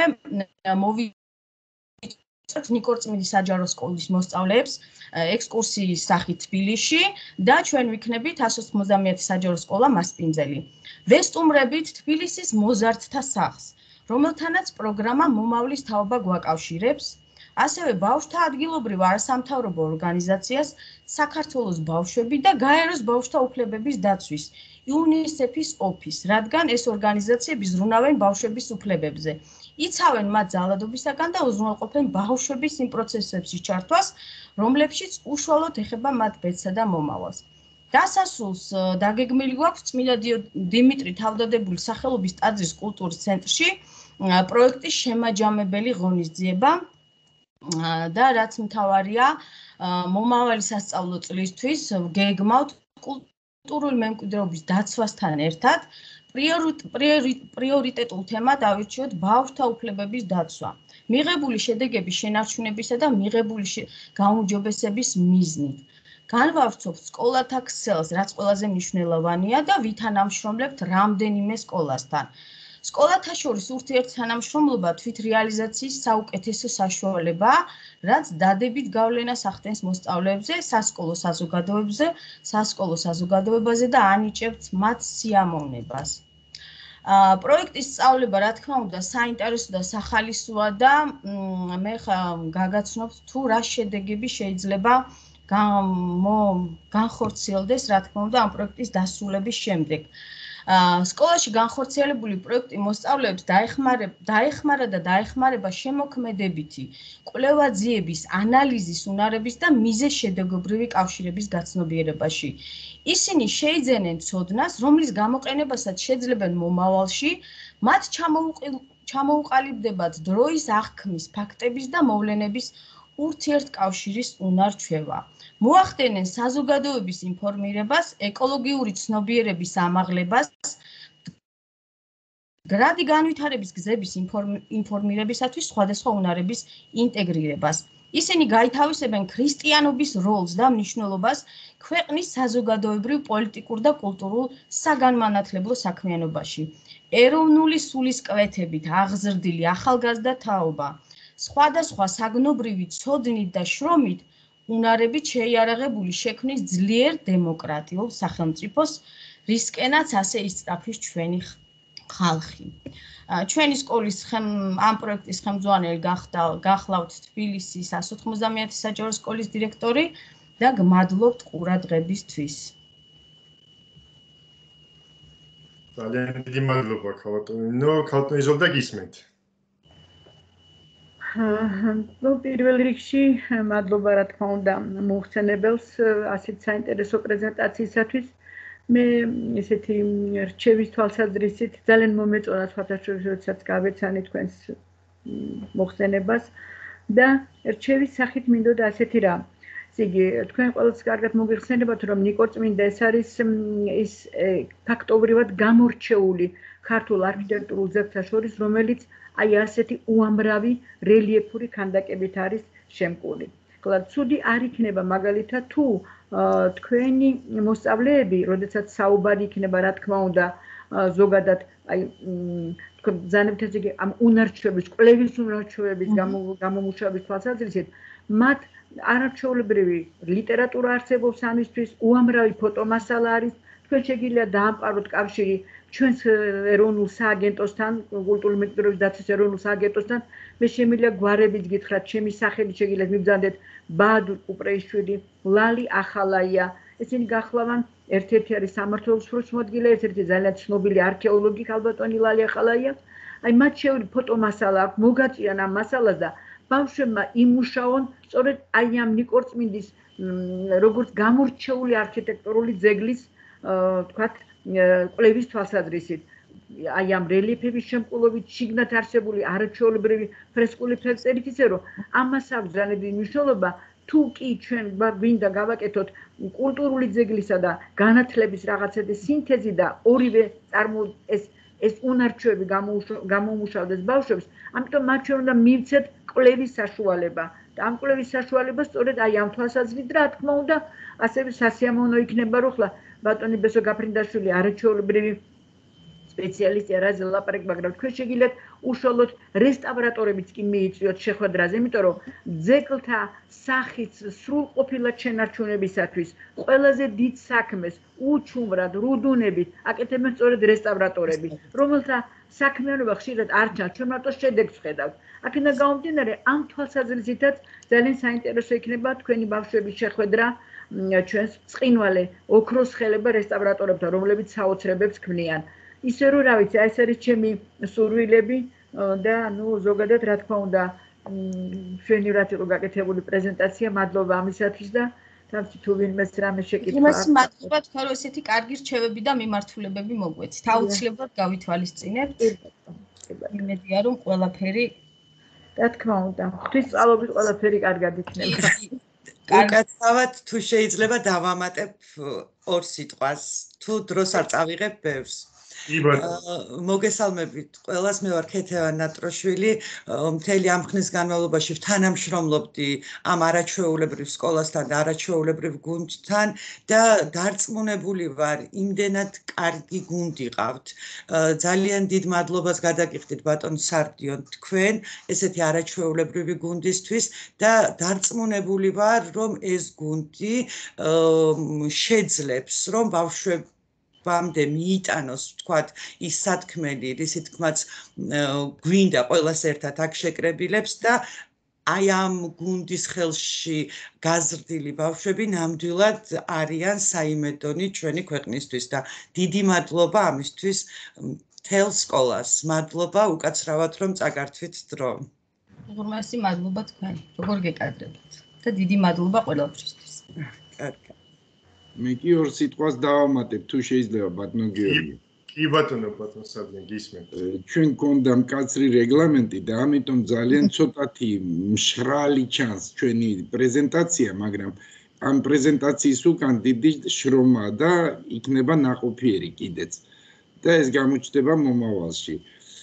მოვიწევთ ნიკორწმინდის საჯარო სკოლის მოსწავლეებს ექსკურსიის სახით თბილისში და ჩვენ ვიქნებით 191 საჯარო სკოლა მასპინძელი. ვესტუმრებით თბილისის მოზარდთა სახლს, რომელთანაც პროგრამა მომავლის თაობა გვაკავშირებს. ასევე ბავშვთა ადგილობრივ არასამთავრობო ორგანიზაციას საქართველოს ბავშვები და გაეროს ბავშვთა უფლებების დაცვის UNICEF-ის ოფისს, რადგან ეს ორგანიზაციები ზრუნავენ ბავშვების უფლებებზე. იცავენ მათ ძალადობისაგან და უზრუნველყოფენ ბავშვების იმ პროცესებში ჩართვას, რომლებშიც უშუალოდ ეხება მათ ბედსა და მომავალს. დასასრულს დაგეგმილი გვაქვს წმინდა დიმიტრი თავდადებული სახელობის ტაძრის კულტურის ცენტრში პროექტის შემაჯამებელი ღონისძიება და რაც მთავარია, მომავალი სასწავლო წლისთვის გეგმავთ კულტურული მემკვიდრეობის დაცვასთან ერთად პრიორიტეტულ თემად ავირჩიოთ ბავშვთა უფლებების დაცვა. მიღებული შედეგების შენარჩუნებისა და მიღებული გაუმჯობესების მიზნით. განვავრცობთ სკოლათა ქსელს, რაც ყველაზე მნიშვნელოვანია და ვითანამშრომლებთ რამდენიმე სკოლასთან. სკოლათა შორის ურთიერთთანამშრომლობა თვითრეალიზაციის საუკეთესო საშუალებაა, რაც დადებით გავლენას ახდენს მოსწავლეებზე, სასკოლო საზოგადოებაზე და ანიჭებთ მათ სიამოვნებას. პროექტის სწავლება, რა თქმა უნდა, საინტერესო და სახალისოა და მე გაგაცნობთ თუ რა შედეგები შეიძლება განხორციელდეს, რა თქმა უნდა, ამ პროექტის დასრულების შემდეგ. სკოლაში განხორციელებული პროექტი მოსწავლეებს დაეხმარა და დაეხმარება შემოქმედებითი, კვლევაძიების, ანალიზის უნარების და მიზეზშედეგობრივი კავშირების გაცნობიერებაში. ისინი შეიძენენ ცოდნას, რომლის გამოყენებასაც შეძლებენ მომავალში, მათ ჩამოუყალიბდებათ დროის აღქმის, ფაქტების და მოვლენების ურთიერთკავშირის უნარჩვევა. მოახდენენ საზოგადოების ინფორმირებას, ეკოლოგიური ცნობიერების ამაღლებას, გრადი განვითარების გზების ინფორმირებისათვის სხვადასხვა უნარების ინტეგრირებას. ისინი გაითავისებენ ქრისტიანობის როლს და მნიშვნელობას ქვეყნის საზოგადოებრივ, პოლიტიკურ და კულტურულ საგანმანათლებლო საქმიანობაში. ეროვნული სულისკვეთებით აღზრდილი ახალგაზრდა თაობა, სხვადასხვა საგნობრივი ცოდნით და შრომით უნარებით შეიარაღებული შექმნის ძლიერ დემოკრატიულ სახელმწიფოს, რისკენაც ასე ისწრაფის ჩვენი ხალხი. ჩვენი სკოლის ამ პროექტის ხელმძღვანელი გახლავთ თბილისის 191 საჯარო სკოლის დირექტორი და გმადლობთ ყურადღებისთვის. ძალიან დიდი მადლობა ქალბატონო, ქალბატონი ზოლდა გისმენთ. პირველ რიგში მადლობა რა თქმა უნდა მოხსენებელს ასეთ საინტერესო პრეზენტაციისათვის. მე ესეთი რჩევის თვალსაზრისით ძალიან მომეწონა სხვათაშორისოსაც გავეცანი თქვენს მოხსენებას და რჩევის სახით მინდოდა ასეთი რა. იგი თქვენ ყველას კარგად მოგიხსენებათ, რომ ნიკორწმინდა ეს არის ის ფაქტობრივად გამორჩეული ქართულ არქიტექტურულ ძეგლთა შორის, რომელიც აი ასეთი უამრავი რელიეფური ქანდაკებით არის შემკული. კლა ცუდი არ იქნება მაგალითად თუ თქვენი მოსწავლეები, როდესაც საუბარი იქნება, რა თქმა უნდა, ზოგადად აი თქვენ ბრძანებთ ესე იგი ამ უნარჩვების, კვლევის უნარჩვების გამომუშავების თვალსაზრისით, მათ არაჩვეულებრივი ლიტერატურა არსებობს ამისთვის, უამრავი ფოტომასალა არის, თქვენ შეგიძლიათ დაამყაროთ კავშირი ჩვენს ეროვნულ სააგენტოსთან, კულტურული მემკვიდრეობის დაცვის ეროვნულ სააგენტოსთან, მე შემიძლია გვარებით გითხრათ, ჩემი სახელი შეგიძლიათ მიბრძანდეთ ბაადურ კუპრეიშვილი, ლალი ახალაია, ესენი გახლავან ერთ-ერთი არის სამმართველოს ფროსმოდგილე, ერთ-ერთი ძალიან ცნობილი არქეოლოგი ქალბატონი ლალი ახალაია. აი მათ შეური ფოტომასალა აქვს, მოგაწიან ამ მასალას და ბავშვებმა იმუშაონ სწორედ აი ამ ნიკორწმინდის როგორც გამორჩეული არქიტექტურული ძეგლის თქვათ კვლევის თვალსაზრისით აი ამ რელიეფების შემკულობით შიგნით არსებული არაჩვეულებრივი ფრესკული ფერწერით ისე რომ ამას აქვს ძალები მნიშვნელობა თუ კი ჩვენ გვინდა გავაკეთოთ კულტურული ძეგლისა და განათლების რაღაცების სინთეზი და ორივე ეს უნარჩვევები გამოუმუშავდეს ბავშვებს ამიტომ მათ ჩვენ უნდა მივცეთ კვლევის საშუალება და ამ კვლევის საშუალება სწორედ აი ამ თვალსაზრისით რა თქმა უნდა ასევე სასიამოვნო იქნება რომ ხლა ბატონი ბესო გაფრინდაშვილი არაჩვეულებრივი სპეციალისტი არაზე ლაპარაკი მაგრამ თქვენ შეგიძლიათ უშუალოდ რესტავრატორებიც კი მიიწვიოთ შეხვედრაზე იმიტომ რომ ძეგლთა სახით სრულყოფილად შენარჩუნებისათვის ყველაზე დიდ საქმეს უჩუმრად რუდუნებით აკეთებენ სწორედ რესტავრატორები რომელთა საქმიანობა ხშირად არ ჩანს ჩვენ მარტო შედეგს ვხედავთ აქედან გამომდინარე ამ თვალსაზრისითაც ძალიან საინტერესო იქნება თქვენი ბავშვების შეხვედრა ჩვენს წყინვალე ოქროს ხელება რესტავრატორებთან რომლებიც საოცრებებს ქმნიან ისე რომ რა ვიცი, ეს არის ჩემი სურვილები და ნუ ზოგადად რა თქმა უნდა ჩვენივრად იყო გაკეთებული პრეზენტაცია, მადლობა ამისათვის და თამში თუ ვინმეს რამე შეკითხვა. იმას მადლობა თქვა რომ ესეთი კარგი რჩევები და მიმართულებები მოგვეცით. აუცილებლად გავითვალისწინებთ. იმედია რომ ყველაფერი რა თქმა უნდა, ღვთისმწყალობით ყველაფერი კარგად იქნება. უკაცრავად თუ შეიძლება დავამატებ ორ სიტყვას, თუ დროს არ წავიღებ ბევრს. მოგესალმებით ყველას მე ვარ ქეთევან ნატროშვილი მთელი ამ ხნის განმავლობაში თანამშრომლობდი ამ არაჩვეულებრივ სკოლასთან და არაჩვეულებრივ გუნდთან და დარწმუნებული ვარ იმდენად კარგი გუნდი ყავთ ძალიან დიდ მადლობას გადაგიხდით ბატონ სარდიონ თქვენ ესეთი არაჩვეულებრივი გუნდისთვის და დარწმუნებული ვარ რომ ეს გუნდი შეძლებს რომ ბავშვები ბამდე მიიტანოს თქვათ ის სათქმელი რისი თქმაც გვინდა ყველას ერთად აქ შეკრებილებს და აი ამ გუნდის ხელში გაზრდილი ბავშვები ნამდვილად არიან საიმედონი ჩვენი ქვეყნისთვის და დიდი მადლობა ამისთვის მთელ სკოლას მადლობა უკაცრავად რომ წაგართვით დრო უღრმესი მადლობა თქვენ როგორ გეკადრებთ და დიდი მადლობა ყველაფრისთვის კარგი მე კი ორ სიტყვას დავამატებ თუ შეიძლება ბატონო გიორგი კი ბატონო სარდიონ გისმენთ ჩვენ გქონდა მკაცრი რეგლამენტი და ამიტომ ძალიან ცოტათი მშრალი ჩანს ჩვენი პრეზენტაცია მაგრამ ამ პრეზენტაციის უკან დიდი შრომა და იქნება ნაყოფიერი კიდეც და ეს გამოჩნდება მომავალში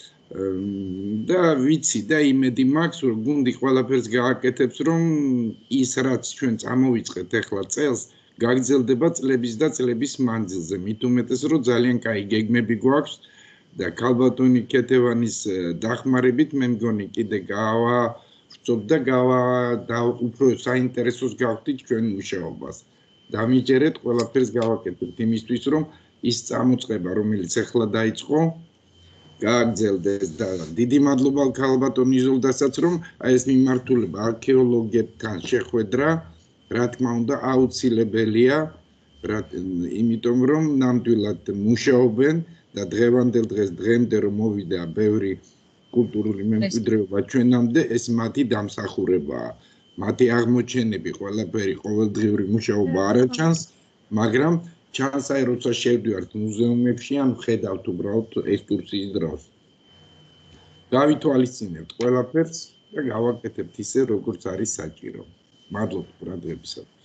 და ვიცი და იმედი მაქვს რომ გუნდი ყველაფერს გააკეთებს რომ ის რაც ჩვენ წამოვიწყეთ ახლა წელს გაგრძელდება წლების და წლების მანძილზე. მით უმეტეს რომ ძალიან კაი გეგმები გვაქვს და ქალბატონი ქეთევანის დახმარებით მე მგონი კიდე გავავრცობ და უფრო საინტერესოს გავხდით ჩვენ მუშაობას. დამიჯერეთ ყველაფერს გავაკეთებთ იმისთვის რომ ის წამოწყება რომელიც ახლა დაიწყო გააგრძელდეს და დიდი მადლობა ქალბატონ იზოლდასაც რომ აი ეს მიმართულება არქეოლოგებთან შეხვედრა რა თქმა უნდა აუცილებელია იმიტომ რომ ნამდვილად მუშაობენ და დღევანდელ დღეს დღემდე რომ მოვიდა ბევრი კულტურული მემკვიდრეობა ჩვენამდე ეს მათი დამსახურებაა მათი აღმოჩენები ყველაფერი ყოველდღიური მუშაობა არ ჩანს მაგრამ ჩანს აი როცა შევდივართ მუზეუმებში ან ვხედავთ უბრალოდ ექსკურსიის დროს გავითვალისწინებთ ყველაფერს და გავაკეთებთ ისე როგორც არის საჭირო მადლობა ბრალდებისათვის.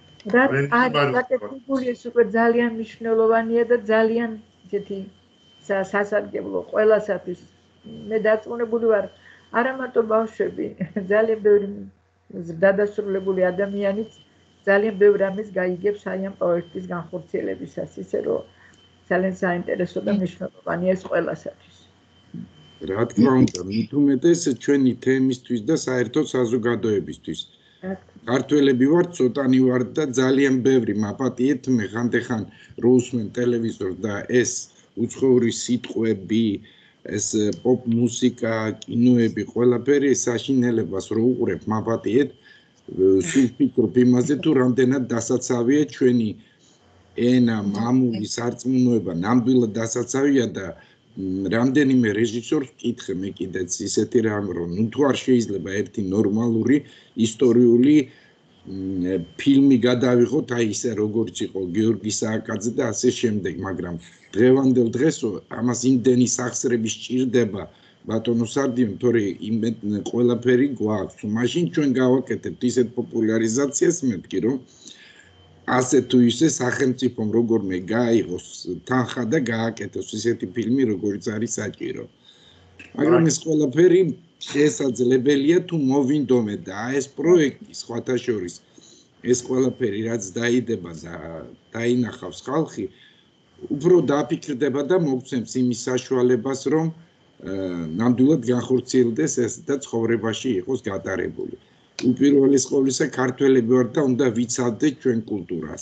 გაკეთებული ეს უკვე ძალიან მნიშვნელოვანია და ძალიან ისეთი სასარგებლო ყველასათვის. მე დარწმუნებული ვარ, არა მარტო ბავშვები, ძალიან ბევრი დადასრულებული ადამიანიც ძალიან ბევრ რამეს გაიგებს აი ამ პროექტის განხორციელებისას, ისე რომ ძალიან საინტერესო და მნიშვნელოვანია ეს ყველასათვის. რა თქმა უნდა, მით უმეტეს ჩვენი თემისთვის და საერთოდ საზოგადოებისთვის. ქართველები ვარ, ცოტანი ვარ და ძალიან ბევრი მაპატიეთ მე ხანდახან რო უსმენ ტელევიზორს და ეს უცხოური სიტყვები, ეს პოპ მუსიკა, კინოები, ყველაფერი საშინელებას რო უყურებ მაპატიეთ, სულ ფიქრობ იმაზე თუ რამდენად დასაცავია ჩვენი ენა, მამული, სარწმუნოება, ნამდვილად დასაცავია და რამდენიმე რეჟისორს ვკითხე მე კიდეც ისეთი რამ რომ ნუ თუ არ შეიძლება ერთი ნორმალური ისტორიული ფილმი გადავიღოთ აი ისე როგორც იყო გიორგი სააკაძე და ასე შემდეგ მაგრამ დღევანდელ დღეს ამას იმდენი სახსრები სჭირდება ბატონო სარდიონ თორე იმ ყველაფერი გვაქვს მაშინ ჩვენ გავაკეთებთ ისეთ პოპულარიზაციას მეთქი რომ ასე თუ ისე სახელმწიფომ როგორმე გაიღოს თანხა და გააკეთოს ისეთი ფილმი როგორც არის საჭირო მაგრამ ეს ყველაფერი შესაძლებელია თუ მოვინდომე და ეს პროექტი სხვათა შორის ეს ყველაფერი რაც დაიდება და დაინახავს ხალხი უფრო დაფიქრდება და მოგცემს იმის საშუალებას რომ ნამდვილად განხორციელდეს ეს და ცხოვრებაში იყოს გატარებული უპირველეს ყოვლისა ქართველები ვართ და უნდა ვიცავდეთ ჩვენ კულტურას.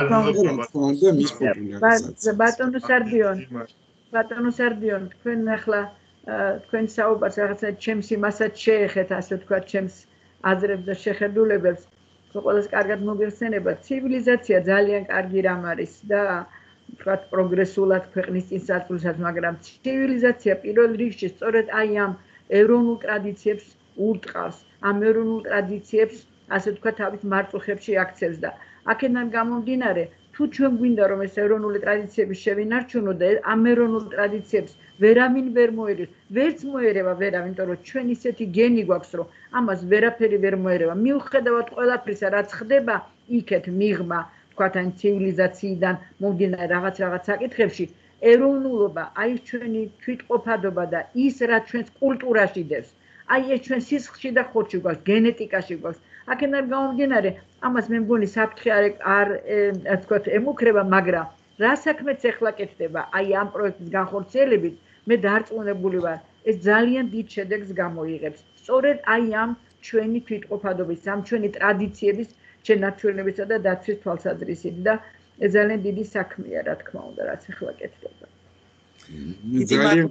ბატონო სარდიონ, თქვენ ახლა თქვენ საუბარს რაღაცა ჩემს იმასაც შეეხეთ, ასე ვთქვათ, ჩემს აზრებს და შეხედულებებს. ყველას კარგად მოგეხსენება, ცივილიზაცია ძალიან კარგი რამ არის და ვთქვათ, პროგრესულად ქვეყნის წინ სარწმუნოსაც, მაგრამ ცივილიზაცია პირველ რიგში სწორედ აი ამ ეროვნულ ტრადიციებს ურტყავს. ამ ეროვნულ ტრადიციებს, ასე ვთქვათ, თავის მარწუხებში აქცევს და აქედან გამომდინარე, თუ ჩვენ გვინდა რომ ეს ეროვნული ტრადიციები შევინარჩუნოთ და ამ ეროვნულ ტრადიციებს ვერავინ ვერ მოერევს, ვერც მოერევა ვერავინ, იმიტომ რომ ჩვენ ისეთი გენი გვაქვს, რომ ამას ვერაფერი ვერ მოერევა. მიუხედავად ყველაფრისა, რაც ხდება იქეთ მიღმა, ვთქვათ, ან ცივილიზაციიდან მომდინარე რაღაც საკითხებში, ეროვნულობა, აი ჩვენი თვითყოფადობა და ის რაც ჩვენს კულტურაში დევს აი ეს ჩვენ სისხლში და ხორცში გვაქვს, გენეტიკაში გვაქვს. აქედან გამომდინარე, ამას მე მგონი საფრთხე არ ვთქვათ, ემუქრება, მაგრამ რა საქმეც ახლა კეთდება, აი ამ პროექტის განხორციელებით, მე დარწმუნებული ვარ, ეს ძალიან დიდ შედეგს გამოიღებს. სწორედ აი ამ ჩვენი თვითყოფადობის, ამ ჩვენი ტრადიციების შენარჩუნებისა და დაცვის თვალსაზრისით და ეს ძალიან დიდი საქმეა, რა თქმა უნდა, რაც ახლა კეთდება. ძალიან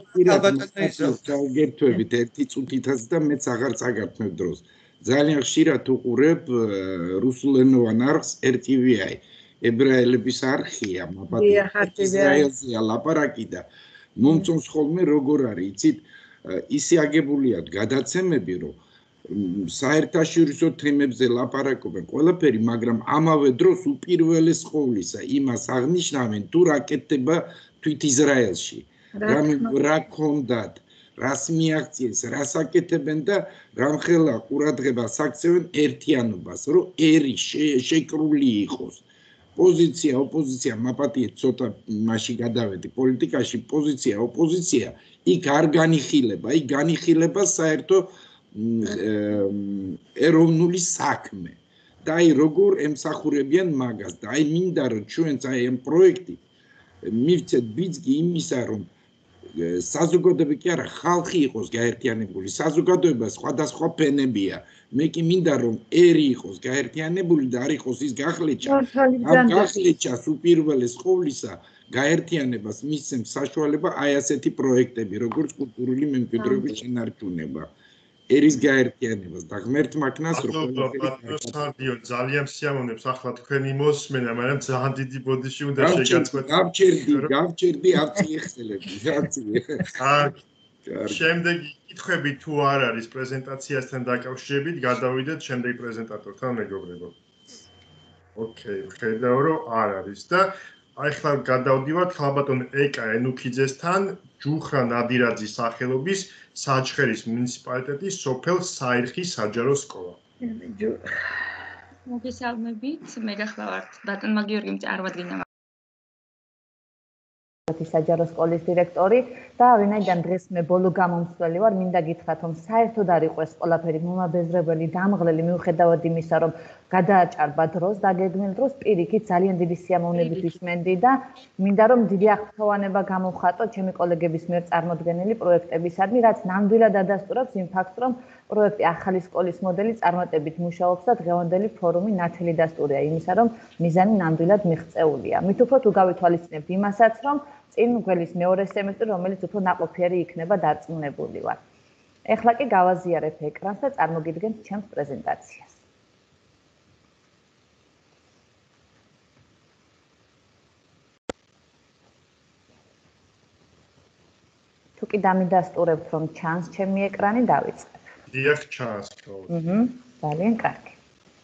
ხშირად ერთი წუთითაც და მეც აღარ წაგართმევ დროს. ძალიან ხშირად უყურებ რუსულენოვან არხს RTV-i. ებრაელების არხია, მაბატონო. ისრაელზეა ლაპარაკი და მომწონს ხოლმე როგორ არის, იცით, ისე აგებულია გადაცემები, რომ საერთაშორისო თემებზე ლაპარაკობენ ყველაფერი, მაგრამ ამავე დროს უპირველეს ყოვლისა იმას აღნიშნავენ, თუ რა კეთდება თვით ისრაელში. რა ქონდათ, რას მიაღწიეს, რას აკეთებენ და რამხელა ყურადღებას აქცევენ ერთიანობას, რომ ერი შეკრული იყოს. პოზიცია, ოპოზიცია, მაპატიეთ ცოტა მასში გადავედი პოლიტიკაში, პოზიცია, ოპოზიცია, იქ არ განიხილება, იქ განიხილება საერთო ეროვნული საქმე. და აი როგორ ემსახურებიან მაგას და აი მინდა რომ ჩვენც აი ამ პროექტი მივცეთ ბიძგი იმისა რომ საზოგადოება კი არა ხალხი იყოს გაერთიანებული საზოგადოება სხვადასხვა ფენებია მე კი მინდა რომ ერი იყოს გაერთიანებული და არ იყოს ის გახლეჩა ამ გახლეჩას უპირველეს ყოვლისა გაერთიანებას მისცემს საშუალება აი ასეთი პროექტები როგორც კულტურული მემკვიდრეობის შენარჩუნება ერის გაერთიანებას და ღმერთ მაქნას რომ სარდიო ძალიან სიამოვნებს ახლა თქვენი მოსმენა, მაგრამ ძალიან დიდი ბოდიში უნდა შეგაწყვეტ. გავჩერდი აფციეხსელები, შემდეგი კითხვები თუ არ არის პრეზენტაციასთან დაკავშირებით, გადავიდეთ შემდეგ პრეზენტატორთან მეგობრებო. ოკეი, ხედავ რომ არ არის და ახლა გადავდივართ ხალბატონ ეკა ენუქიძესთან ჯუხრა ნადირაძის სახელობის საჩხერის მუნიციპალიტეტის სოფელ საირხის საჯარო სკოლა. მოგესალმებით, მე გახლავართ ბატონმა გიორგიმ წარმოადგინა საჯარო სკოლის დირექტორი და ვინაიდან დღეს მე ბოლო გამომცვლელი ვარ, მინდა გითხრათ, რომ საერთოდ არ იყო ეს ყველაფერი მომაბეზრებელი, დამღლელი მიუხედავად იმისა, რომ გადააჭარბა დროს, დაგეგმილ დროს პირიქით ძალიან დიდი სიამოვნებით ვისმენდი და მინდა რომ დიდი აღფრთოვანება გამოვხატო ჩემი კოლეგების მიერ წარმოდგენილი პროექტებისადმი, რაც ნამდვილად ადასტურებს იმ ფაქტს, რომ პროექტი ახალი სკოლის მოდელი წარმატებით მუშაობს და დღევანდელი ფორუმი ნათელი დასტურია იმისა, რომ მიზანი ნამდვილად მიღწეულია. მით უფრო თუ გავითვალისწინებთ იმასაც, რომ წინ გველის მეორე სემესტრი, რომელიც უფრო ნაყოფიერი იქნება დარწმუნებული ვარ. ეხლა კი გავაზიარებ ეკრანს და წარმოგიდგენთ ჩემს პრეზენტაციას. თუ კი დამიდასტურებთ რომ ჩანს ჩემი ეკრანი დავიწყებ. დიახ, ჩანს. ძალიან კარგი.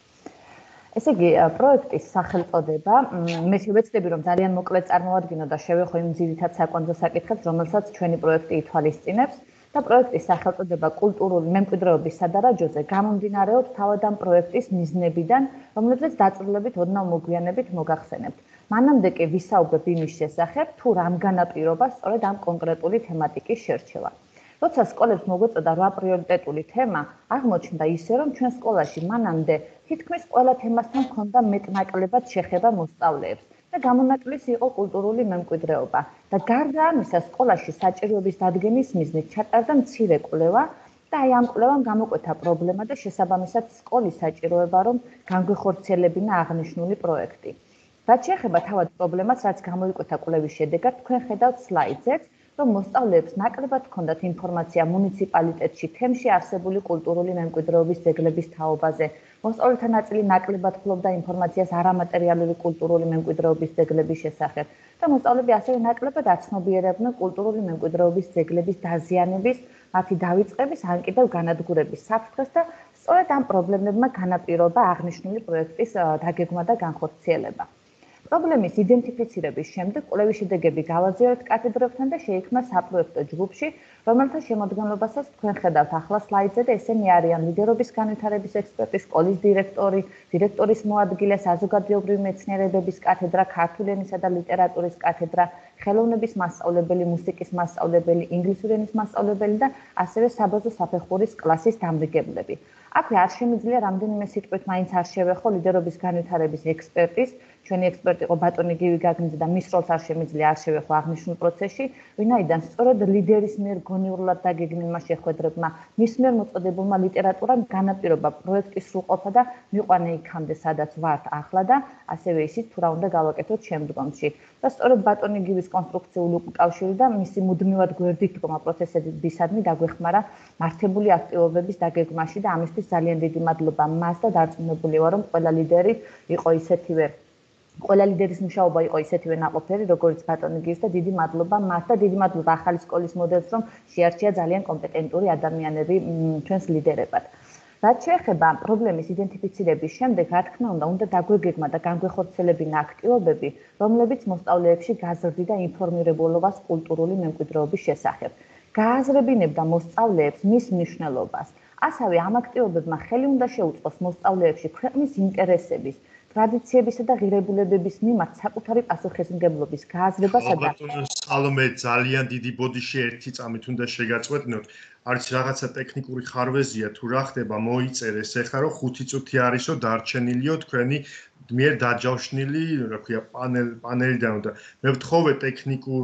ესე იგი, პროექტის სახელწოდება, მე შევეცდები რომ ძალიან მოკლედ წარმოვადგინო და შევეხო იმ ძირითად საკვანძო საკითხებს, რომელსაც ჩვენი პროექტი ითვალისწინებს. და პროექტის სახელწოდება კულტურული მემკვიდრეობის სადარაჯოზე გამომდინარეობს თავად ამ პროექტის მიზნებიდან, რომლებზეც დაწვრილებით ოდნავ მოგვიანებით მოგახსენებთ. მანამდე კი ვისაუბრებ იმის შესახებ, თუ რამ განაპირობა სწორედ ამ კონკრეტული თემატიკის შერჩევა. როცა სკოლებს მოგვეწოდა 8 პრიორიტეტული თემა, აღმოჩნდა ისე, რომ ჩვენ სკოლაში მანამდე თითქმის ყველა თემასთან ჰქონდა მეტნაკლებად შეხება მოსწავლეებს. და გამონაკლისი იყო კულტურული მემკვიდრეობა და გარდა ამისა სკოლაში საჭიროების დადგენის მიზნით ჩატარდა მცირე კვლევა და აი ამ კვლევამ გამოკვეთა პრობლემა და შესაბამისად სკოლის საჭიროება რომ განგვეხორციელებინა აღნიშნული პროექტი. რაც შეეხება თავად პრობლემას, რაც გამოიკვეთა კვლევის შედეგად, თქვენ ხედავთ სლაიდზეც, რომ მოსწავლეებს ნაკლებად ჰქონდათ ინფორმაცია მუნიციპალიტეტში თემში არსებული კულტურული მემკვიდრეობის ძეგლების თაობაზე. მოსწავლეთა ნაწილი ნაკლებად ფლობდა ინფორმაციას არამატერიალური კულტურული მემკვიდრეობის ძეგლების შესახებ და მოსწავლეები ასევე ნაკლებად აცნობიერებდნენ კულტურული მემკვიდრეობის ძეგლების დაზიანების, მათი დავიწყების, ან კიდევ განადგურების საფრთხეს და სწორედ ამ პრობლემებმა განაპირობა აღნიშნული პროექტის დაგეგმა და განხორციელება. პრობლემის იდენტიფიცირების შემდეგ კვლევის შედეგები გავაზიარეთ კათედრებთან და შეიქმნა საპროექტო ჯგუფში, რომელთა შემოქმედებასაც თქვენ ხედავთ ახლა სლაიდზე და ესენი არიან ლიდერობის განვითარების ექსპერტი, სკოლის დირექტორი, დირექტორის მოადგილე, საზოგადოებრივი მეცნიერებების კათედრა, ქართული ენისა და ლიტერატურის კათედრა, ხელოვნების მასწავლებელი, მუსიკის მასწავლებელი, ინგლისური ენის მასწავლებელი და ასევე საბაზო საფეხურის კლასის დამრიგებლები. აქვე არ შემიძლია რამდენიმე სიტყვით მაინც არ შევეხო ლიდერობის განვითარების ექსპერტის, ჩვენი ექსპერტი იყო ბატონი გივი გაგნიძე და მის როლს არ შემიძლია არ შევეხო აღნიშნულ პროცესში, ვინაიდან სწორედ ლიდერის მიერ გონივრულად დაგეგმილმა შეხვედრებმა, მის მიერ მოწოდებულმა ლიტერატურამ განაპირობა პროექტის სრულყოფა და მიყვანა იქამდე, სადაც ვართ ახლა და ასევე ისიც თუ რა უნდა გავაკეთოთ შემდგომში. და სწორედ ბატონი გივის კონსტრუქციული უკავშირი და მისი მუდმივად გვერდით დგომა პროცესებისადმი დაგვეხმარა მართებული აქტივობების დაგეგმაში და ამისთვის ძალიან დიდი მადლობა მას და დარწმუნებული ვარ, რომ ყველა ლიდერი იყო ისეთივე ყველა ლიდერის მუშაობა იყო ისეთივე ნაყოფიერი, როგორც ბატონი გივის და დიდი მადლობა მას და დიდი მადლობა ახალი სკოლის მოდელს, რომ შეარჩია ძალიან კომპეტენტური ადამიანები ჩვენს ლიდერებად. რაც შეეხება პრობლემის იდენტიფიცირების შემდეგ, რა თქმა უნდა დაგვეგეგმა და განგვეხორციელებინა აქტივობები, რომლებიც მოსწავლეებში გაზრდიდა ინფორმირებულობას კულტურული მემკვიდრეობის შესახებ. გააზრებინებდა მოსწავლეებს მის მნიშვნელობას. ასევე ამ აქტივობებმა ხელი უნდა შეუწყოს მოსწავლეებში ქვეყნის ინტერესების, ტრადიციებისა და ღირებულებების მიმართ საკუთარი პასუხისმგებლობის გააზრებასა და სალომე ძალიან დიდი ბოდიში ერთი წამით უნდა შეგაწყვეტნოთ. არც რაღაცა ტექნიკური ხარვეზია თუ რა ხდება, მოიწერეს ეხლა რომ 5 წუთი არისო დარჩენილიო თქვენი მიერ დაჯავშნილი, რა ქვია, პანელიდან და მე ვთხოვე ტექნიკურ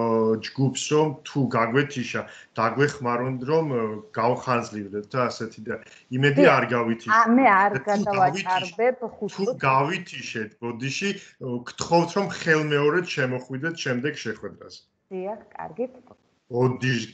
ჯგუფს რომ თუ გაგვეთიშა, დაგვეხმარონ რომ გავხანძლივრდეთ და ასეთი და იმედი არ გავითიშეთ. მე არ გადავაჭარბებ 5 წუთს. თუ გავითიშეთ ბოდიში, გთხოვთ რომ ხელმეორედ შემოხვიდეთ შემდეგ შეხვედრაზე. დიახ, კარგით. ბოდიში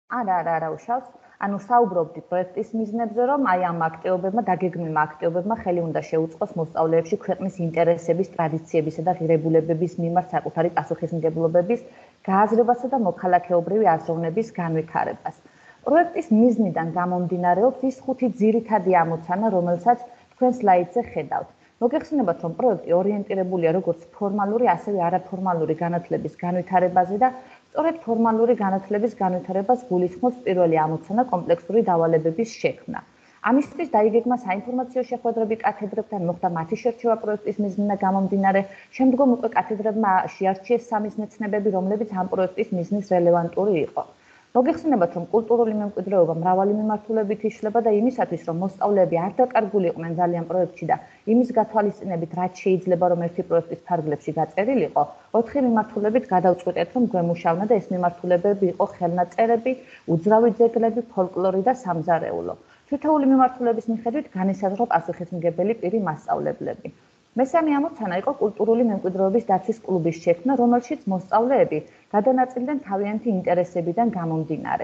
არა უშავს. ანუ საუბრობდი პროექტის მიზნებზე, რომ აი ამ აქტივობებმა, დაგეგმილმა აქტივობებმა ხელი უნდა შეუწყოს მოსწავლეებში ქვეყნის ინტერესების, ტრადიციებისა და ღირებულებების მიმართ საკუთარი პასუხისმგებლობების გააზრებასა და მოქალაქეობრივი აზროვნების განვითარებას. პროექტის მიზნიდან გამომდინარეობს ის 5 ძირითადი ამოცანა, რომელსაც თქვენ სლაიდზე ხედავთ. მოგეხსენებათ, რომ პროექტი ორიენტირებულია როგორც ფორმალური, ასევე არაფორმალური განათლების განვითარებაზე და სწორედ ფორმალური განათლების განვითარებას გულისხმობს პირველი ამოცანა კომპლექსური დავალებების შექმნა. ამისთვის დაიგეგმა საინფორმაციო შეხვედრები კათედრებთან, მოხდა მათი შერჩევა პროექტის მიზნიდან გამომდინარე, შემდგომ უკვე კათედრებმა შეარჩიეს სამიზნე ცნებები, რომლებიც ამ პროექტის მიზნის რელევანტური იყო. მოგეხსენებათ, რომ კულტურული მემკვიდრეობა მრავალი მიმართულებით იშლება და იმისათვის, რომ მოსწავლეები არ დაკარგულიყვნენ ძალიან პროექტში და იმის გათვალისწინებით, რაც შეიძლება რომ ერთი პროექტის ფარგლებში გაწერილიყო, 4 მიმართულებით გადავწყვეტეთ, რომ გვემუშავნა და ეს მიმართულებები იყო ხელნაწერები, უძრავი ძეგლები, ფოლკლორი და სამზარეულო. თითოეული მიმართულების მიხედვით განისაზღვრა პასუხისმგებელი პირი მასწავლებლები. მესამე ამოცანა იყო კულტურული მემკვიდრეობის დაცვის კლუბის შექმნა, რომელშიც მოსწავლეები გადანაწილდნენ თავიანთი ინტერესებიდან გამომდინარე.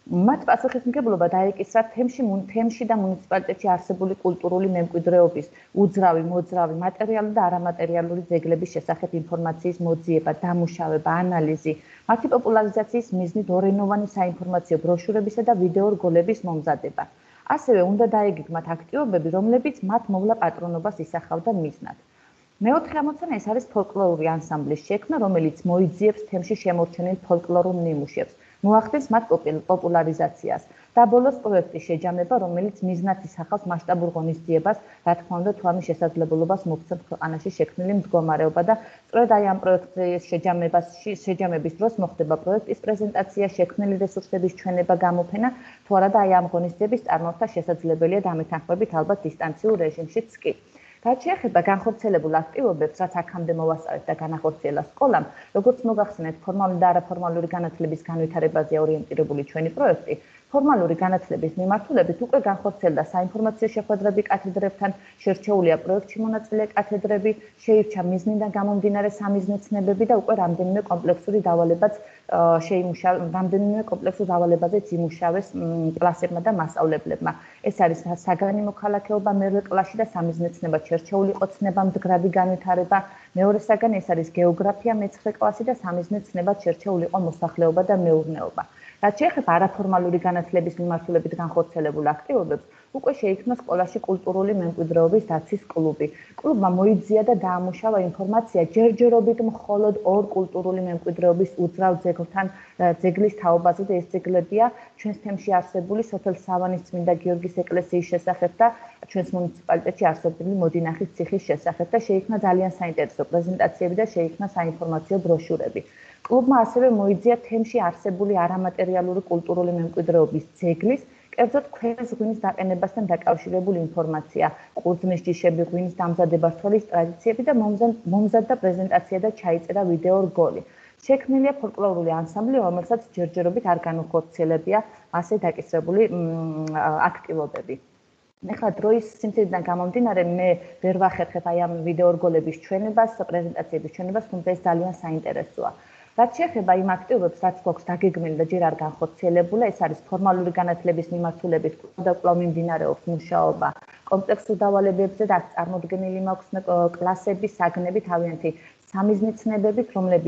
მათ პასუხისმგებლობა დაეკისრა თემში და მუნიციპალიტეტში არსებული კულტურული მემკვიდრეობის უძრავი, მოძრავი, მატერიალური და არამატერიალური ძეგლების შესახებ ინფორმაციის მოძიება, დამუშავება, ანალიზი, მათი პოპულარიზაციის მიზნით ორენოვანი საინფორმაციო ბროშურებისა და ვიდეო რგოლების მომზადება. ასევე უნდა დაეგეგმათ აქტივობები, რომლებიც მათ მოვლა პატრონობას ისახავდა მიზნად. მეოთხე ამოცანა ეს არის ფოლკლორული ანსამბლის შექმნა, რომელიც მოიძიებს თემში შემორჩენილ ფოლკლორულ ნიმუშებს. მოახდენს მათ პოპულარიზაციას და ბოლოს პროექტის შეჯამება, რომელიც მიზნად ისახავს მასშტაბურ ღონისძიებას, რა თქმა უნდა, თუ ამის შესაძლებლობას მოგცემთ ქვეყანაში შექმნილი მდგომარეობა და სწორედ აი ამ პროექტის შეჯამების დროს მოხდება პროექტის პრეზენტაცია, შექმნილი რესურსების ჩვენება, გამოფენა, თუ არა და აი ამ ღონისძიების წარმართა შესაძლებელია დამეთანხმებით ალბათ დისტანციურ რეჟიმშიც კი. რაც შეეხება განხორციელებულ აქტივობებს, რაც აქამდე მოვასწარეთ და განახორციელა სკოლამ, როგორც მოგახსენეთ, ფორმალური და არაფორმალური განათლების განვითარებაზე ორიენტირებული ჩვენი პროექტი, ფორმალური განათლების მიმართულებით უკვე განხორციელდა საინფორმაციო შეხვედრები კათედრებთან, შერჩეულია პროექტში მონაწილე კათედრები, შეირჩა მიზნიდან გამომდინარე სამიზნე ცნებები და უკვე რამდენიმე კომპლექსურ დავალებაზეც იმუშავეს კლასებმა და მასწავლებლებმა. ეს არის საგანი მოქალაქეობა მერვე კლასში და სამიზნე ცნება შერჩეული იყო ცნება მდგრადი განვითარება, მეორე საგანი ეს არის გეოგრაფია მეცხრე კლასი და სამიზნე ცნებად შერჩეული იყო მოსახლეობა და მეურნეობა. რაც შეეხება არაფორმალური განათლების მიმართულებით განხორციელებულ აქტივობებს, უკვე შეიქმნა სკოლაში კულტურული მემკვიდრეობის დაცვის კლუბი. კლუბმა მოიძია და დაამუშავა ინფორმაცია ჯერჯერობით მხოლოდ ორ კულტურული მემკვიდრეობის უძრავ ძეგლის თაობაზე და ეს ძეგლებია ჩვენს თემში არსებული სოფელ სავანის წმინდა გიორგის ეკლესიის შესახებ და ჩვენს მუნიციპალიტეტში არსებული მოდინახის ციხის შესახებ და შეიქმნა ძალიან საინტერესო პრეზენტაციები და შეიქმნა საინფორმაციო ბროშურები. კლუბმა ასევე მოიძია თემში არსებული არამატერიალური კულტურული მემკვიდრეობის ძეგლის, კერძოდ ქვემის ღვინის დაყენებასთან დაკავშირებული ინფორმაცია, ყურძნის ჯიშები, ღვინის დამზადება, რთოლის ტრადიციები და მომზადდა პრეზენტაცია და ჩაიწერა ვიდეო რგოლი. შექმნილია ფოლკლორული ანსამბლი, რომელსაც ჯერჯერობით არ განუხორციელებია ასე დაკისრებული აქტივობები. ეხლა დროის სიმცირიდან გამომდინარე, მე ვერ ვახერხებ აი ამ ვიდეო რგოლების ჩვენებას, პრეზენტაციების ჩვენებას, თუმცა ეს ძალიან საინტერესოა. რაც შეეხება იმ აქტივობებს, რაც გვაქვს დაგეგმილი და ჯერ არ განხორციელებულა, ეს არის ფორმალური განათლების მიმართულებით კვლავ მიმდინარეობს მუშაობა კომპლექსურ დავალებებზე და წარმოდგენილი მაქვს კლასების საგნები თავიანთი სამიზნე ცნებებით,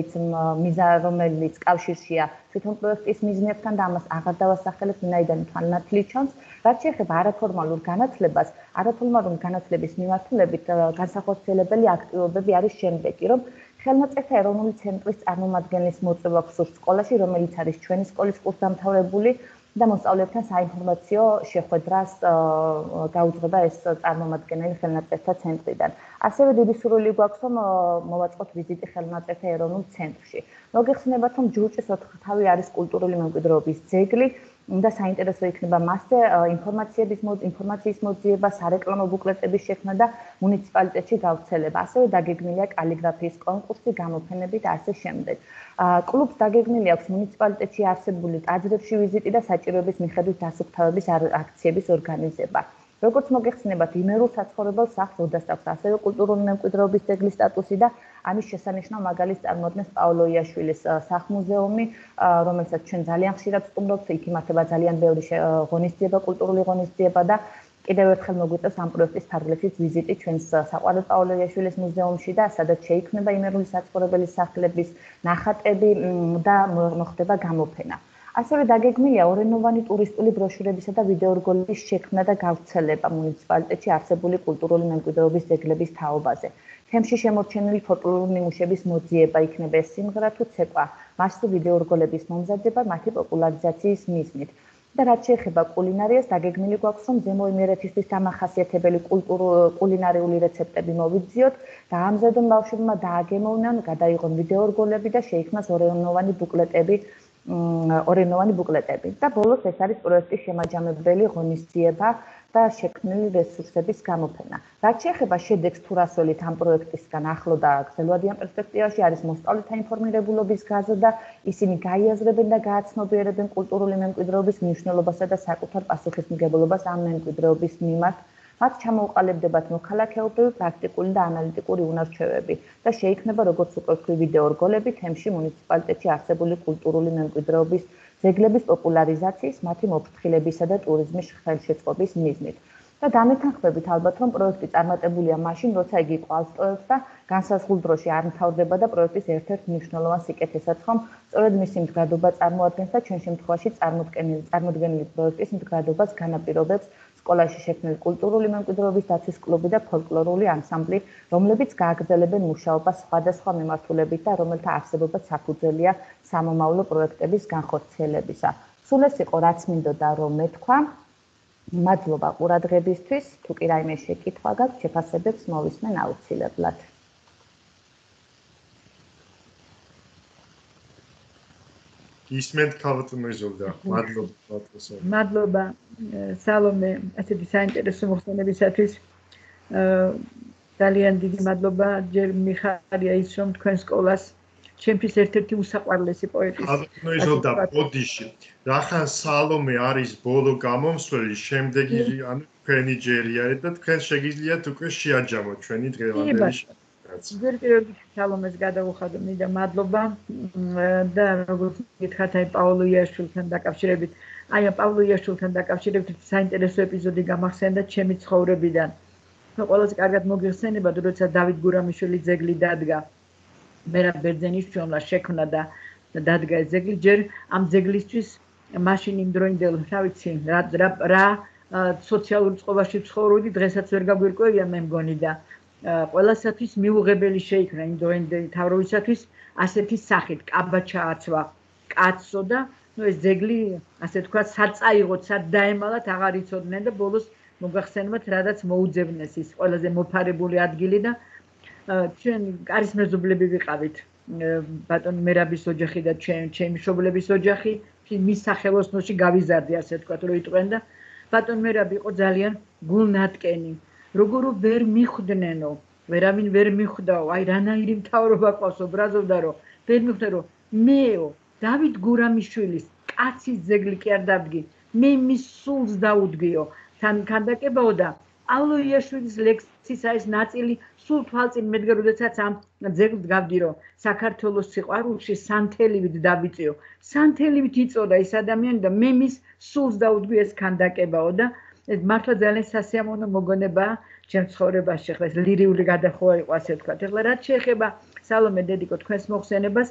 რომელიც კავშირშია თვითონ პროექტის მიზნებთან და ამას აღარ დავასახელებ, ვინაიდან თვალნათლი ჩანს. რაც შეეხება არაფორმალურ განათლებას, არაფორმალური განათლების მიმართულებით განსახორციელებელი აქტივობები არის შემდეგი, რომ ხელნაწერთა ეროვნული ცენტრის წარმომადგენლის მოწვევა გსურთ სკოლაში, რომელიც არის ჩვენი სკოლის კურსდამთავრებული და მოსწავლეებთან საინფორმაციო შეხვედრას გაუძღება ეს წარმომადგენელი ხელნაწერთა ცენტრიდან. ასევე დიდი სურვილი გვაქვს, რომ მოვაწყოთ ვიზიტი ხელნაწერთა ეროვნულ ცენტრში. მოგეხსენებათ, რომ ჯრუჭის 4 თავი არის კულტურული მემკვიდრეობის ძეგლი და საინტერესო იქნება მასზე ინფორმაციის მოძიება, სარეკლამო ბუკლეტების შექმნა და მუნიციპალიტეტში გავრცელება. ასევე დაგეგმილია კალიგრაფიის კონკურსი, გამოფენები და ასე შემდეგ. კლუბს დაგეგმილი აქვს მუნიციპალიტეტში არსებული ტაძრებში ვიზიტი და საჭიროების მიხედვით დასუფთავების აქციების ორგანიზება. როგორც მოგეხსენებათ, იმერულ საცხოვრებელ სახლს უდასტავს ასევე კულტურული მემკვიდრეობის ძეგლის სტატუსი და ამის შესანიშნავ მაგალითს წარმოადგენს პაოლო იაშვილის სახლ-მუზეუმი, რომელსაც ჩვენ ძალიან ხშირად სტუმრობთ, იქ იმართება ძალიან ბევრი ღონისძიება, კულტურული ღონისძიება და კიდევ ერთხელ მოგვიწევს ამ პროექტის ფარგლებშიც ვიზიტი ჩვენს საყვარელ პაოლო იაშვილის მუზეუმში და სადაც შეიქმნება იმერული საცხოვრებელი სახლების ნახატები და მოხდება გამოფენა. ასევე დაგეგმილია ორენოვანი ტურისტული ბროშურებისა და ვიდეო რგოლების შექმნა და გავრცელება მუნიციპალიტეტში არსებული კულტურული მემკვიდრეობის ძეგლების თაობაზე. თემში შემორჩენილი ფოლკლორული ნიმუშების მოძიება იქნება ეს სიმღერა თუ ცეკვა, მასზე ვიდეო რგოლების მომზადება მათი პოპულარიზაციის მიზნით. და რაც შეეხება კულინარიას, დაგეგმილი გვაქვს, რომ ზემო იმერეთისთვის დამახასიათებელი კულინარიული რეცეპტები მოვიძიოთ, დაამზადონ ბავშვებმა, დააგემოვნონ, გადაიღონ ვიდეო რგოლები და შეიქმნას ორენოვანი ბუკლეტები. და ბოლოს ეს არის პროექტის შემაჯამებელი ღონისძიება და შექმნილი რესურსების გამოფენა. რაც შეეხება შედეგს თუ რასველით ამ პროექტისგან ახლო და გრძელვადიან პერსპექტივაში არის მოსწავლეთა ინფორმირებულობის გაზრდა, ისინი გაიაზრებენ და გააცნობიერებენ კულტურული მემკვიდრეობის მნიშვნელობასა და საკუთარ პასუხისმგებლობას ამ მემკვიდრეობის მიმართ. მათ ჩამოუყალიბდებათ მოქალაქეობრივი, პრაქტიკული და ანალიტიკური უნარჩვევები და შეიქმნება, როგორც უკვე ვთქვი, ვიდეო რგოლები თემში მუნიციპალიტეტში არსებული კულტურული მემკვიდრეობის ძეგლების პოპულარიზაციის, მათი მოფრთხილებისა და ტურიზმის ხელშეწყობის მიზნით. და დამეთანხმებით ალბათ რომ პროექტი წარმატებულია მაშინ, როცა იგი კვალს ტოვებს და განსაზღვრულ დროში არ მთავრდება და პროექტის ერთ-ერთ მნიშვნელოვან სიკეთესაც ხომ სწორედ მისი მდგრადობა წარმოადგენს და ჩვენ შემთხვევაში წარმოდგენილი პროექტის მდგრადობას განაპირობებს სკოლაში შექმნილი კულტურული მემკვიდრეობის დაცვის კლუბი და ფოლკლორული ანსამბლი, რომლებიც გააგრძელებენ მუშაობას სხვადასხვა მიმართულებით და რომელთა არსებობა საფუძველია სამომავლო პროექტების განხორციელებისა. სულ ეს იყო რაც მინდოდა რომ მეთქვა. მადლობა ყურადღებისთვის. თუ კი რაიმე შეკითხვა გაქვთ, შეფასებებს მოვისმენ აუცილებლად. ისმენთ ქალბატონო იზოლდა. მადლობა. მადლობა სალომე, ასეთი საინტერესო მოხსენებისათვის. ძალიან დიდი მადლობა. ჯერ მიხარია ის რომ თქვენ სკოლას ჩემთვის ერთ-ერთი უსაყვარლესი პოეტის. ქალბატონო იზოლდა ბოდიში. რახან სალომე არის ბოლო გამომსვლელი, შემდეგი ანუ თქვენი ჯერია და თქვენ შეგიძლიათ უკვე შეაჯამოთ ჩვენი დღევანდელი შეკითხვაც. ჯერ პირველ რიგში სალომეს გადავუხადო მინდა მადლობა და როგორც გითხართ აი პაოლო იაშვილთან დაკავშირებით, აი პაოლო იაშვილთან დაკავშირებით საინტერესო ეპიზოდი გამახსენდა ჩემი ცხოვრებიდან. ყველაზე კარგად მოგიხსენებათ, როცა დავით გურამიშვილი ძეგლი დადგა. მერაბ ბერძენიშვილმა შექმნა და დადგა ეს ძეგლი, ჯერ ამ ძეგლისთვის მაშინ იმდროინდელ, რა ვიცი, რა სოციალურ წყობაში ცხოვრობდი, დღესაც ვერ გაგვირკვევია მე მგონი და ყველასათვის მიუღებელი შეიქმნა იმდროინდელი თავრობისათვის ასეთი სახით, კაბაჩა აცვა, კაცო და ეს ძეგლი, ასე თქვა, საწაიღოთ, სად დაემალათ, აღარ იცოდნენ და ბოლოს მოგახსენებათ, რადაც მოუძებნეს ის ყველაზე მოფარებული ადგილი და ჩვენ არის მეზობლები ვიყავით ბატონ მერაბის ოჯახი და ჩემი მშობლების ოჯახი მის სახელოსნოში გავიზარდი ასე თქვა რომ იტყვენ და ბატონ მერაბი იყო ძალიან გულნატკენი როგორ ვერ მიხვდნენო ვერავინ ვერ მიხვდაო აი რანაირი მთავრობა ყავს ობრაზობდა რომ ვერ მიხვდა რომ მეო დავით გურამიშვილის კაცის ძეგლი კი არ დავდგი მე მის სულს დაუდგიო თან ქანდაკებაო და პავლო იაშვილის ლექსისა ეს ნაწილი სულ თვალწინ მედგა როდესაც ამ ძეგლს გავდირო საქართველოს სიყვარულში სანთელივით დავიწიო სანთელივით იწოდა ეს ადამიანი და მე მის სულს დაუდგი ეს ქანდაკებაო და ეს მართლა ძალიან სასიამოვნო მოგონებაა ჩემ ცხოვრებაში ხა ეს ლირიული გადახოვა იყო ასე ვთქვათ ეხლა რაც შეეხება სალომე დედიკო თქვენს მოხსენებას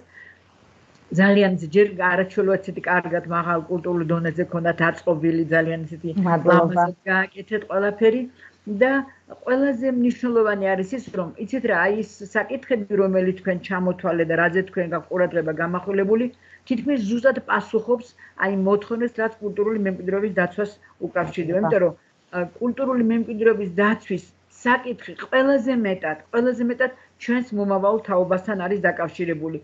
ძალიან ჯერ არაჩვეულოდ ისეთი კარგად მაღალ კულტურულ დონეზე ქონდათ აწყობილი ძალიან ისეთი ლამაზად გააკეთეთ ყველაფერი და ყველაზე მნიშვნელოვანი არის ის რომ იცით რა აი ეს საკითხები რომელიც თქვენ ჩამოთვალე და რაზე თქვენ გაყურადღება გამახვილებული თითქმის ზუსტად პასუხობს აი მოთხოვნას რაც კულტურული მემკვიდრეობის დაცვას უკავშირდება იმიტომ რომ კულტურული მემკვიდრეობის დაცვის საკითხი ყველაზე მეტად ჩვენს მომავალ თაობასთან არის დაკავშირებული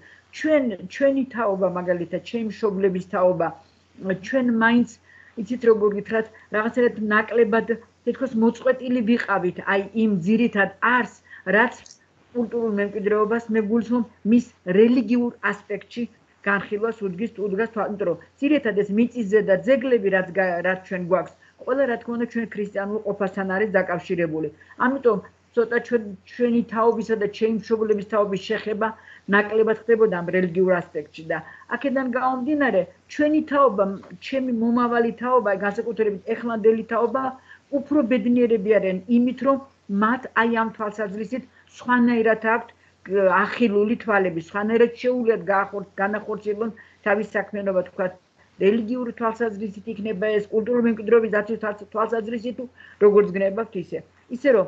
ჩვენი თაობა მაგალითად ჩემი მშობლების თაობა ჩვენ მაინც იცით როგორ გითხრათ რაღაცად ნაკლებად თითქოს მოწყვეტილი ვიყავით აი იმ ძირითად არს რაც კულტურულ მემკვიდრეობას მე გულისხმობ მის რელიგიურ ასპექტში განხილვას უდგას იმიტომ რომ ძირითად ეს მიწისზე და ძეგლები რაც ჩვენ გვაქვს ყველა რა თქმა უნდა ჩვენ ქრისტიანულ ყოფასთან არის დაკავშირებული ამიტომ ცოტა ჩვენი თაობისა და ჩემი მშობლების თაობის შეხება ნაკლებად ხდებოდა ამ რელიგიურ ასპექტში და აქედან გამომდინარე ჩვენი თაობა, ჩემი მომავალი თაობა, განსაკუთრებით ეხლანდელი თაობა უფრო ბედნიერები არიან იმით, რომ მათ აი ამ თვალსაზრისით სხვანაირად აქვთ ახილული თვალები, სხვანაირად შეუძლიათ განახორციელონ თავის საქმიანობა, თქვა რელიგიური თვალსაზრისით იქნება ეს კულტურული მემკვიდრეობის დაცვის თვალსაზრისით როგორც გნებავთ ისე რომ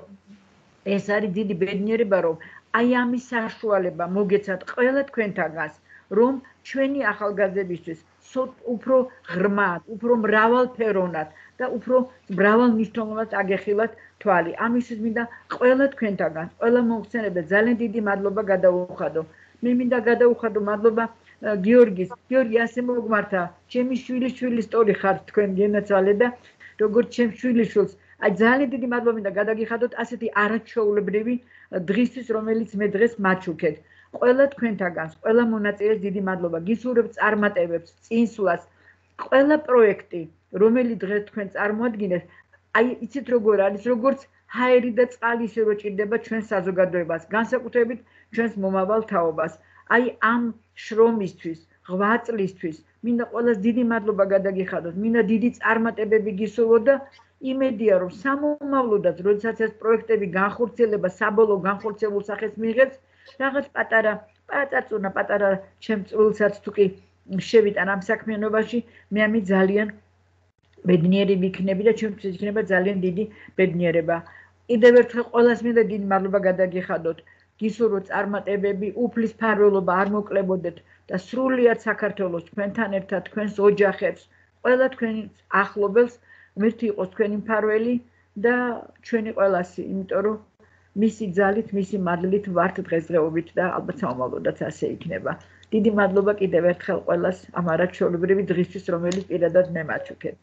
ეს არის დიდი ბედნიერება რომ აი ამის საშუალება მოგეცათ ყველა თქვენთაგანს რომ ჩვენი ახალგაზრდებისთვის უფრო ღრმად, უფრო მრავალფეროვნად და უფრო მრავალმნიშვნელოვნად აგეხილათ თვალი. ამისთვის მინდა ყველა თქვენთაგანს, ყველა მომხსენებელს ძალიან დიდი მადლობა გადაუხადო. მე მინდა გადაუხადო მადლობა გიორგის. გიორგი ასე მოგმართა, ჩემი შვილიშვილის სტორი ხართ თქვენ გენაცვალე და როგორც ჩემ შვილიშვილს აი ძალიან დიდი მადლობა მინდა გადაგიხადოთ ასეთი არაჩვეულებრივი დღისთვის რომელიც მე დღეს მაჩუქეთ. ყველა თქვენთაგანს, ყველა მონაწილეს დიდი მადლობა. გისურვებთ წარმატებებს, წინსვლას. ყველა პროექტი, რომელიც დღეს თქვენ წარმოადგენთ, აი იცით როგორ არის, როგორც ჰაერი და წყალი ისე რო ჭირდება ჩვენ საზოგადოებას, განსაკუთრებით ჩვენს მომავალ თაობას. აი ამ შრომისთვის, 8 წლისთვის. მინდა ყველას დიდი მადლობა გადაგიხადოთ. მინდა დიდი წარმატებები გისურვოთ და იმედია რომ სამომავლოდაც როდესაც ეს პროექტები განხორციელება საბოლოო განხორციელებულ სახეს მიიღებს, რაღაც პატარა ჩემ წვლილსაც თუ კი შევიტან ამ საქმიანობაში, მე ამი ძალიან ბედნიერი ვიქნები და ჩემთვის იქნება ძალიან დიდი ბედნიერება. კიდევ ერთხელ ყველას მინდა დიდი მადლობა გადაგიხადოთ. გისურვოთ წარმატებები, უფლის ფარველობა არ მოკლებოდეთ და სრულიად საქართველოს თქვენთან ერთად, თქვენს ოჯახებს, ყველა თქვენ ახლობელს მერტი იყოს თქვენი მფარველი და ჩვენი ყველასი, იმიტომ რომ მისი ძალით, მისი მადლით ვართ დღესდღეობით და ალბათ სამომავლოდაც ასე იქნება. დიდი მადლობა კიდევ ერთხელ ყველას ამ არაჩვეულებრივი დღისთვის, რომელიც პირადად მე მაჩუქეთ.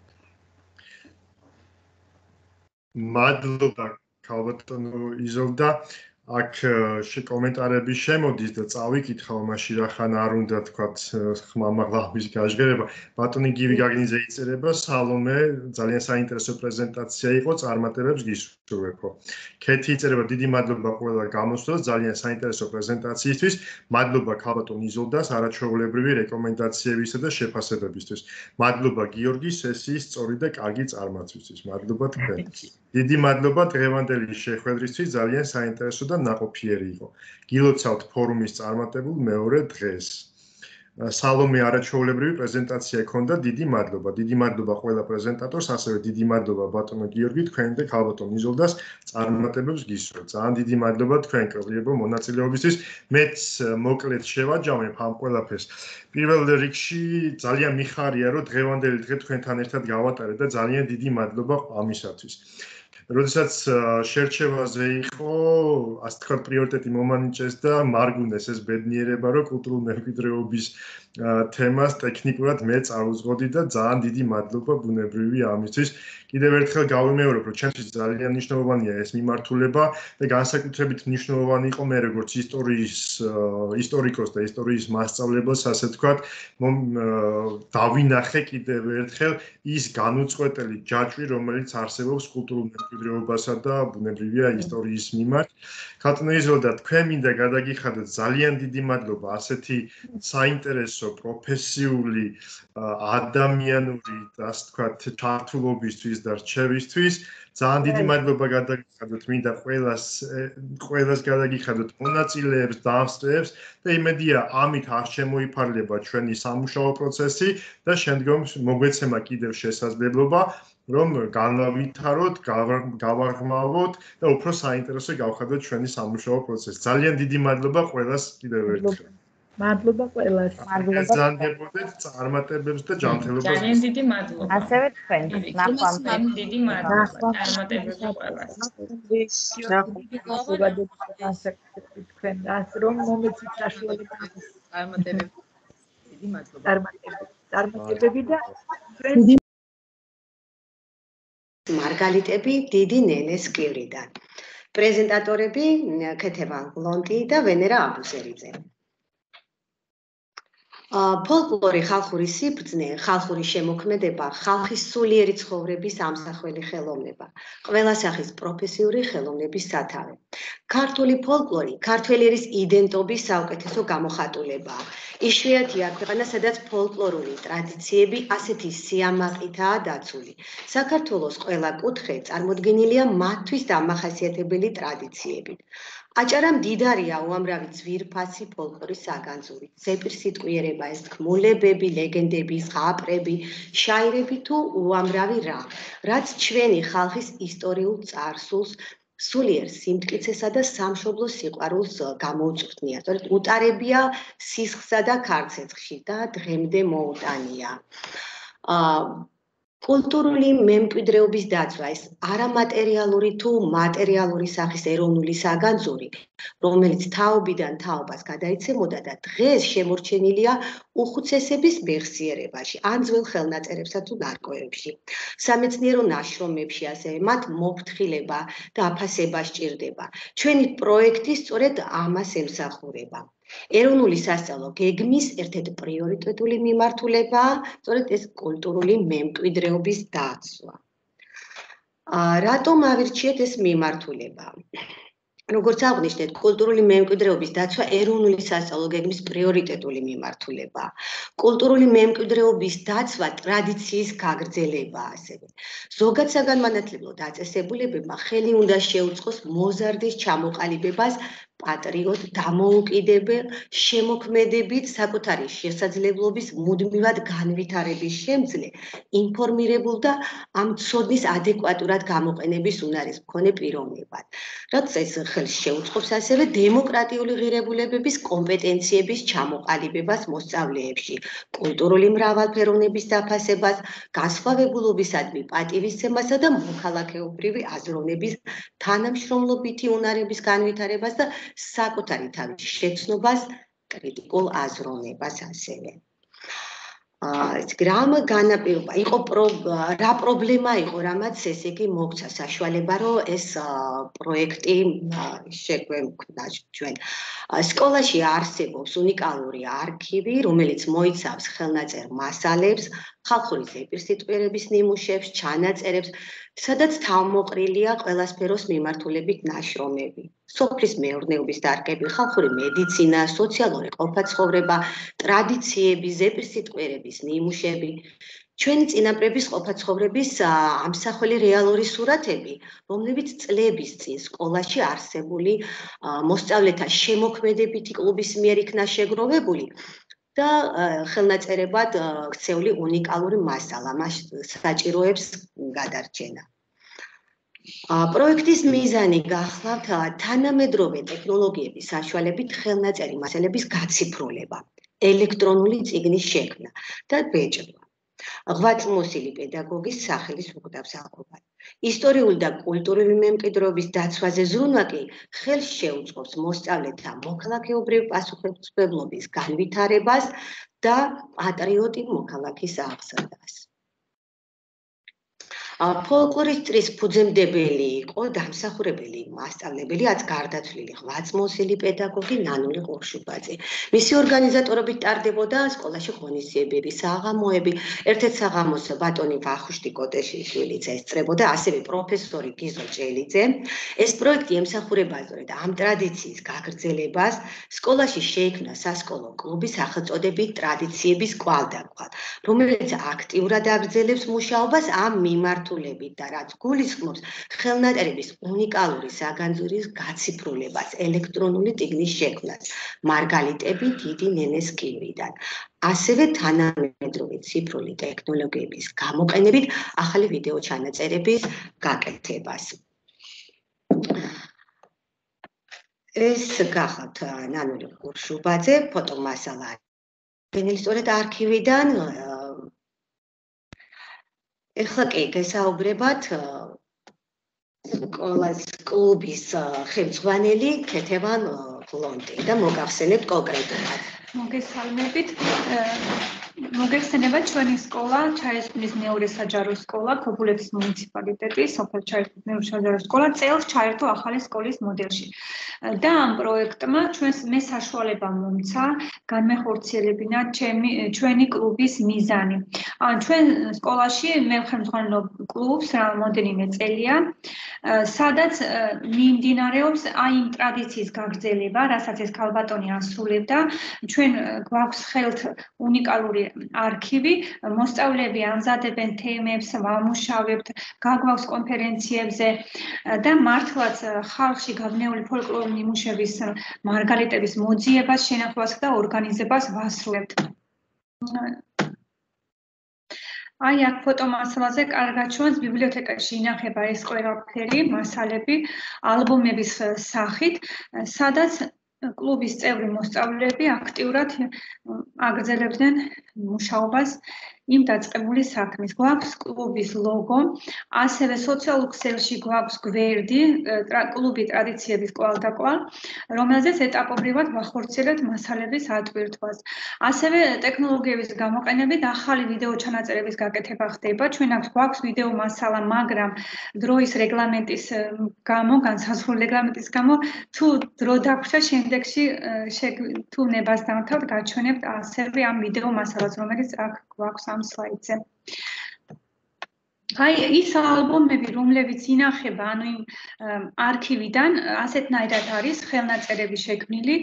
მადლობა ქალბატონო იზოლდა. აქ კომენტარები შემოდის და წავიკითხავ მაშინ რახან არ უნდა თქვათ ხმამაღლების გაჟღერება. ბატონი გივი გაგნიძე იწერება, სალომე ძალიან საინტერესო პრეზენტაცია იყო, წარმატებებს გისურვებო. ქეთი იწერება, დიდი მადლობა ყველა გამოსვლას, ძალიან საინტერესო პრეზენტაციისთვის. მადლობა ქალბატონ იზოლდას არაჩვეულებრივი რეკომენდაციებისა და შეფასებებისთვის. მადლობა გიორგი სესიის სწორი და კარგი წარმატებისთვის. მადლობა თქვენ. დიდი მადლობა დღევანდელი შეხვედრისთვის, ძალიან საინტერესო და ნაყოფიერი იყო. გილოცავთ ფორუმის წარმატებულ მეორე დღეს. სალომე არაჩვეულებრივი პრეზენტაცია ჰქონდა, დიდი მადლობა. დიდი მადლობა ყველა პრეზენტატორს, ასევე დიდი მადლობა ბატონო გიორგი, თქვენ და ქალბატონ იზოლდას წარმატებებს გისურვებთ. ძალიან დიდი მადლობა თქვენ კრებლებო მონაწილეობისთვის. მეც მოკლედ შევაჯამებ ამ ყველაფერს. პირველ რიგში ძალიან მიხარია, რომ დღევანდელი დღე თქვენთან ერთად გავატარეთ და ძალიან დიდი მადლობა ამისათვის. როდესაც შერჩევაზე იყო, ასე თქვა, პრიორიტეტი მომანიჭეს და მარგუნეს ეს ბედნიერება, რომ კულტურული მემკვიდრეობის თემას ტექნიკურად მე წავუძღოდი და ძალიან დიდი მადლობა ბუნებრივი ამისთვის. კიდევ ერთხელ გავიმეორებ, რომ ჩემთვის ძალიან მნიშვნელოვანია ეს მიმართულება და განსაკუთრებით მნიშვნელოვანი იყო მე როგორც ისტორიკოს და ისტორიის მასწავლებელს, ასე თქვა, დავინახე კიდევ ერთხელ ის განუწყვეტელი ჯაჭვი, რომელიც არსებობს კულტურულ მემკვიდრეობასა და ბუნებრივია ისტორიის მიმართ. ქალბატონო იზოლდა, თქვენ მინდა გადაგიხადოთ ძალიან დიდი მადლობა ასეთი საინტერესო პროფესიული ადამიანური და ასე ვთქვათ ჩართულობისთვის და რჩევისთვის. ძალიან დიდი მადლობა გადაგიხადოთ მინდა ყველას გადაგიხადოთ მონაწილეებს და ავსტრიებს და იმედია ამით არ შემოიფარგლება ჩვენი სამუშაო პროცესი და შემდგომ მოგვეცემა კიდევ შესაძლებლობა რომ განავითაროთ, გავაღრმავოთ და უფრო საინტერესო გავხადოთ ჩვენი სამუშაო პროცესი. ძალიან დიდი მადლობა ყველას კიდევ ერთხელ. მადლობა ყველას. გაზანდებოდეთ წარმატებებს და ჯანმრთელობას. ძალიან დიდი მადლობა. ასევე თქვენ. ნახვამდის დიდი მადლობა. წარმატებებს ყველას. თქვენ რომ მომეცით საშუალება. წარმატებები. დიდი მადლობა. წარმატებები და მარგალიტები დიდი ნენეს კირიდან. პრეზენტატორები ქეთევან გლონტი და ვენერა აბუსერიძე. ფოლკლორი ხალხური სიბრძნე, ხალხური შემოქმედება, ხალხის სულიერი ცხოვრების ამსახველი ხელოვნება, ყველა სახის პროფესიული ხელოვნების სათავე. ქართული ფოლკლორი ქართველი ერის იდენტობის საუკეთესო გამოხატულებაა. იშვიათია ქვეყანა, სადაც ფოლკლორული ტრადიციები ასეთი სიამაყითაა დაცული. საქართველოს ყველა კუთხე წარმოდგენილია მათთვის დამახასიათებელი ტრადიციებით. აჭარა მდიდარია უამრავი ძვირფასი ფოლკლორის საგანძურით. ზეპირსიტყვიერება, ეს თქმულებები, ლეგენდები, ზღაპრები, შაირები თუ უამრავი რამ, რაც ჩვენი ხალხის ისტორიულ წარსულს, სულიერ სიმტკიცესა და სამშობლოს სიყვარულს გამოუწვრთნია. სწორედ უტარებია სისხლსა და ქარცეცხლში და დღემდე მოუტანია. კულტურული მემკვიდრეობის დაცვა, ეს არამატერიალური თუ მატერიალური სახის ეროვნული საგანძური, რომელიც თაობიდან თაობას გადაიცემოდა და დღეს შემორჩენილია უხუცესების მეხსიერებაში, ან ძველ ხელნაწერებსა თუ ნარკვევებში, სამეცნიერო ნაშრომებში, ასევე მათ მოფრთხილება და აფასება სჭირდება. ჩვენი პროექტი სწორედ ამას ემსახურება. ეროვნული სასწავლო გეგმის ერთ-ერთი პრიორიტეტული მიმართულებაა სწორედ ეს კულტურული მემკვიდრეობის დაცვა. რატომ ავირჩიეთ ეს მიმართულება? როგორც აღნიშნეთ, კულტურული მემკვიდრეობის დაცვა ეროვნული სასწავლო გეგმის პრიორიტეტული მიმართულებაა. კულტურული მემკვიდრეობის დაცვა ტრადიციის გაგრძელებაა ასევე. ზოგად საგანმანათლებლო დაწესებულებებმა ხელი უნდა შეუწყოს მოზარდის ჩამოყალიბებას პატრიოტ დამოუკიდებელ შემოქმედებით საკუთარი შესაძლებლობის მუდმივად განვითარების შემძლე ინფორმირებულ და ამ ცოდნის ადეკვატურად გამოყენების უნარის მქონე პიროვნებად. რაც ეს ხელს შეუწყობს ასევე დემოკრატიული ღირებულებების კომპეტენციების ჩამოყალიბებას მოსწავლეებში, კულტურული მრავალფეროვნების დაფასებას, განსხვავებულობისადმი პატივისცემასა და მოქალაქეობრივი აზროვნების თანამშრომლობითი უნარების განვითარებას და საკუთარი თავის შეცნობას, კრიტიკულ აზროვნებას ასევე. გრამა განაპირობა იყო რა პრობლემა იყო, რამაც ესე იგი მოგცა საშუალება, რომ ეს პროექტი შეგვექმნა ჩვენ. სკოლაში არსებობს უნიკალური არქივი, რომელიც მოიცავს ხელნაწერ მასალებს, ხალხური ზეპირსიტყვიერების ნიმუშებს, ჩანაწერებს, სადაც თავმოყრილია ყველა სფეროს მიმართულებით ნაშრომები. სოფლის მეურნეობის დარგები, ხალხური მედიცინა, სოციალური ყოფაცხოვრება, ტრადიციები, ზეპირსიტყვიერების ნიმუშები. ჩვენი წინაპრების ყოფაცხოვრების ამსახველი რეალური სურათები, რომლებიც წლების წინ სკოლაში არსებული მოსწავლეთა შემოქმედებითი კლუბის მიერ იქნა შეგროვებული და ხელნაწერებად ქცეული უნიკალური მასალა, მას საჭიროებს გადარჩენა. პროექტის მიზანი გახლავთ თანამედროვე ტექნოლოგიების საშუალებით ხელნაწერი მასალების გაციფრულება, ელექტრონული წიგნის შექმნა და ბეჭდვა. ღვაწლმოსილი პედაგოგის სახელის უგდავსაღობა. ისტორიული და კულტურული მემკვიდრეობის დაცვაზე ზრუნვა კი ხელს შეუწყობს მოსწავლეთა მოქალაქეობრივი პასუხისმგებლობის განვითარებას და პატრიოტი მოქალაქის აღზრდას. ფოლკლორისტრის ფუძემდებელი იყო დამსახურებელი მასწავლებელი, რაც გარდაცვლილი ღვაწლმოსილი პედაგოგი ნანული ყურშუბაძე. მისი ორგანიზატორობით ტარდებოდა სკოლაში ღონისძიებები, საღამოები. ერთ-ერთ საღამოს ბატონი ვახუშტი კოტეშიშვილიც ესწრებოდა, ასევე პროფესორი გიზო ჭელიძე. ეს პროექტი ემსახურება სწორედ ამ ტრადიციის გაგრძელებას. სკოლაში შეიქმნა სასკოლო კლუბი სახელწოდებით ტრადიციების კვალდაკვალ, რომელიც აქტიურად აგრძელებს მუშაობას ამ მიმართულებით და რაც გულისხმობს ხელნაწერების უნიკალური საგანძურის გაციფრულებას, ელექტრონული ტიგნის შექმნას, მარგალიტები დიდი ნენეს კივრიდან. ასევე თანამედროვე ციფრული ტექნოლოგიების გამოყენებით ახალი ვიდეო ჩანაწერების გაკეთებას. ეს გახლავთ ნანული ყურშუბაძე, ფოტომასალა. სწორედ არქივიდან ეხლა კი გესაუბრებათ სკოლის კლუბის ხელმძღვანელი ქეთევან ლონტი და მოგახსენებთ კონკრეტულად. მოგეხსენება ჩვენი სკოლა, ჩაესკვნის მეორე საჯარო სკოლა, ქობულეთის მუნიციპალიტეტი, სოფელ ჩაესკვნის მეორე საჯარო სკოლა წელს ჩაერთო ახალი სკოლის მოდელში. და ამ პროექტმა მე საშუალება მომცა განმეხორციელებინა ჩვენი კლუბის მიზანი. ჩვენ სკოლაში მე ხელმძღვანელობ კლუბს რამდენიმე წელია, სადაც მიმდინარეობს იმ ტრადიციის გაგრძელება, რასაც ეს ქალბატონი ასრულებდა. ჩვენ გვაქვს ხელთ უნიკალური არქივი, მოსწავლეები ამზადებენ თემებს, ვამუშავებთ, გაგვაქვს კონფერენციებზე და მართლაც ხალხში გაბნეული ფოლკლორული ნიმუშების მარგალიტების მოძიებას, შენახვას და ორგანიზებას ვასრულებთ. აი აქ ფოტომასალაზე კარგად ჩვენს ბიბლიოთეკაში ინახება ეს ყველაფერი, მასალები, ალბომების სახით, სადაც კლუბის წევრი მოსწავლეები აქტიურად აგრძელებდნენ მუშაობას იმ დაწყებული საქმის. გვაქვს კლუბის ლოგო, ასევე სოციალურ ქსელში გვაქვს გვერდი, კლუბი ტრადიციების კვალდაკვალ, რომელზეც ეტაპობრივად ვახორციელებთ მასალების ატვირთვას. ასევე ტექნოლოგიების გამოყენებით ახალი ვიდეო ჩანაწერების გაკეთება ხდება. ჩვენ გვაქვს ვიდეო მასალა, მაგრამ დროის რეგლამენტის გამო, განსაზღვრული რეგლამენტის გამო, თუ დრო დაგვრჩა შემდეგში თუ ნებას დამთავრდეთ, გაჩვენებთ ასევე ამ ვიდეო მასალას, რომელიც აქ გვაქვს ამ სლაიდზე. აი ის ალბომები, რომლებიც ინახება, ანუ იმ არქივიდან, ასეთნაირად არის ხელნაწერები შექმნილი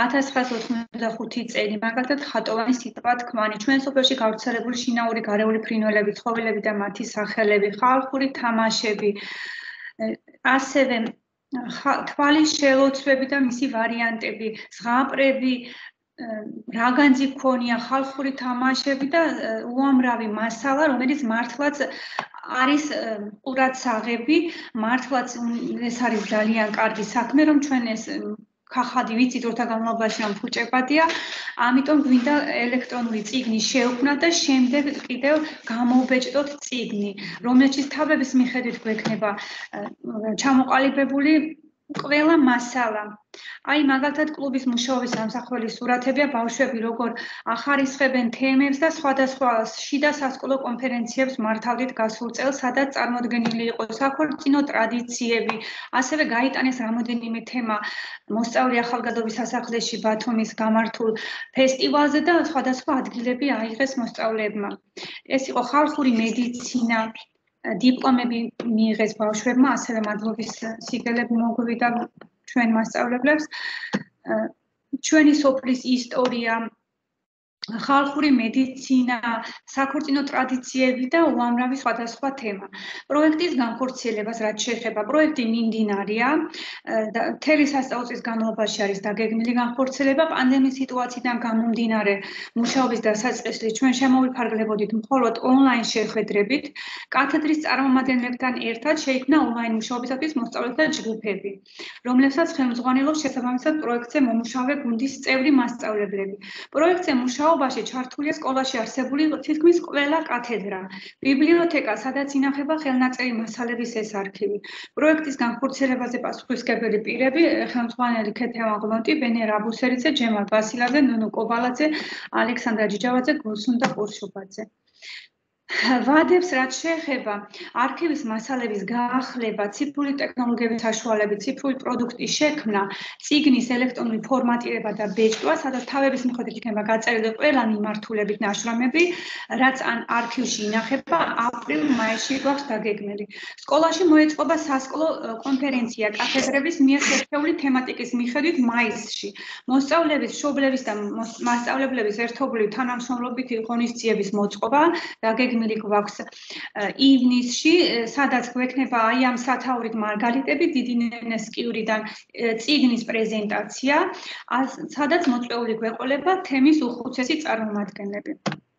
1985 წელი, მაგალითად ხატოვანი სიტყვა თქმანი, ჩვენ სოფელში გავრცელებული შინაური გარეული ფრინველები, ცხოველები და მათი სახელები, ხალხური თამაშები, ასევე თვალის შელოცვები და მისი ვარიანტები, ზღაპრები, რაგანძი ქონია, ხალხური თამაშები და უამრავი მასალა, რომელიც მართლაც არის ყურადსაღები, მართლაც ეს არის ძალიან კარგი საქმე, რომ ჩვენ ეს ხახადი ვიცით როცა განმავლობაში ამ ფუჭებადია, ამიტომ გვინდა ელექტრონული წიგნი შევქმნა და შემდეგ კიდევ გამოვბეჭდოთ წიგნი, რომელშიც თავების მიხედვით გვექნება ჩამოყალიბებული ყველა მასალა. აი მაგალითად კლუბის მუშაობის ამსახველი სურათებია ბავშვები როგორ ახარისხებენ თემებს და სხვადასხვა შიდა სასკოლო კონფერენციებს მართავდით გასულ წელს, სადაც წარმოდგენილი იყო საქორწინო ტრადიციები, ასევე გაიტანეს რამოდენიმე თემა მოსწავლე ახალგაზრდობის სასახლეში ბათუმის გამართულ ფესტივალზე და სხვადასხვა ადგილები აიღეს მოსწავლეებმა. ეს იყო ხალხური მედიცინა, დიპლომები მიიღეს ბავშვებმა, ასევე მადლობის სიგელები მოგვივიდა ჩვენ მასწავლებლებს, ჩვენი სოფლის ისტორია, ხალხური მედიცინა, საქორწინო ტრადიციები და უამრავი სხვადასხვა თემა. პროექტის განხორციელებას რაც შეეხება, პროექტი მიმდინარეა, მთელი სასწავლო წლის განმავლობაში არის დაგეგმილი განხორციელება, პანდემიის სიტუაციიდან გამომდინარე მუშაობის დასაწყისში ჩვენ შემოვიფარგლებოდით მხოლოდ ონლაინ შეხვედრებით, კათედრის წარმომადგენლებთან ერთად შეიქმნა ონლაინ მუშაობისათვის მოსწავლეთა ჯგუფები, რომლებსაც ხელმძღვანელობს შესაბამისად პროექტზე მომუშავე გუნდის წევრი მასწავლებლები. პროექტზე მუშაობაში ჩართულია სკოლაში არსებული თითქმის ყველა კათედრა, ბიბლიოთეკა, სადაც ინახება ხელნაწერი მასალების ეს არქივი. პროექტის განხორციელებაზე პასუხისმგებელი პირები ხელმძღვანელი ქეთევან ღლონტი, ბენერ აბუსერიძე, ჯემალ ბასილაძე, ნუნუ კობალაძე, ალექსანდრა ჯიჯავაძე, გულსუნდა ყურშუბაძე. ვადებს რაც შეეხება არქივის მასალების გაახლება, ციფრული ტექნოლოგიების საშუალებით, ციფრული პროდუქტის შექმნა, წიგნის ელექტრონული ფორმატირება და ბეჭდვა, სადაც თავების მიხედვით იქნება გაწერილი ყველა მიმართულებით ნაშრომები, რაც ან არქივში ინახება, აპრილ-მაისში გვაქვს დაგეგმილი. სკოლაში მოეწყობა სასკოლო კონფერენცია კათედრების მიერ შერჩეული თემატიკის მიხედვით მაისში. მოსწავლეების, მშობლების და მასწავლებლების ერთობლივი თანამშრომლობითი ღონისძიების მოწყობა დაგეგმილი გვაქვს ივნისში, სადაც გვექნება აი ამ სათაურით მარგალიტები, დიდი ნენესკიურიდან წიგნის პრეზენტაცია, სადაც მოწვეული გვეყოლება თემის უხუცესი წარმომადგენლები.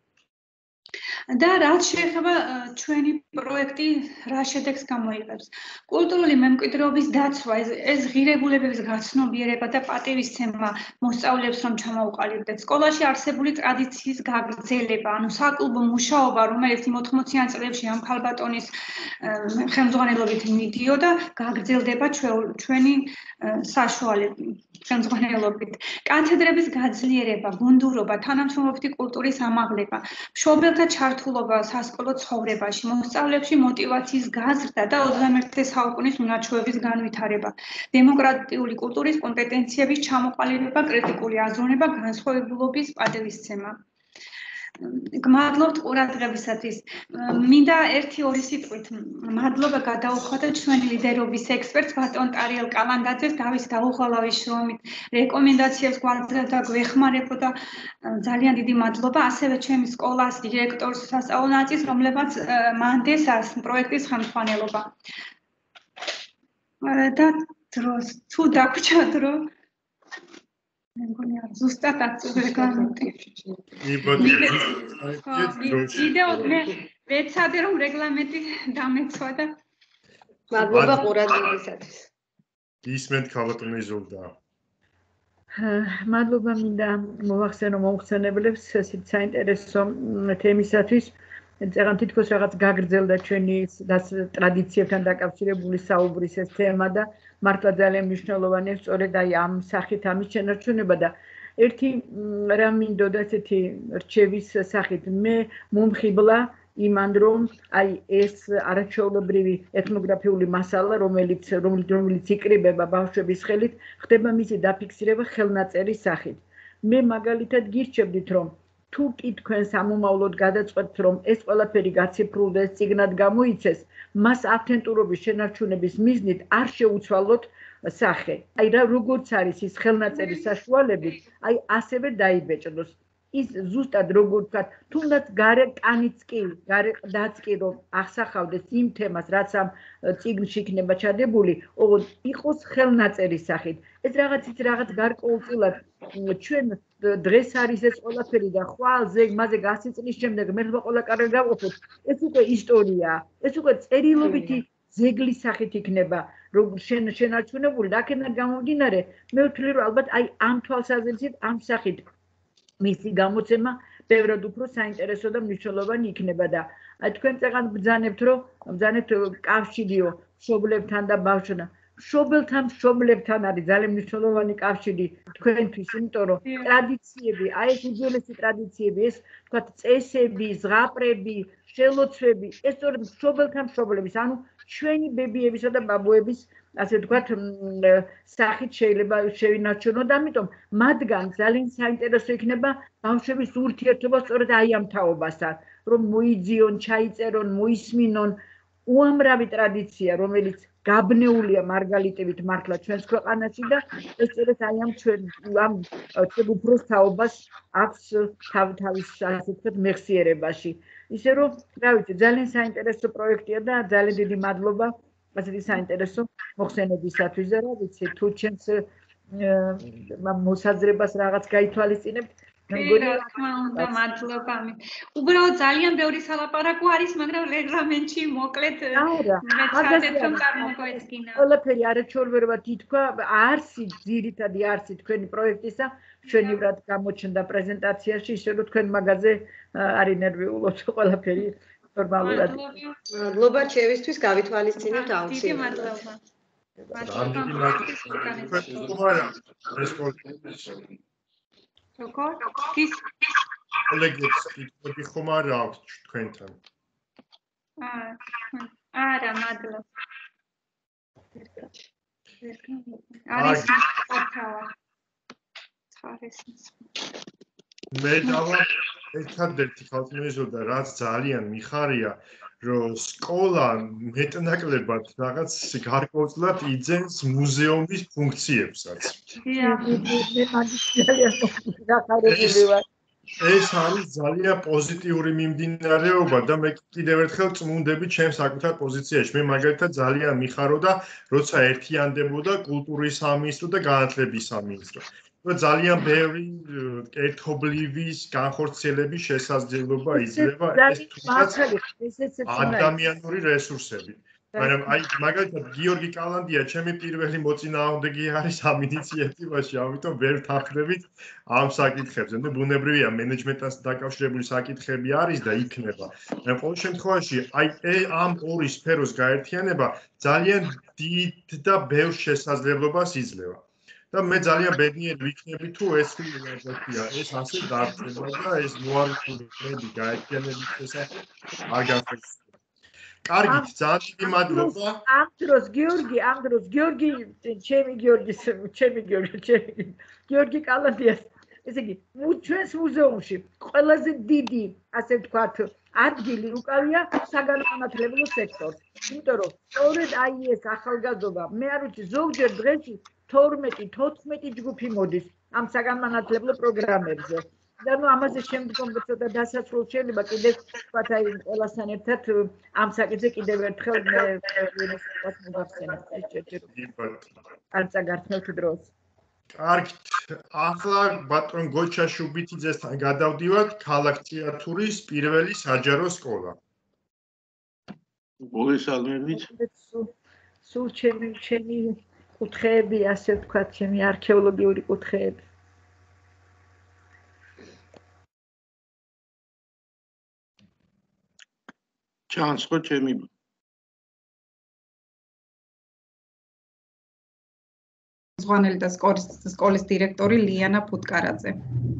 და რაც შეეხება ჩვენი პროექტი რა შედეგს გამოიღებს. კულტურული მემკვიდრეობის დაცვა, ეს ღირებულებების გაცნობიერება და პატივისცემა მოსწავლეებს რომ ჩამოუყალიბდეთ. სკოლაში არსებული ტრადიციის გაგრძელება, ანუ საკლუბო მუშაობა, რომელიც 80-იან წლებში ამ ქალბატონის ხელმძღვანელობით მიდიოდა, გაგრძელდება ჩვენი საშუალებით. ხელმძღვანელობით. კათედრების გაძლიერება, გუნდურობა, თანამშრომლობითი კულტურის ამაღლება, მშობელთა ჩართულობა სასკოლო ცხოვრებაში, მოსწავლეებში მოტივაციის გაზრდა და 21 საუკუნის უნარჩვევების განვითარება, დემოკრატიული კულტურის კომპეტენციების ჩამოყალიბება, კრიტიკული აზროვნება, განსხვავებულობის პატივისცემა. გმადლობთ ყურადღებისათვის. მინდა 1-2 სიტყვით მადლობა გადაუხადოთ ჩვენი ლიდერობის ექსპერტს ბატონ ტარიელ კალანდაძეს თავის დაუღალავი შრომით, რეკომენდაციებს გვაძლევდა, გვეხმარებოდა. ძალიან დიდი მადლობა ასევე ჩემი სკოლას დირექტორს, სასწავლო ნაწილს, რომლებმაც მანდეს პროექტის ხელმძღვანელობა. და დროს თუ დაგვჭა დრო ზუსტად აწუხე რეგლამენტი. ვეცადე რომ რეგლამენტი დამეცვა და მადლობა ყურადღებისათვის. ისმენთ ქალბატონი ზოლდა. მადლობა მინდა მოვახსენო მომხსენებლებს ესეთ საინტერესო თემისათვის. წეგან თითქოს რაღაც გაგრძელდა ჩვენი ტრადიციებთან დაკავშირებული საუბრის ეს თემა და მართლა ძალიან მნიშვნელოვანია სწორედ აი ამ სახით ამის შენარჩუნება და ერთი რა მინდოდა ესეთი რჩევის სახით მე მომხიბლა იმან რომ აი ეს არაჩვეულებრივი ეთნოგრაფიული მასალა რომელიც იკრიბება ბავშვების ხელით ხდება მისი დაფიქსირება ხელნაწერის სახით. მე მაგალითად გირჩევდით რომ თუ კი თქვენ სამომავლოდ გადაწყვეტთ, რომ ეს ყველაფერი გაციფრულდეს, წიგნად გამოიცეს, მას ავთენტურობის შენარჩუნების მიზნით არ შეუცვალოთ სახე. აი რა როგორც არის ის ხელნაწერის საშუალებით, აი ასევე დაიბეჭდოს. ის ზუსტად როგორ ვთქვათ, თუნდაც გარე კანიც კი, გარე ყდაც კი რომ ახსახავდეს იმ თემას, რაც ამ წიგნში იქნება ჩადებული, ოღონდ იყოს ხელნაწერის სახით. ეს რაღაც გარკვეულწილად ჩვენ დღეს არის ეს ყველაფერი და ხვალ მასზე 100 წლის შემდეგ მერტმა ყველა კარგი გავყოფოთ. ეს უკვე ისტორიაა. ეს უკვე წერილობითი ზეგლის სახით იქნება, რომ შენარჩუნებული და აქედან გამომდინარე, მე ვთვლი რომ ალბათ აი ამ თვალსაზრისით ამ სახით მისი გამოცემა ბევრად უფრო საინტერესო და მნიშვნელოვანი იქნება და აი თქვენ წეგან ბრძანებთ რომ კავშირიო მშობლებთან და ბავშვებთან. მშობლებთან არის ძალიან მნიშვნელოვანი კავშირი თქვენთვის, იმიტომ რომ ტრადიციები, აი ეს უძველესი ტრადიციები, ეს თქვათ წესები, ზღაპრები, შელოცვები, ეს სწორედ მშობლების, ანუ ჩვენი ბებიებისა და ბაბუების ასე ვთქვათ, სახით შეიძლება შევინარჩუნოთ, ამიტომ მათგან ძალიან საინტერესო იქნება ბავშვების ურთიერთობა სწორედ აი ამ თაობასთან, რომ მოიძიონ, ჩაიწერონ, მოისმინონ უამრავი ტრადიცია, რომელიც გაბნეულია მარგალიტებით მართლა ჩვენს ქვეყანაში და ეს სწორედ აი ამ ჩვენ უფროს თაობას აქვს თავის ასე ვთქვათ მეხსიერებაში. ისე რომ, რა ვიცი, ძალიან საინტერესო პროექტია და ძალიან დიდი მადლობა ასეთი საინტერესო მოხსენებისათვის და რა ვიცი, თუ ჩვენს მოსაზრებას რაღაც გაითვალისწინებთ, რა თქმა უნდა, მადლობა. უბრალოდ ძალიან ბევრი სალაპარაკო არის, მაგრამ რეგლამენტში მოკლედ მეცადეთ რომ წარმოგვედგინა. ყველაფერი არაჩვეულებრივად ითქვა, ძირითადი არსი თქვენი პროექტისა ჩვენივრად გამოჩნდა პრეზენტაციაში, ისე რომ თქვენ მაგაზე არ ინერვიულობთ ყველაფერი ნორმალურად. მადლობა ჩემისთვის გავითვალისწინებთ აუცილებლად. დიდი მადლობა. როგორ? კოლეგებს კითხები ხომ არ აქვს თქვენთან? არა, მადლობა. არის მე დავა ერთადერთი ხალხმიზო და რაც ძალიან მიხარია, რომ სკოლა მეტნაკლებად რაღაც გარკვეულწილად იძენს მუზეუმის ფუნქციებსაც. ეს არის ძალიან პოზიტიური მიმდინარეობა და მე კიდევ ერთხელ წმუნდები ჩემს საკუთარ პოზიციაში. მე მაგალითად ძალიან მიხარო და როცა ერთიანდებოდა კულტურის სამინისტრო და განათლების სამინისტრო. ძალიან ბევრი ერთობლივის განხორციელების შესაძლებლობა იძლევა ეს თუნდაც ადამიანური რესურსები. მაგრამ აი მაგალითად გიორგი კალანდია ჩემი პირველი მოწინააღმდეგე არის ამ ინიციატივაში, ამიტომ ვერ თანხმდებით ამ საკითხებზე. ნუ ბუნებრივია მენეჯმენტთან დაკავშირებული საკითხები არის და იქნება. მაგრამ ყოველ შემთხვევაში აი ამ ორი სფეროს გაერთიანება ძალიან დიდ და ბევრ შესაძლებლობას იძლევა. და მე ძალიან ბედნიერი ვიქნები თუ ეს ეს ასე დარჩება და ეს მოარგებები გაერთიანების შესახებ არ განხორციელდება. კარგით, ძალიან დიდი მადლობა. ამ დროს გიორგი, ჩემი გიორგი კალანდიას, ესე იგი, ჩვენს მუზეუმში ყველაზე დიდი, ასე ვთქვათ, ადგილი უკავია საგანმანათლებლო სექტორს. იმიტომ რომ სწორედ აი ეს ახალგაზრდობა, მე არ ვიცი, ზოგჯერ დღეში 12-14 ჯგუფი მოდის ამ საგანმანათლებლო პროგრამებზე. და ნუ ამაზე შემდგომ ცოტა დასასრულს შეიძლება კიდევ ვთქვათ აი ყველასთან ერთად ამ საკითხზე კიდევ ერთხელ მე ვინასაც მოგახსენებ ეს ჯერჯერობით. არ წაგართმევთ დროს. კარგით, ახლა ბატონ გოჩა შუბითიძესთან გადავდივართ ქალაქ თეატრის პირველი საჯარო სკოლა. მოგესალმებით. სულ ჩემი კუთხეები, ასე ვთქვათ, ჩემი არქეოლოგიური კუთხეები. ჩანს ხო ჩემი ზღვანელი და სკოლის დირექტორი ლიანა ფუტკარაძე.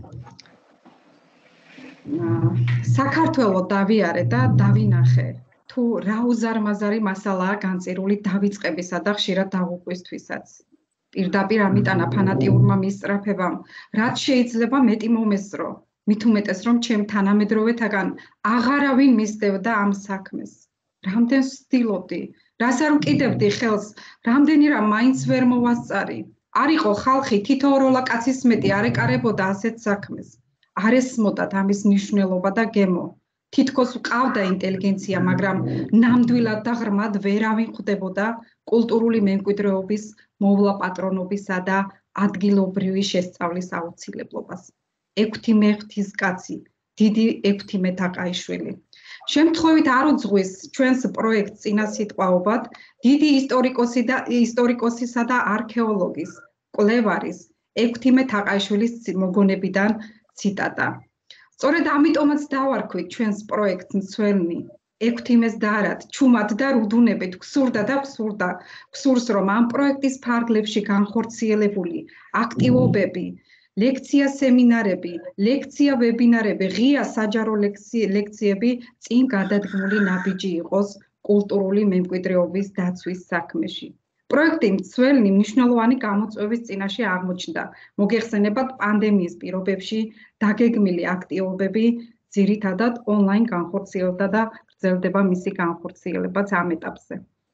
საქართველოს დავიარე და დავინახე, თუ რა უზარმაზარი მასალაა განწირული დავიწყებისა და ხშირად დაღუპვისთვისაც. პირდაპირ ამიტანა ფანატიურმა მისწრაფებამ, რაც შეიძლება მეტი მომესწრო, მით უმეტეს რომ ჩემ თანამედროვეთაგან აღარავინ მისდევდა ამ საქმეს. რამდენ ვცდილობდი, რას არ ვკიდებდი ხელს, რამდენი რამ მაინც ვერ მოვასწარი. არ იყო ხალხი თითოეულა კაცის მეტი არ ეკარებოდა ასეთ საქმეს. არ ესმოდათ ამის მნიშვნელობა და გემო. თითქოს ვყავდა ინტელიგენცია, მაგრამ ნამდვილად და ღრმად ვერავინ ხვდებოდა კულტურული მემკვიდრეობის მოვლა პატრონობისა და ადგილობრივი შესწავლის აუცილებლობას. 6 ღვთისკაცი, დიდი 6 მეთაყაიშვილი. შემთხვევით არ უძღვის ჩვენს პროექტს წინასიტყვაობად დიდი ისტორიკოსისა და არქეოლოგის, კვლევარის 6 მეთაყაიშვილის მოგონებიდან ციტატა. სწორედ ამიტომაც დავარქვით ჩვენს პროექტს მცველნი. 6-მეს დაარად, ჩუმად და რუდუნებით გვსურდა და გვსურს რომ ამ პროექტის ფარგლებში განხორციელებული აქტივობები, ლექცია სემინარები, ლექცია ვებინარები, ღია საჯარო ლექციები წინ გადადგმული ნაბიჯი იყოს კულტურული მემკვიდრეობის დაცვის საქმეში. პროექტი მცველნი მნიშვნელოვანი გამოწვევის წინაშე აღმოჩნდა. მოგეხსენებათ პანდემიის პირობებში დაგეგმილი აქტივობები ძირითადად ონლაინ განხორციელდა და გრძელდება მისი განხორციელებაც ამ ეტაპზე.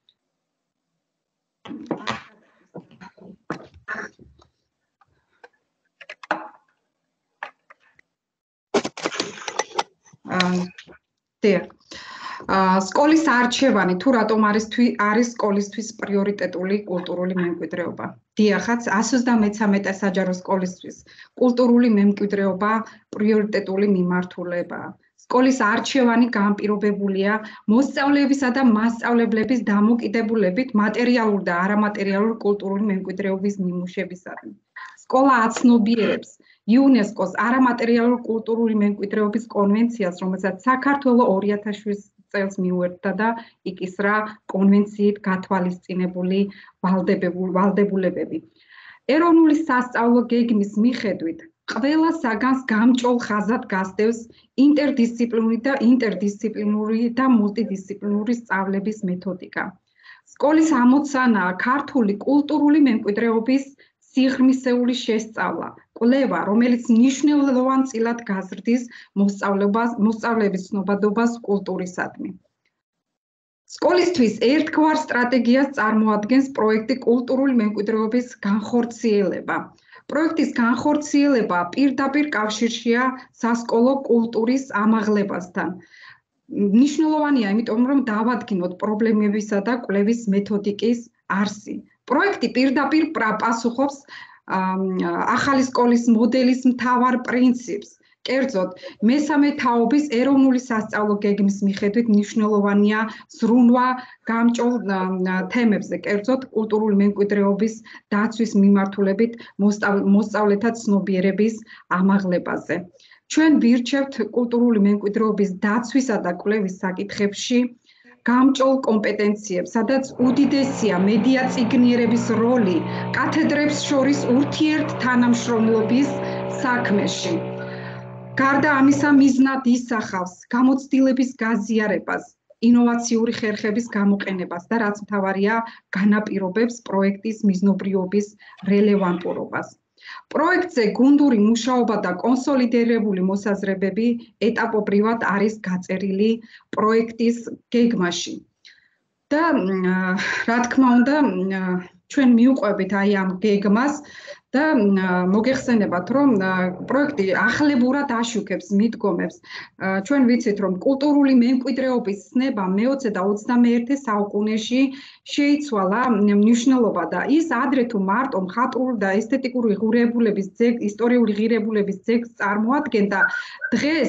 სკოლის არჩევანი თუ რატომ არის სკოლისთვის პრიორიტეტული კულტურული მემკვიდრეობა? დიახაც, 133 საჯარო სკოლისთვის კულტურული მემკვიდრეობა პრიორიტეტული მიმართულებაა. სკოლის არჩევანი განპირობებულია მოსწავლეებისა და მასწავლებლების დამოკიდებულებით მატერიალურ და არამატერიალურ კულტურული მემკვიდრეობის ნიმუშებისადმი. სკოლა აცნობიერებს იუნესკოს არამატერიალურ კულტურული მემკვიდრეობის კონვენციას, რომელსაც საქართველოს 2007 წელს მიუერთდა და იკისრა კონვენციით გათვალისწინებული ვალდებულებები. ეროვნული სასწავლო გეგმის მიხედვით ყველა საგანს გამჭოლ ხაზად გასდევს ინტერდისციპლინური და მულტიდისციპლინური სწავლების მეთოდიკა. სკოლის ამოცანაა ქართული კულტურული მემკვიდრეობის სიღრმისეული შესწავლა, კვლევა, რომელიც მნიშვნელოვანწილად გაზრდის მოსწავლეების ცნობადობას კულტურისადმი. სკოლისთვის ერთგვარ სტრატეგიას წარმოადგენს პროექტი კულტურული მემკვიდრეობის განხორციელება. პროექტის განხორციელება პირდაპირ კავშირშია სასკოლო კულტურის ამაღლებასთან. მნიშვნელოვანია, იმიტომ რომ დავადგინოთ პრობლემებისა და კვლევის მეთოდიკის არსი. პროექტი პირდაპირ პასუხობს ახალი სკოლის მოდელის მთავარ პრინციპს. კერძოდ, მესამე თაობის ეროვნული სასწავლო გეგმის მიხედვით მნიშვნელოვანია ზრუნვა გამჭოლ თემებზე, კერძოდ კულტურული მემკვიდრეობის დაცვის მიმართულებით მოსწავლეთა ცნობიერების ამაღლებაზე. ჩვენ ვირჩევთ კულტურული მემკვიდრეობის დაცვისა და კვლევის საკითხებში გამჭოლ კომპეტენციებს, სადაც უდიდესია მედია წიგნიერების როლი კათედრებს შორის ურთიერთთანამშრომლობის საქმეში. გარდა ამისა, მიზნად ისახავს გამოცდილების გაზიარებას, ინოვაციური ხერხების გამოყენებას და რაც მთავარია, განაპირობებს პროექტის მიზნობრიობის რელევანტურობას. პროექტზე გუნდური მუშაობა და კონსოლიდირებული მოსაზრებები ეტაპობრივად არის გაწერილი პროექტის გეგმაში. და რა თქმა უნდა, ჩვენ მივყვებით აი ამ გეგმას და მოგეხსენებათ, რომ პროექტი ახლებურად აშუქებს მიდგომებს. ჩვენ ვიცით, რომ კულტურული მემკვიდრეობის ცნება მე-20 და 21 საუკუნეში შეიცვალა მნიშვნელობა და ის ადრე თუ მარტო მხატვრული და ესთეტიკური ღირებულების ისტორიული ღირებულების ძეგლს წარმოადგენდა, დღეს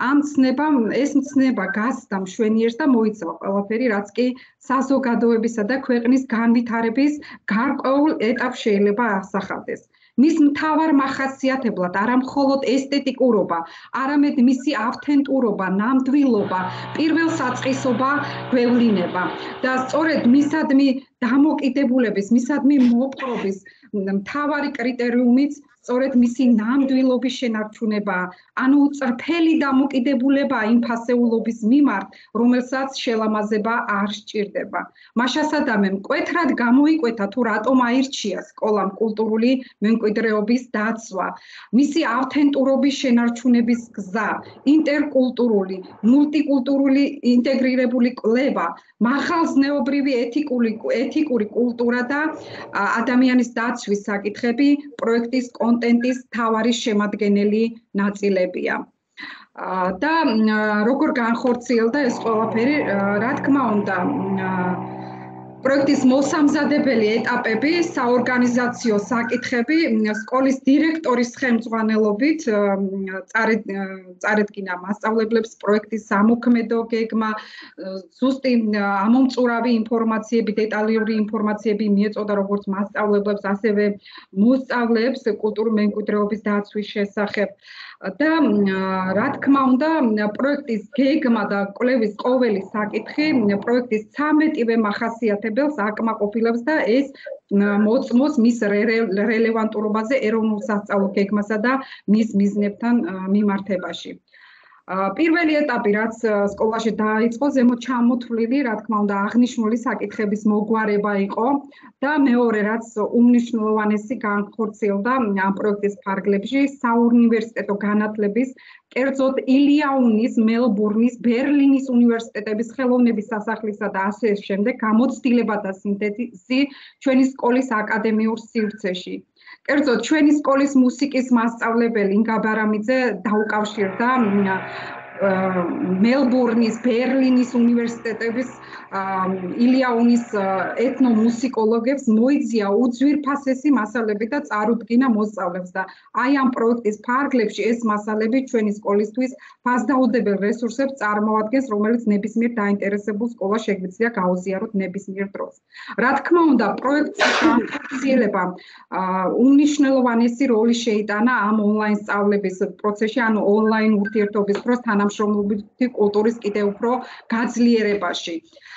ეს ცნება გასცდა მშვენიერს და მოიცვა ყველაფერი, რაც კი საზოგადოებისა და ქვეყნის განვითარების გარკვეულ ეტაპს შეიძლება ასახავდეს. მის მთავარ მახასიათებლად არა მხოლოდ ესთეტიკურობა, არამედ მისი ავთენტურობა, ნამდვილობა, პირველსაწყისობა გვევლინება და სწორედ მისადმი დამოკიდებულების, მისადმი მოპყრობის მთავარი კრიტერიუმიც სწორედ მისი ნამდვილობის შენარჩუნება, ანუ წრფელი დამოკიდებულება იმ ფასეულობის მიმართ, რომელსაც შელამაზება არ სჭირდება. მაშასადამე მკვეთრად გამოიკვეთა თუ რატომ აირჩია სკოლამ კულტურული მემკვიდრეობის დაცვა, მისი ავთენტურობის შენარჩუნების გზა, ინტერკულტურული, მულტიკულტურული ინტეგრირებული კვლევა, მაღალზნეობრივი ეთიკური კულტურა და ადამიანის დაცვის საკითხები პროექტის კონტენტის მთავარი შემადგენელი ნაწილებია. და როგორ განხორციელდა ეს ყველაფერი, რა თქმა უნდა, პროექტის მოსამზადებელი ეტაპები, საორგანიზაციო საკითხები სკოლის დირექტორის ხელმძღვანელობით წარედგინა მასწავლებლებს პროექტის სამოქმედო გეგმა, ზუსტი ამომწურავი ინფორმაციები, დეტალიური ინფორმაციები მიეწოდა როგორც მასწავლებლებს, ასევე მოსწავლეებს კულტურული მემკვიდრეობის დაცვის შესახებ. და რა თქმა უნდა, პროექტის გეგმა და კვლევის ყოველი საკითხი პროექტის 13-ვე მახასიათებელს აკმაყოფილებს და ეს მოწმობს მის რელევანტურობაზე ეროვნულ სასწავლო გეგმასა და მის მიზნებთან მიმართებაში. პირველი ეტაპი, რაც სკოლაში დაიწყო, ზემოთ ჩამოთვლილი, რა თქმა უნდა, აღნიშნული საკითხების მოგვარება იყო და მეორე, რაც უმნიშვნელოვანესი განხორციელდა ამ პროექტის ფარგლებში, საუნივერსიტეტო განათლების, კერძოდ ილიაუნის, მელბურნის, ბერლინის უნივერსიტეტების ხელოვნების სასახლისა და ასე შემდეგ გამოცდილებათა სინთეზი ჩვენი სკოლის აკადემიურ სივრცეში. კერძოდ ჩვენი სკოლის მუსიკის მასწავლებელი ინგა ბარამიძე დაუკავშირდა მელბურნის, ბერლინის უნივერსიტეტების ილიაუნის ეთნომუსიკოლოგებს მოიძია უძვირფასესი მასალები და წარუდგინა მოსწავლებს და აი ამ პროექტის ფარგლებში ეს მასალები ჩვენი სკოლისთვის ფასდაუდებელ რესურსებს წარმოადგენს, რომელიც ნებისმიერ დაინტერესებულ სკოლას შეგვიძლია გაუზიაროთ ნებისმიერ დროს. რა თქმა უნდა, პროექტის განხორციელებამ უმნიშვნელოვანესი როლი შეიტანა ამ ონლაინ სწავლების პროცესში, ანუ ონლაინ ურთიერთობის დროს თანამშრომლობითი კულტურის კიდევ უფრო გაძლიერებაში.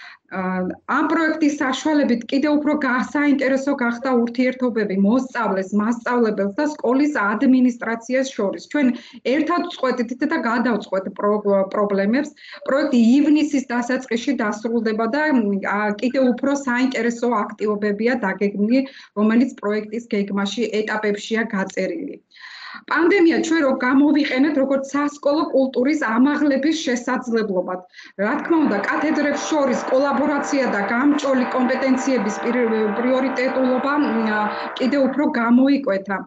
ამ პროექტის საშუალებით კიდევ უფრო საინტერესო გახდა ურთიერთობები მოსწავლეს, მასწავლებელს და სკოლის ადმინისტრაციას შორის. ჩვენ ერთად ვწყვეტით და გადავწყვეტ პრობლემებს. პროექტი ივნისის დასაწყისში დასრულდება და კიდევ უფრო საინტერესო აქტივობებია დაგეგმილი, რომელიც პროექტის გეგმაში ეტაპებშია გაწერილი. პანდემია ჩვენ რო გამოვიყენეთ როგორც სასკოლო კულტურის ამაღლების შესაძლებლობად. რა თქმა უნდა, კათედრებს შორის კოლაბორაცია და გამჭოლი კომპეტენციების პრიორიტეტულობა კიდევ უფრო გამოიკვეთა.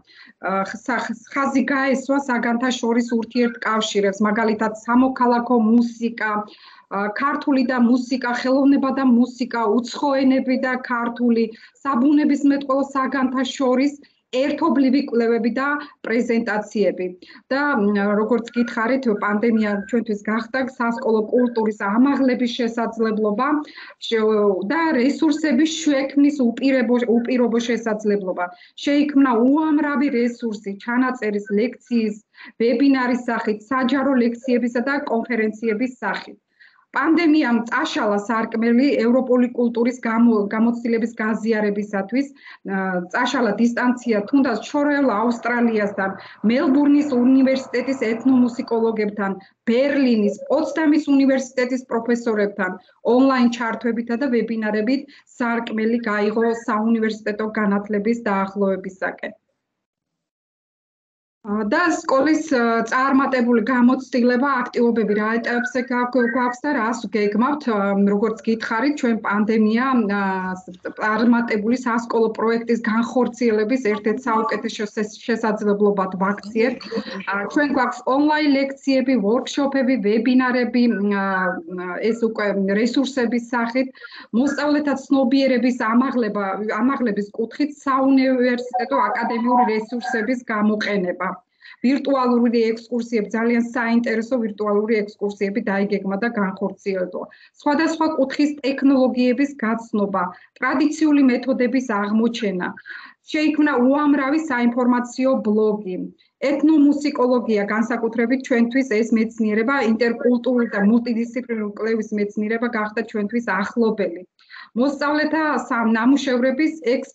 ხაზი გაესვა საგანთა შორის ურთიერთკავშირებს, მაგალითად სამოქალაქო მუსიკა, ქართული და მუსიკა, ხელოვნება და მუსიკა, უცხო ენები და ქართული, საბუნებისმეტყველო საგანთა შორის ერთობლივი კვლევები და პრეზენტაციები. და როგორც გითხარით, პანდემია ჩვენთვის გახდა სასკოლო კულტურის ამაღლების შესაძლებლობა და რესურსების შექმნის უპირობო შესაძლებლობა. შეიქმნა უამრავი რესურსი, ჩანაწერის, ლექციის, ვებინარის სახით, საჯარო ლექციებისა და კონფერენციების სახით. პანდემიამ წაშალა სარკმელი ევროპული კულტურის გამოცდილების გაზიარებისათვის, წაშალა დისტანცია თუნდაც შორეულ ავსტრალიასთან, მელბურნის უნივერსიტეტის ეთნომუსიკოლოგებთან, ბერლინის, პოცდამის უნივერსიტეტის პროფესორებთან, ონლაინ ჩართვებითა და ვებინარებით სარკმელი გაიღო საუნივერსიტეტო განათლების დაახლოებისაკენ. და სკოლის წარმატებული გამოცდილება აქტივობები რა ეტაპზე გვაქვს და რას გეგმავთ, როგორც გითხარით, ჩვენ პანდემია წარმატებული სასკოლო პროექტის განხორციელების ერთ-ერთ საუკეთესო შესაძლებლობად ვაქციებთ. ჩვენ გვაქვს ონლაინ ლექციები, ვორქშოპები, ვებინარები, ეს უკვე რესურსების სახით, მოსწავლეთა ცნობიერების ამაღლების კუთხით საუნივერსიტეტო აკადემიური რესურსების გამოყენება. ვირტუალური ექსკურსიები, ძალიან საინტერესო ვირტუალური ექსკურსიები დაიგეგმა და განხორციელდა. სხვადასხვა კუთხის ტექნოლოგიების გაცნობა, ტრადიციული მეთოდების აღმოჩენა. შეიქმნა უამრავი საინფორმაციო ბლოგი. ეთნომუსიკოლოგია განსაკუთრებით ჩვენთვის ეს მეცნიერება, ინტერკულტურული და მულტიდისციპლინური კვლევის მეცნიერება გახდა ჩვენთვის ახლობელი. მოსწავლეთა ნამუშევრების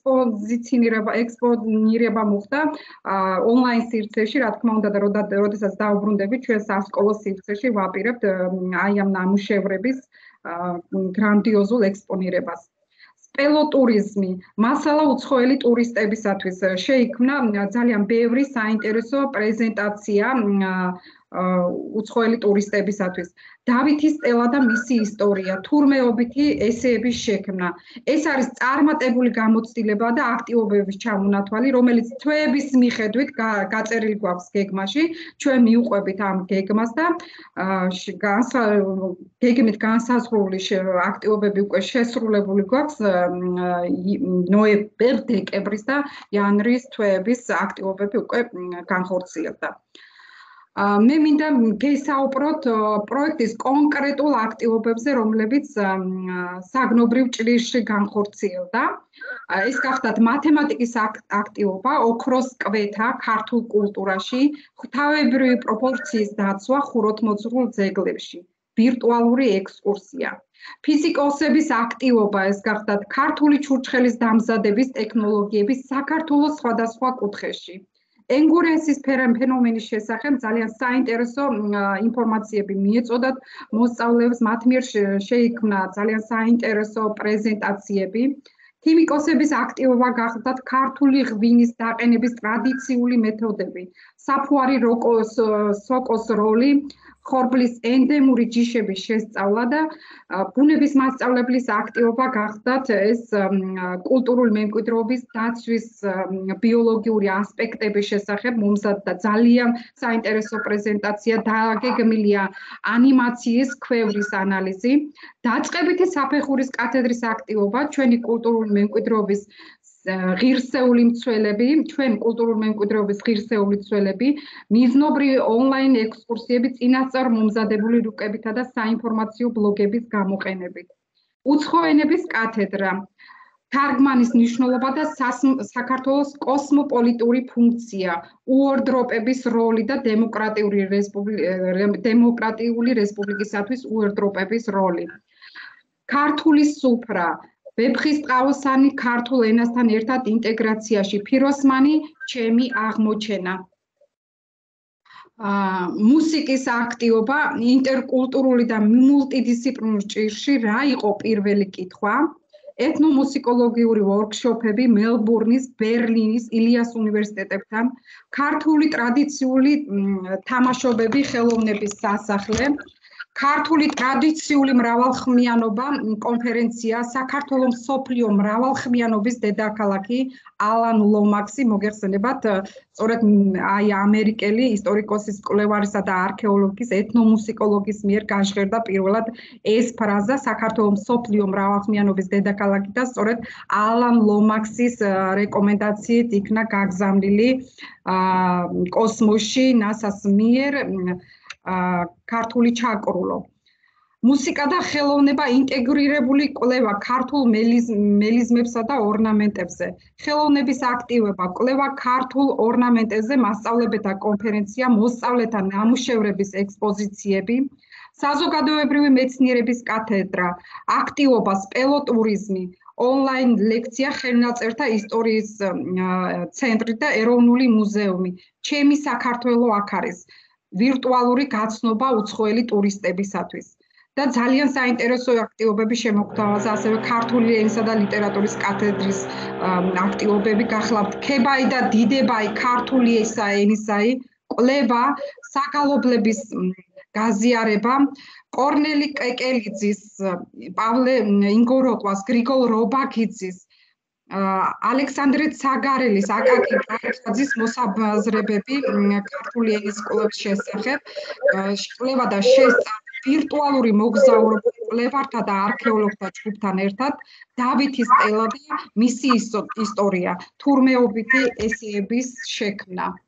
ექსპონირება მოხდა ონლაინ სივრცეში, რა თქმა უნდა, და როდესაც დაუბრუნდებით ჩვენ სასკოლო სივრცეში ვაპირებთ აი ამ ნამუშევრების გრანდიოზულ ექსპონირებას. სპელოტურიზმი, მასალა უცხოელი ტურისტებისათვის შეიქმნა ძალიან ბევრი საინტერესო პრეზენტაცია უცხოელი ტურისტებისათვის. დავითის სტელა და მისი ისტორია, თურმეობითი ესეების შექმნა. ეს არის წარმატებული გამოცდილება და აქტივობების ჩამონათვალი, რომელიც თვეების მიხედვით გაწერილი გვაქვს გეგმაში. ჩვენ მიუყვებით ამ გეგმას და გეგმით განსაზღვრული აქტივობები უკვე შესრულებული გვაქვს ნოემბერ-დეკემბრის და იანვრის თვეების აქტივობები უკვე განხორციელდა. მე მინდა გესაუბროთ პროექტის კონკრეტულ აქტივობებზე, რომლებიც საგნობრივ ჭრილში განხორციელდა. ეს გახდათ მათემატიკის აქტივობა, ოქროს კვეთა ქართულ კულტურაში, ღვთაებრივი პროპორციის დაცვა ხუროთმოძღვრულ ძეგლებში, ვირტუალური ექსკურსია. ფიზიკოსების აქტივობა, ეს გახდათ ქართული ჩურჩხელის დამზადების ტექნოლოგიების საქართველოს სხვადასხვა კუთხეში. ენგურენსის ფენომენის შესახებ ძალიან საინტერესო ინფორმაციები მიეწოდათ მოსწავლეებს, მათ მიერ შეიქმნა ძალიან საინტერესო პრეზენტაციები. ქიმიკოსების აქტივობა გახდათ ქართული ღვინის დაყენების ტრადიციული მეთოდები, საფუარი სოკოს როლი, ხორბლის ენდემური ჯიშების შესწავლა და ბუნების მასწავლებლის აქტივობა გახდათ ეს კულტურული მემკვიდრეობის დაცვის ბიოლოგიური ასპექტების შესახებ მომზადდა ძალიან საინტერესო პრეზენტაცია, დაგეგმილია ანიმაციის ქვევრის ანალიზი, დაწყებითი საფეხურის კათედრის აქტივობა, ჩვენი კულტურული მემკვიდრეობის ღირსეული მცველები, ჩვენ კულტურული მემკვიდრეობის ღირსეული მცველები, მიზნობრივი ონლაინ ექსკურსიები წინასწარ მომზადებული რუკებითა და საინფორმაციო ბლოგების გამოყენებით. უცხო ენების კათედრა, თარგმანის მნიშვნელობა და საქართველოს კოსმოპოლიტური ფუნქცია, უორდროპების როლი და დემოკრატიული რესპუბლიკისათვის უორდროპების როლი. ქართული სუფრა, ვეფხისტყაოსანი ქართულ ენასთან ერთად ინტეგრაციაში, ფიროსმანი, ჩემი აღმოჩენა. მუსიკის აქტივობა, ინტერკულტურული და მულტიდისციპლინური ჭირში რა იყო პირველი კითხვა? ეთნომუსიკოლოგიური ვორქშოპები მელბურნის, ბერლინის, ილიას უნივერსიტეტებთან, ქართული ტრადიციული თამაშობები ხელოვნების სასახლე, ქართული ტრადიციული მრავალხმიანობა კონფერენცია, საქართველოს მსოფლიო მრავალხმიანობის დედაქალაქი, ალან ლომაქსი, მოგეხსენებათ, სწორედ აი ამერიკელი ისტორიკოსის, კვლევარისა და არქეოლოგის, ეთნომუსიკოლოგის მიერ გაჟღერდა პირველად ეს ფრაზა, საქართველოს მსოფლიო მრავალხმიანობის დედაქალაქი და სწორედ ალან ლომაქსის რეკომენდაციით იქნა გაგზავნილი კოსმოსში NASA-ს მიერ ქართული ჩაკრულო. მუსიკა და ხელოვნება ინტეგრირებული კვლევა ქართულ მელიზმებსა და ორნამენტებზე. ხელოვნების აქტივობა, კვლევა ქართულ ორნამენტებზე, მასწავლებელთა კონფერენცია, მოსწავლეთა ნამუშევრების ექსპოზიციები, საზოგადოებრივი მეცნიერების კათედრა, აქტივობა, სპელოტურიზმი, ონლაინ ლექცია ხელნაწერთა ისტორიის ცენტრი და ეროვნული მუზეუმი. ჩემი საქართველო აქ არის. ვირტუალური გაცნობა უცხოელი ტურისტებისათვის. და ძალიან საინტერესო აქტივობები შემოგთავაზა ასევე ქართული ენისა და ლიტერატურის კათედრის აქტივობები გახლავთ ქებაი და დიდებაი ქართული ენისაი, კვლევა, საგალობლების გაზიარება, კორნელი კეკელიძის, პავლე ინგოროყვას, გრიგოლ რობაქიძის, ალექსანდრე ცაგარელის, აკაკი კარკაძის მოსაბაზრებები ქართული ენის კვლევის შესახებ, კვლევა და შესწავლა ვირტუალური მოგზაურობა კვლევართა და არქეოლოგთა ჯგუფთან ერთად, დავითის სტელა და მისი ისტორია, თურმეობითი ესეების შექმნა.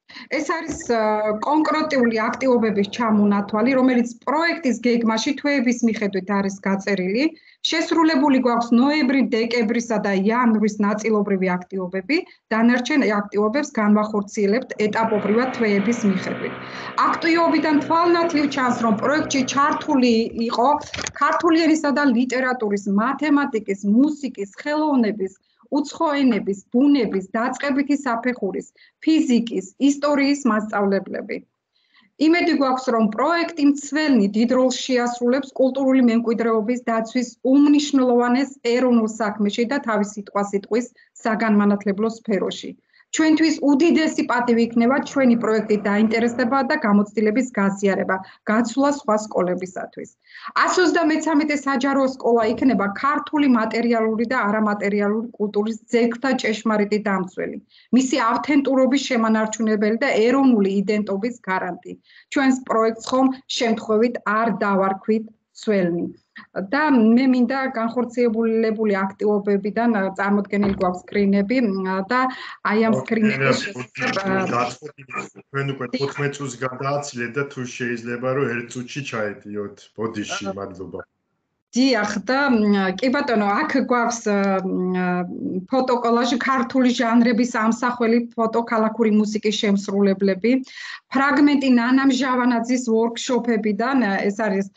ეს არის კონკრეტული აქტივობების ჩამონათვალი, რომელიც პროექტის გეგმაში თვეების მიხედვით არის გაწერილი. შესრულებული გვაქვს ნოემბრი-დეკემბრისა და იანვრის ნაწილობრივი აქტივობები, დანარჩენ აქტივობებს განვახორციელებთ ეტაპობრივად თვეების მიხედვით. აქტივობიდან თვალნათლივ ჩანს, რომ პროექტში ჩართული იყო ქართული ენისა და ლიტერატურის, მათემატიკის, მუსიკის, ხელოვნების, უცხო ენების, ბუნების, დაწყებითი საფეხურის, ფიზიკის, ისტორიის მასწავლებლები. იმედი გვაქვს, რომ პროექტი მცველნი დიდ როლს შეასრულებს კულტურული მემკვიდრეობის დაცვის უმნიშვნელოვანეს ეროვნულ საქმეში და თავის სიტყვა-სიტყვის საგანმანათლებლო სფეროში. ჩვენთვის უდიდესი პატივი იქნება ჩვენი პროექტით დაინტერესება და გამოცდილების გაზიარება, გაცვლა სხვა სკოლებისათვის. 133 საჯარო სკოლა იქნება ქართული მატერიალური და არამატერიალური კულტურის ძეგლთა ჭეშმარიტი დამცველი, მისი ავთენტურობის შემანარჩუნებელი და ეროვნული იდენტობის გარანტი. ჩვენს პროექტს ხომ შემთხვევით არ დავარქვით სველნი. და მე მინდა განხორციელებული აქტივობებიდან წარმოდგენილი გვაქვს სკრინები და აი ამ სკრინების თქვენ უკვე 15 წუთს გადააცილეთ და თუ შეიძლება რომ 1 წუთში ჩაედიოთ ბოდიში, მადლობა. დიახ და კი ბატონო, აქ გვაქვს ფოტოკოლაჟი ქართული ჟანრების ამსახველი ფოტოქალაქური მუსიკის შემსრულებლები, ფრაგმენტი ნანამ ჟავანაძის ვორქშოპებიდან, ეს არის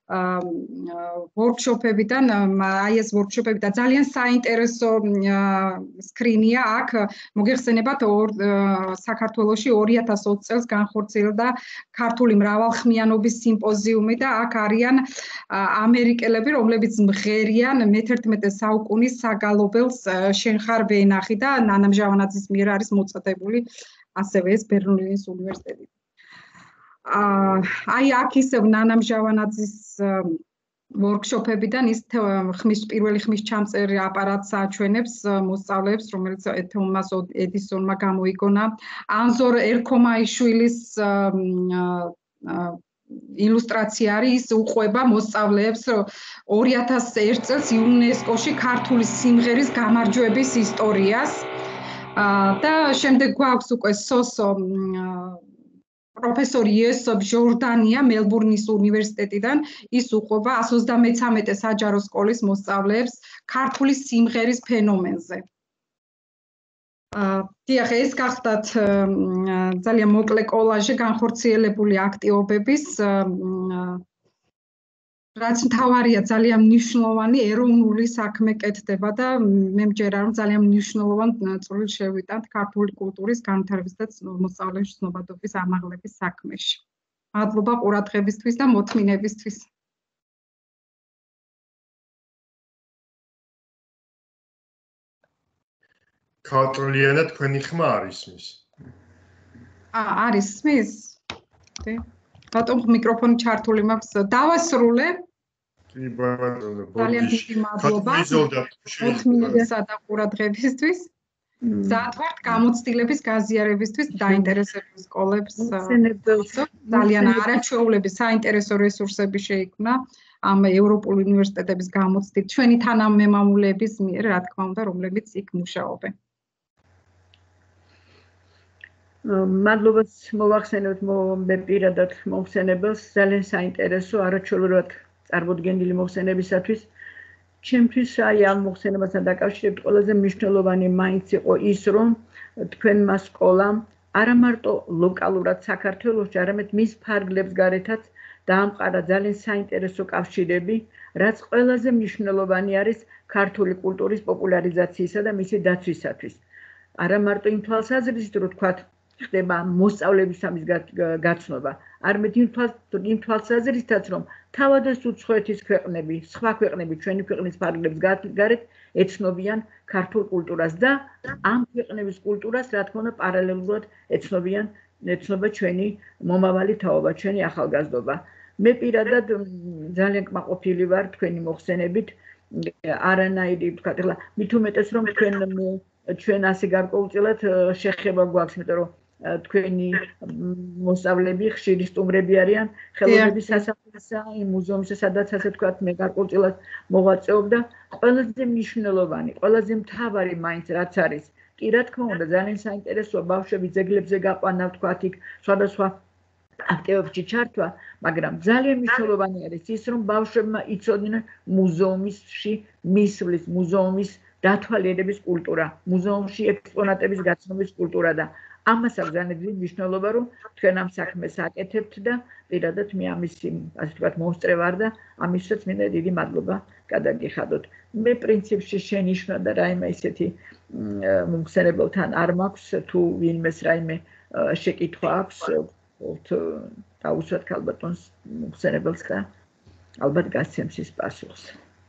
ვორქშოპებიდან, აი ეს ვორქშოპები და ძალიან საინტერესო სკრინია აქ მოგეხსენებათ საქართველოში 2020 წელს განხორციელდა ქართული მრავალხმიანობის სიმპოზიუმი და აქ არიან ამერიკელები, რომლებიც მღერიან მე-11 საუკუნის საგალობელს შენ ხარ ვენახი და ნანამ ჟავანაძის მიერ არის მოწოდებული ასევე ეს ბერლინის უნივერსიტეტი. აი აქ ისევ ნანამ ჟავანაძის ვორქშოპებიდან ის პირველი ხმის ჩამწერი აპარატს აჩვენებს მოსწავლეებს, რომელიც თომას ედისონმა გამოიგონა. ანზორ ერქომაიშვილის ილუსტრაცია არის, ის უყვება მოსწავლეებს 2001 წელს იუნესკოში ქართული სიმღერის გამარჯვების ისტორიას. და შემდეგ გვაქვს უკვე სოსო პროფესორი იესოფ ჟორდანია მელბურნის უნივერსიტეტიდან ის უყვება 133 საჯარო სკოლის მოსწავლეებს ქართული სიმღერის ფენომენზე. დიახ, ეს გახდათ ძალიან მოკლე კოლაჟი განხორციელებული აქტივობების, რაც მთავარია ძალიან მნიშვნელოვანი ეროვნული საქმე კეთდება და მე მჯერა რომ ძალიან მნიშვნელოვანი წვლილი შევიტანთ ქართული კულტურის განვითარების და მოსწავლეების ცნობადობის ამაღლების საქმეში. მადლობა ყურადღებისთვის და მოთმინებისთვის. ქართულიანა თქვენი ხმა არის მის? არის მის? ბატონო მიკროფონი ჩართული მაქვს. დავასრულე. კი ბატონო, ძალიან დიდი მადლობა. მოთმინებისა და ყურადღებისთვის. მზად ვართ გამოცდილების გაზიარებისთვის დაინტერესებულ სკოლებს. ძალიან არაჩვეულები საინტერესო რესურსები შეიქმნა ამ ევროპული უნივერსიტეტების გამოცდილებით ჩვენი თანამემამულეების მიერ, რა თქმა უნდა, რომლებიც იქ მუშაობენ. მადლობას მოვახსენებთ მე პირადად მოხსენებელს ძალიან საინტერესო არაჩვეულად წარმოდგენილი მოხსენებისათვის. ჩემთვის აი ამ მოხსენებასთან დაკავშირებით ყველაზე მნიშვნელოვანი მაინც იყო ის, რომ თქვენმა სკოლამ არა მარტო ლოკალურად საქართველოში, არამედ მის ფარგლებს გარეთაც დაამყარა ძალიან საინტერესო კავშირები, რაც ყველაზე მნიშვნელოვანი არის ქართული კულტურის პოპულარიზაციისა და მისი დაცვისათვის. არა მარტო იმ თვალსაზრისით, რომ თქვათ ხდება მოსწავლეების ამის გაცნობა, არამედ იმ თვალსაზრისითაც, რომ თავადაც უცხოეთის ქვეყნები, სხვა ქვეყნები ჩვენი ქვეყნის ფარგლებს გარეთ ეცნობიან ქართულ კულტურას და ამ ქვეყნების კულტურას, რა თქმა უნდა, პარალელურად ეცნობა ჩვენი მომავალი თაობა, ჩვენი ახალგაზრდობა. მე პირადად ძალიან კმაყოფილი ვარ თქვენი მოხსენებით, არანაირი ვთქვათ, ახლა მით უმეტეს რომ ჩვენ ასე გარკვეულწილად შეხება გვაქვს, იმიტომ რომ თქვენი მოსწავლეები ხშირი სტუმრები არიან ხელოვნების სასახლესა, იმ მუზეუმში, სადაც ასე ვთქვათ, მე გარკვეულწილად მოღვაწეობდა. ყველაზე მნიშვნელოვანი, ყველაზე მთავარი მაინც რაც არის კი რა თქმა უნდა ძალიან საინტერესოა ბავშვები ძეგლებზე გაყვანა ვთქვათ იქ სხვადასხვა აქტივობებში ჩართვა, მაგრამ ძალიან მნიშვნელოვანი არის ის, რომ ბავშვებმა იცოდნენ მუზეუმში მისვლის, მუზეუმის დათვალიერების კულტურა, მუზეუმში ექსპონატების გაცნობის კულტურა და ამას აქვს ძალიან დიდი მნიშვნელობა, რომ თქვენ ამ საქმეს აკეთებთ და პირადად მე ამისი, ასე ვთქვათ, მომსწრე ვარ და ამისაც მინდა დიდი მადლობა გადაგიხადოთ. მე პრინციპში შენიშვნა და რაიმე ისეთი მომხსენებელთან არ მაქვს, თუ ვინმეს რაიმე შეკითხვა აქვს, დაუსვათ ქალბატონს მომხსენებელს და ალბათ გასცემს ის პასუხს.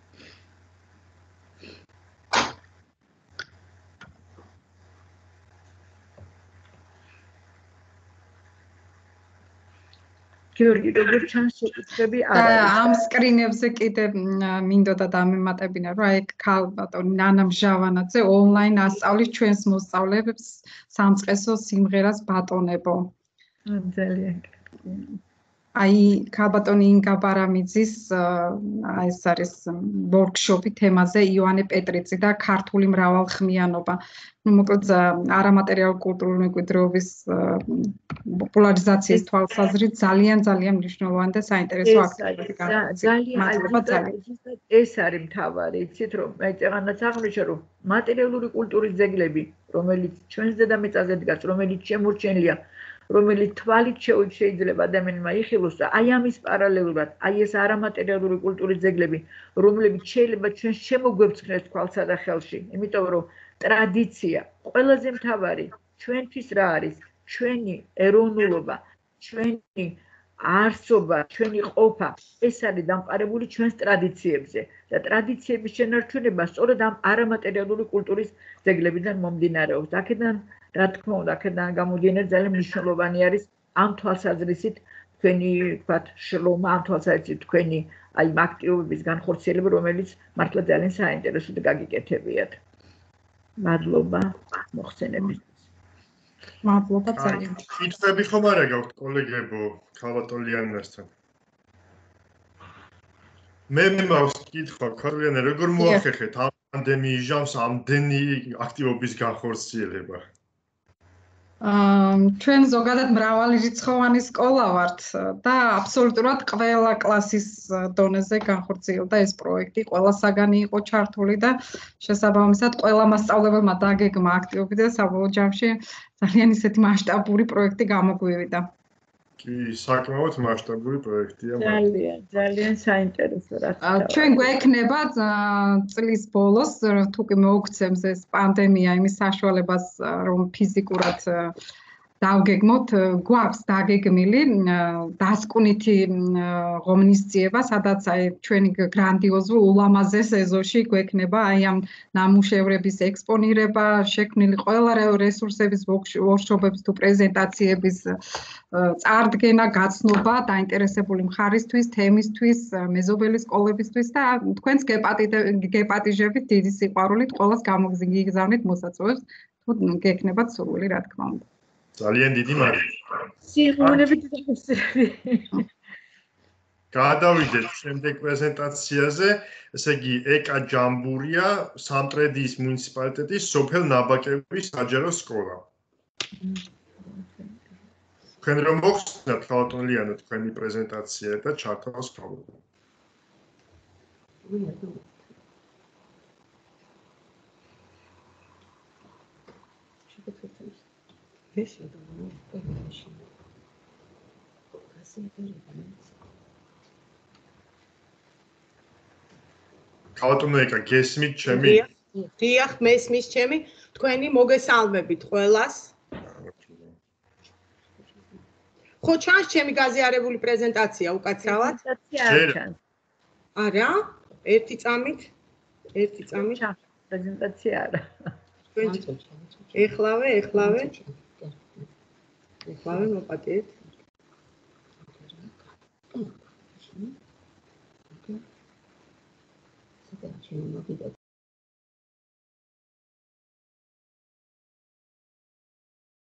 გიორგი, როგორ ჩანს შეკითხვები არ არის? ამ სკრინებზე კიდე მინდოდა დამემატებინა, რომ აი ქალბატონი ნანა მჟავანაძე ონლაინ ასწავლის ჩვენს მოსწავლეებს სამწყესო სიმღერას ბატონებო. ძალიან აი ქალბატონი ინგა ბარამიძის ეს არის ვორქშოპი თემაზე ივანე პეტრიცი და ქართული მრავალხმიანობა. ну მოკლედ არამატერიალური კულტურული მემკვიდრეობის პოპულარიზაციის თვალსაზრისით ძალიან მნიშვნელოვანი და საინტერესო აქტივობები ძალიან ეს არის მთავარი, იცით რომ მე წეღანაც აღნიშნე რომ მატერიალური კულტურის ძეგლები, რომელიც ჩვენს დედამიწაზე დგას, რომელიც შემორჩენილია, რომელიც თვალით შეიძლება ადამიანმა იხილოს და აი ამის პარალელურად, აი ეს არამატერიალური კულტურის ძეგლები, რომლებიც შეიძლება ჩვენ შემოგვეფრთხნეს თვალსა და ხელში, იმიტომ რომ ტრადიცია ყველაზე მთავარი ჩვენთვის რა არის? ჩვენი ეროვნულობა, ჩვენი არსობა, ჩვენი ყოფა, ეს არის დამყარებული ჩვენს ტრადიციებზე და ტრადიციების შენარჩუნება სწორედ ამ არამატერიალური კულტურის ძეგლებიდან მომდინარეობს. აქედან რა თქმა უნდა, აქედან გამომდინარე ძალიან მნიშვნელოვანი არის ამ თვალსაზრისით თქვენი, ვთქვათ, შრომა, ამ თვალსაზრისით თქვენი აი ამ აქტივობების განხორციელება, რომელიც მართლა ძალიან საინტერესო და გაგიკეთებიათ. მადლობა მოხსენებისთვის. მადლობა ძალიან. კითხვები ხომ არა გაქვთ კოლეგებო ქალბატონ ლიანასთან? მე მაქვს კითხვა, ქალბატონი, როგორ მოახერხეთ ამ პანდემიის ჟამს ამდენი აქტივობის განხორციელება? ჩვენ ზოგადად მრავალრიცხოვანი სკოლა ვართ და აბსოლუტურად ყველა კლასის დონეზე განხორციელდა ეს პროექტი, ყველა საგანი იყო ჩართული და შესაბამისად ყველა მასწავლებელმა დაგეგმა აქტივობები და საბოლოო ჯამში ძალიან ისეთი მასშტაბური პროექტი გამოგვივიდა. კი, საკმაოდ მასშტაბური პროექტია. ძალიან საინტერესო რა. ჩვენ გვექნება წლის ბოლოს, თუ კი მოგვცემს ეს პანდემია იმის საშუალებას, რომ ფიზიკურად დავგეგმოთ, გვაქვს დაგეგმილი დასკვნითი ღონისძიება, სადაც აი ჩვენი გრანდიოზულ ულამაზეს ეზოში გვექნება აი ამ ნამუშევრების ექსპონირება, შექმნილი ყველა რესურსების ვორქშოპების თუ პრეზენტაციების წარდგენა, გაცნობა დაინტერესებული მხარისთვის, თემისთვის, მეზობელი სკოლებისთვის და თქვენს გეპატიჟებით დიდი სიყვარულით ყოველს გამოგზავნით მოსაწვევებს, თუ გექნებათ სურვილი, რა თქმა უნდა. ძალიან დიდი მადლობა. სიყვარულებით დავსწრები. გადავიდეთ შემდეგ პრეზენტაციაზე, ესე იგი ეკა ჯამბურია, სამტრედიის მუნიციპალიტეტის სოფელ ნაბაკების საჯარო სკოლა. თქვენ რომ მოხსნათ ქალბატონ ლიანო თქვენი პრეზენტაცია და ჩართავს თავი. ქალბატონო ეკა გესმით ჩემი? დიახ, მესმის ჩემი, თქვენი მოგესალმებით ყველას. ხო ჩანს ჩემი გაზიარებული პრეზენტაცია უკაცრავად? არა? ერთი წამით? პრეზენტაცია არა. ეხლავე მოპატიეთ.